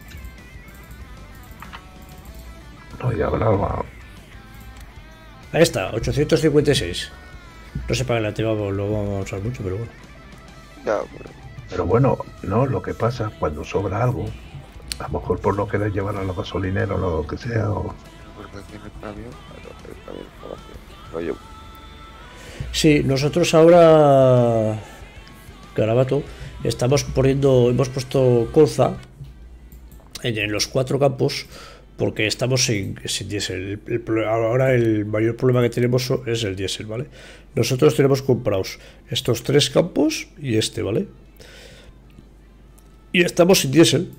Speaker 3: No, ya hablaba.
Speaker 1: Ahí está, 856. No se paga el activado, lo vamos a usar mucho, pero bueno.
Speaker 2: Ya,
Speaker 3: Pero bueno, no, lo que pasa cuando sobra algo, a lo mejor por no querer llevar a la gasolinera o lo que sea, o...
Speaker 2: porque aquí en el camión está vacío. Lo llevo.
Speaker 1: Sí, nosotros ahora, Garabato, estamos poniendo, hemos puesto colza en los 4 campos porque estamos sin diésel. Ahora el mayor problema que tenemos es el diésel, ¿vale? Nosotros tenemos comprados estos 3 campos y este, ¿vale? Y estamos sin diésel,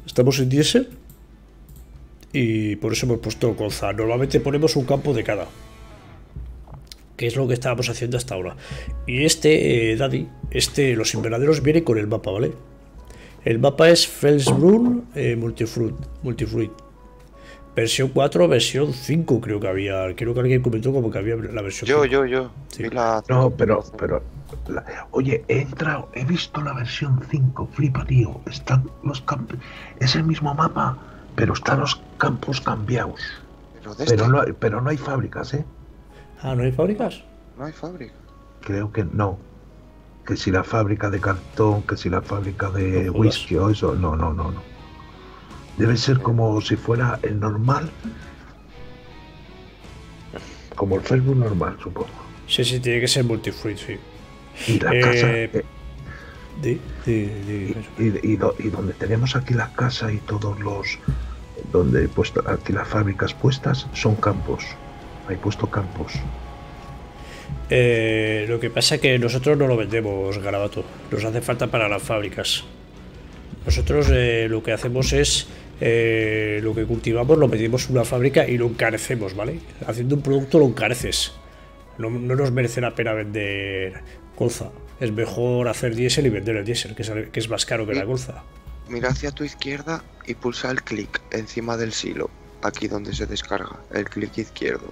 Speaker 1: y por eso hemos puesto colza. Normalmente ponemos un campo de cada, que es lo que estábamos haciendo hasta ahora. Y Daddy, los invernaderos vienen con el mapa, ¿vale? El mapa es Felsbrunn Multifruit. Versión 4, versión 5 creo que había. Creo que alguien comentó como que había la versión 5.
Speaker 2: Yo.
Speaker 1: Sí.
Speaker 3: No, pero oye, he visto la versión 5, flipa, tío. Están los campos, es el mismo mapa, pero están los campos cambiados. Pero no hay fábricas, ¿eh?
Speaker 1: Ah, ¿no hay fábricas?
Speaker 2: No hay fábrica.
Speaker 3: Creo que no. Que si la fábrica de cartón, que si la fábrica de
Speaker 1: No
Speaker 3: whisky o eso, no. Debe ser como si fuera el normal. Como el Facebook normal, supongo.
Speaker 1: Sí, tiene que ser Multifruit, sí.
Speaker 3: Y la casa... y donde tenemos aquí la casa y todos los... Donde he puesto aquí las fábricas puestas, son campos. Hay puesto campos.
Speaker 1: Lo que pasa es que nosotros no lo vendemos, Garabato. Nos hace falta para las fábricas. Nosotros lo que hacemos es lo que cultivamos lo metemos en una fábrica y lo encarecemos, ¿vale? Haciendo un producto lo encareces. No nos merece la pena vender colza. Es mejor hacer diésel y vender el diésel, que es más caro que la colza.
Speaker 2: Mira hacia tu izquierda y pulsa el clic encima del silo, aquí donde se descarga, el clic izquierdo.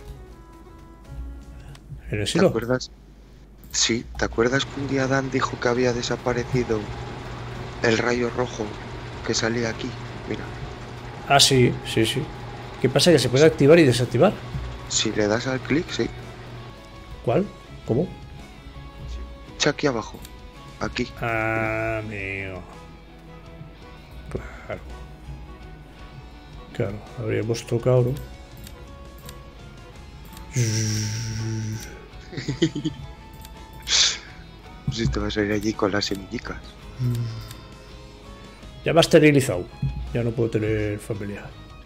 Speaker 1: ¿En el silo?
Speaker 2: ¿Te acuerdas? Sí, ¿te acuerdas que un día Dan dijo que había desaparecido el rayo rojo que salía aquí? Mira.
Speaker 1: Ah, sí. ¿Qué pasa? ¿Que se puede activar y desactivar?
Speaker 2: Si le das al clic, sí.
Speaker 1: ¿Cuál? ¿Cómo?
Speaker 2: Echa aquí abajo. Aquí.
Speaker 1: Amigo. Claro, habríamos tocado, ¿no?
Speaker 2: Si te vas a ir allí con las semillicas.
Speaker 1: Ya me has esterilizado. Ya no puedo tener familia.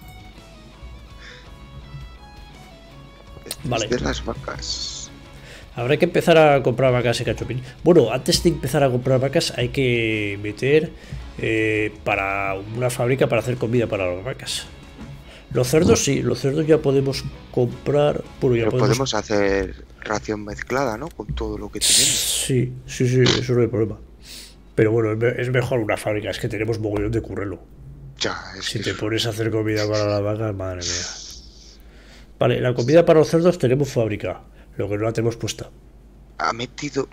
Speaker 1: Vale.
Speaker 2: De las vacas.
Speaker 1: Habrá que empezar a comprar vacas y cachopín. Bueno, antes de empezar a comprar vacas hay que meter para una fábrica para hacer comida para las vacas. Los cerdos sí, los cerdos ya podemos comprar. Bueno, ya
Speaker 2: pero podemos hacer ración mezclada, ¿no? Con todo lo que tenemos.
Speaker 1: Sí, eso no hay problema. Pero bueno, es mejor una fábrica, es que tenemos mogollón de currelo.
Speaker 2: Ya,
Speaker 1: si te pones a hacer comida para las vacas, madre mía. Vale, la comida para los cerdos tenemos fábrica, lo que no la tenemos puesta.
Speaker 2: Ha metido...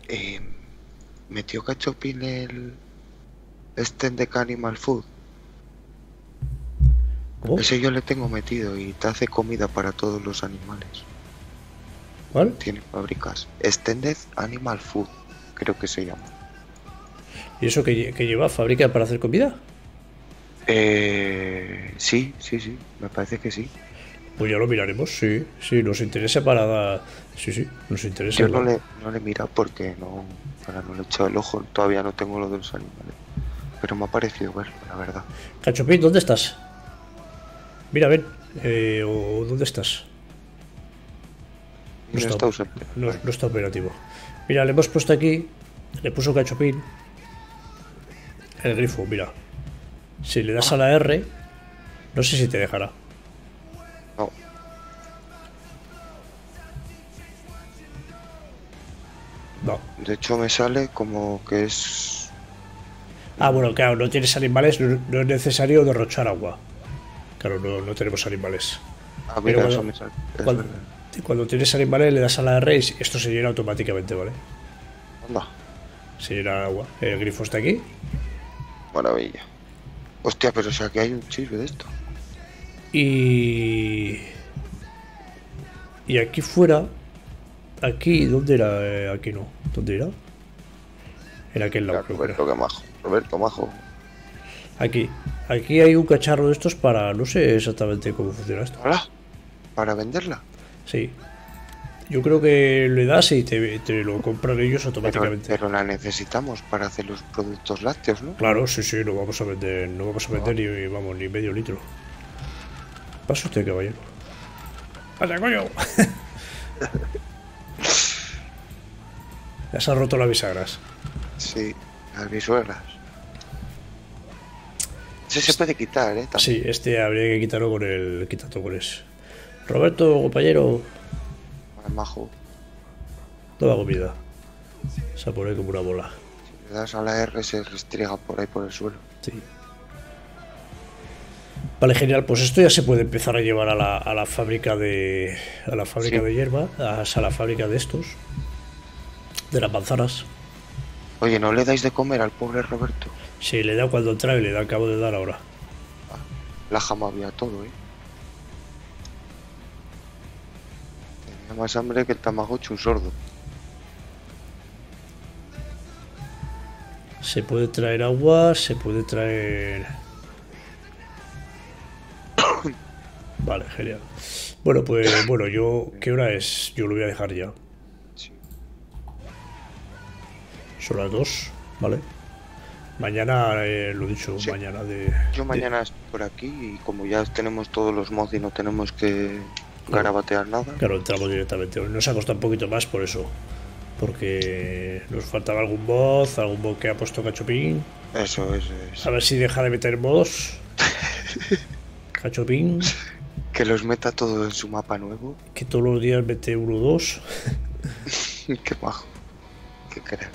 Speaker 2: metió Cachopín el Extended Animal Food.
Speaker 1: ¿Cómo?
Speaker 2: Ese yo le tengo metido y te hace comida para todos los animales.
Speaker 1: ¿Cuál?
Speaker 2: Tiene fábricas. Extended Animal Food, creo que se llama.
Speaker 1: ¿Y eso que lleva fábrica para hacer comida?
Speaker 2: Sí, me parece que sí.
Speaker 1: Pues ya lo miraremos, sí, nos interesa para... Sí, nos interesa.
Speaker 2: Yo no le he mirado porque no le he echado el ojo, todavía no tengo lo de los animales. pero me ha parecido verlo, la verdad.
Speaker 1: Cachopín, ¿dónde estás? Mira, ven. ¿O dónde estás?
Speaker 2: No está ausente.
Speaker 1: No está operativo. Mira, le hemos puesto aquí. Le puso Cachopín. El grifo, mira. Si le das a la R, no sé si te dejará.
Speaker 2: No.
Speaker 1: No.
Speaker 2: De hecho me sale como que es...
Speaker 1: Ah, bueno, claro, no tienes animales, no es necesario derrochar agua. Claro, no tenemos animales.
Speaker 2: Ah, mira,
Speaker 1: Pero
Speaker 2: eso me sale. Es
Speaker 1: Cuando,
Speaker 2: verdad.
Speaker 1: cuando tienes animales le das a la R y esto se llena automáticamente, ¿vale?
Speaker 2: Anda,
Speaker 1: Se llena de agua. El grifo está aquí.
Speaker 2: maravilla. Hostia, pero o sea que hay un chisme de esto.
Speaker 1: Y aquí fuera. Aquí, ¿dónde era? Aquí no. ¿Dónde era? En aquel lado, creo que era.
Speaker 2: Roberto, qué majo. Roberto, majo.
Speaker 1: Aquí. Aquí hay un cacharro de estos para... No sé exactamente cómo funciona esto.
Speaker 2: Hola, para venderla.
Speaker 1: Sí. Yo creo que le das y te lo compran ellos automáticamente.
Speaker 2: Pero la necesitamos para hacer los productos lácteos, ¿no?
Speaker 1: Claro, sí, no vamos a vender, ni, vamos, ni medio litro. Pasa usted, caballero. ¡Pasa, coño! Ya se ha roto las bisagras.
Speaker 2: Sí, las bisuelas. Ese se puede quitar, ¿eh? También.
Speaker 1: Sí, este habría que quitarlo con el quitatocones. Roberto, compañero,
Speaker 2: Majo.
Speaker 1: toma comida. Se pone como una bola.
Speaker 2: Si le das a la R se restriega por ahí por el suelo.
Speaker 1: Sí. Vale, genial. Pues esto ya se puede empezar a llevar a la fábrica de... A la fábrica
Speaker 2: Sí.
Speaker 1: de hierba, a la fábrica de estos. De las manzanas.
Speaker 2: Oye, ¿no le dais de comer al pobre Roberto?
Speaker 1: Sí, le da cuando entra y le da, acabo de dar ahora.
Speaker 2: La jama había todo, ¿eh? Tenía más hambre que el Tamagotchi un sordo.
Speaker 1: Se puede traer agua, se puede traer... Vale, genial. Bueno, pues bueno, yo... ¿Qué hora es? Yo lo voy a dejar ya.
Speaker 2: Sí.
Speaker 1: Son las 2, ¿vale? Mañana, lo dicho,
Speaker 2: Sí.
Speaker 1: mañana de...
Speaker 2: Yo mañana estoy por aquí y como ya tenemos todos los mods y no tenemos que garabatear nada.
Speaker 1: Claro, entramos directamente. Nos ha costado un poquito más por eso. Porque nos faltaba algún mod que ha puesto Cachopín.
Speaker 2: Eso es.
Speaker 1: A ver si deja de meter modos. Cachopín,
Speaker 2: Que los meta todo en su mapa nuevo.
Speaker 1: que todos los días mete 1 o 2.
Speaker 2: Qué majo. Qué crack.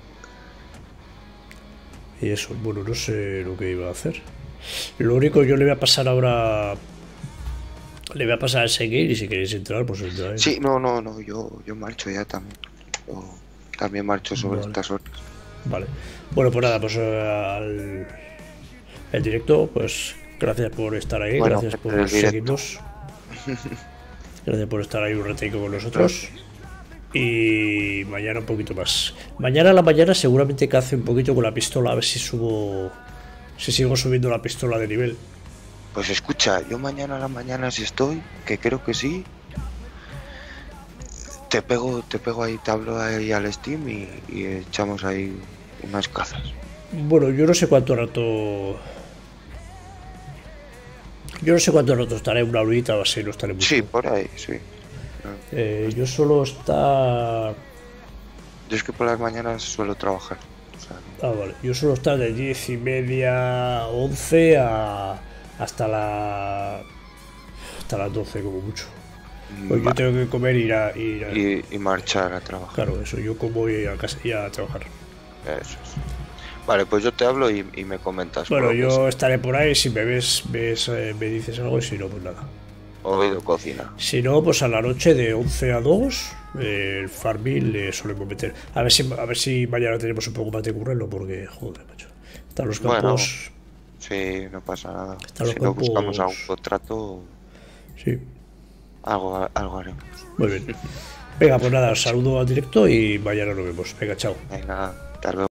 Speaker 1: Y eso, bueno, no sé lo que iba a hacer. Lo único, yo le voy a pasar ahora... Le voy a pasar a seguir y si queréis entrar, pues entráis.
Speaker 2: Sí, no, yo marcho ya también. Yo también marcho sobre
Speaker 1: Vale.
Speaker 2: estas horas.
Speaker 1: Vale. Bueno, pues nada, pues el directo, pues gracias por estar ahí,
Speaker 2: Bueno,
Speaker 1: gracias por
Speaker 2: el directo.
Speaker 1: seguirnos. Gracias por estar ahí un ratito con nosotros. Y mañana un poquito más. Mañana a la mañana seguramente que hace un poquito con la pistola, a ver si subo... Si sigo subiendo la pistola de nivel.
Speaker 2: Pues escucha, yo mañana a la mañana si estoy, que creo que sí, te pego ahí, te hablo ahí al Steam y echamos ahí unas cazas.
Speaker 1: Bueno, yo no sé cuánto rato... Yo no sé cuánto rato estaré, una horita o así, no estaré mucho.
Speaker 2: Sí, por ahí, sí.
Speaker 1: Yo solo estar...
Speaker 2: Yo es que por las mañanas suelo trabajar. O sea,
Speaker 1: Ah, vale. Yo suelo estar de 10:30, 11 hasta las 12 como mucho. Pues yo tengo que comer y ir a...
Speaker 2: y marchar a trabajar.
Speaker 1: Claro, eso, yo como y a casa y a trabajar.
Speaker 2: Eso es. Vale, pues yo te hablo y me comentas.
Speaker 1: Bueno,
Speaker 2: por lo que
Speaker 1: yo estaré por ahí, si me ves me dices algo y si no, pues nada.
Speaker 2: sea. Oído cocina.
Speaker 1: Si no, pues a la noche de 11 a 2 el Farmville le solemos meter. A ver si mañana tenemos un poco más de currelo, porque, joder, macho. Están los campos...
Speaker 2: Bueno, sí, no pasa nada.
Speaker 1: Están los
Speaker 2: Si no
Speaker 1: campos-
Speaker 2: buscamos algún contrato,
Speaker 1: Sí,
Speaker 2: algo haremos.
Speaker 1: muy bien. Venga, pues nada, os saludo al directo y mañana nos vemos. Venga, chao.
Speaker 2: Venga, hasta luego.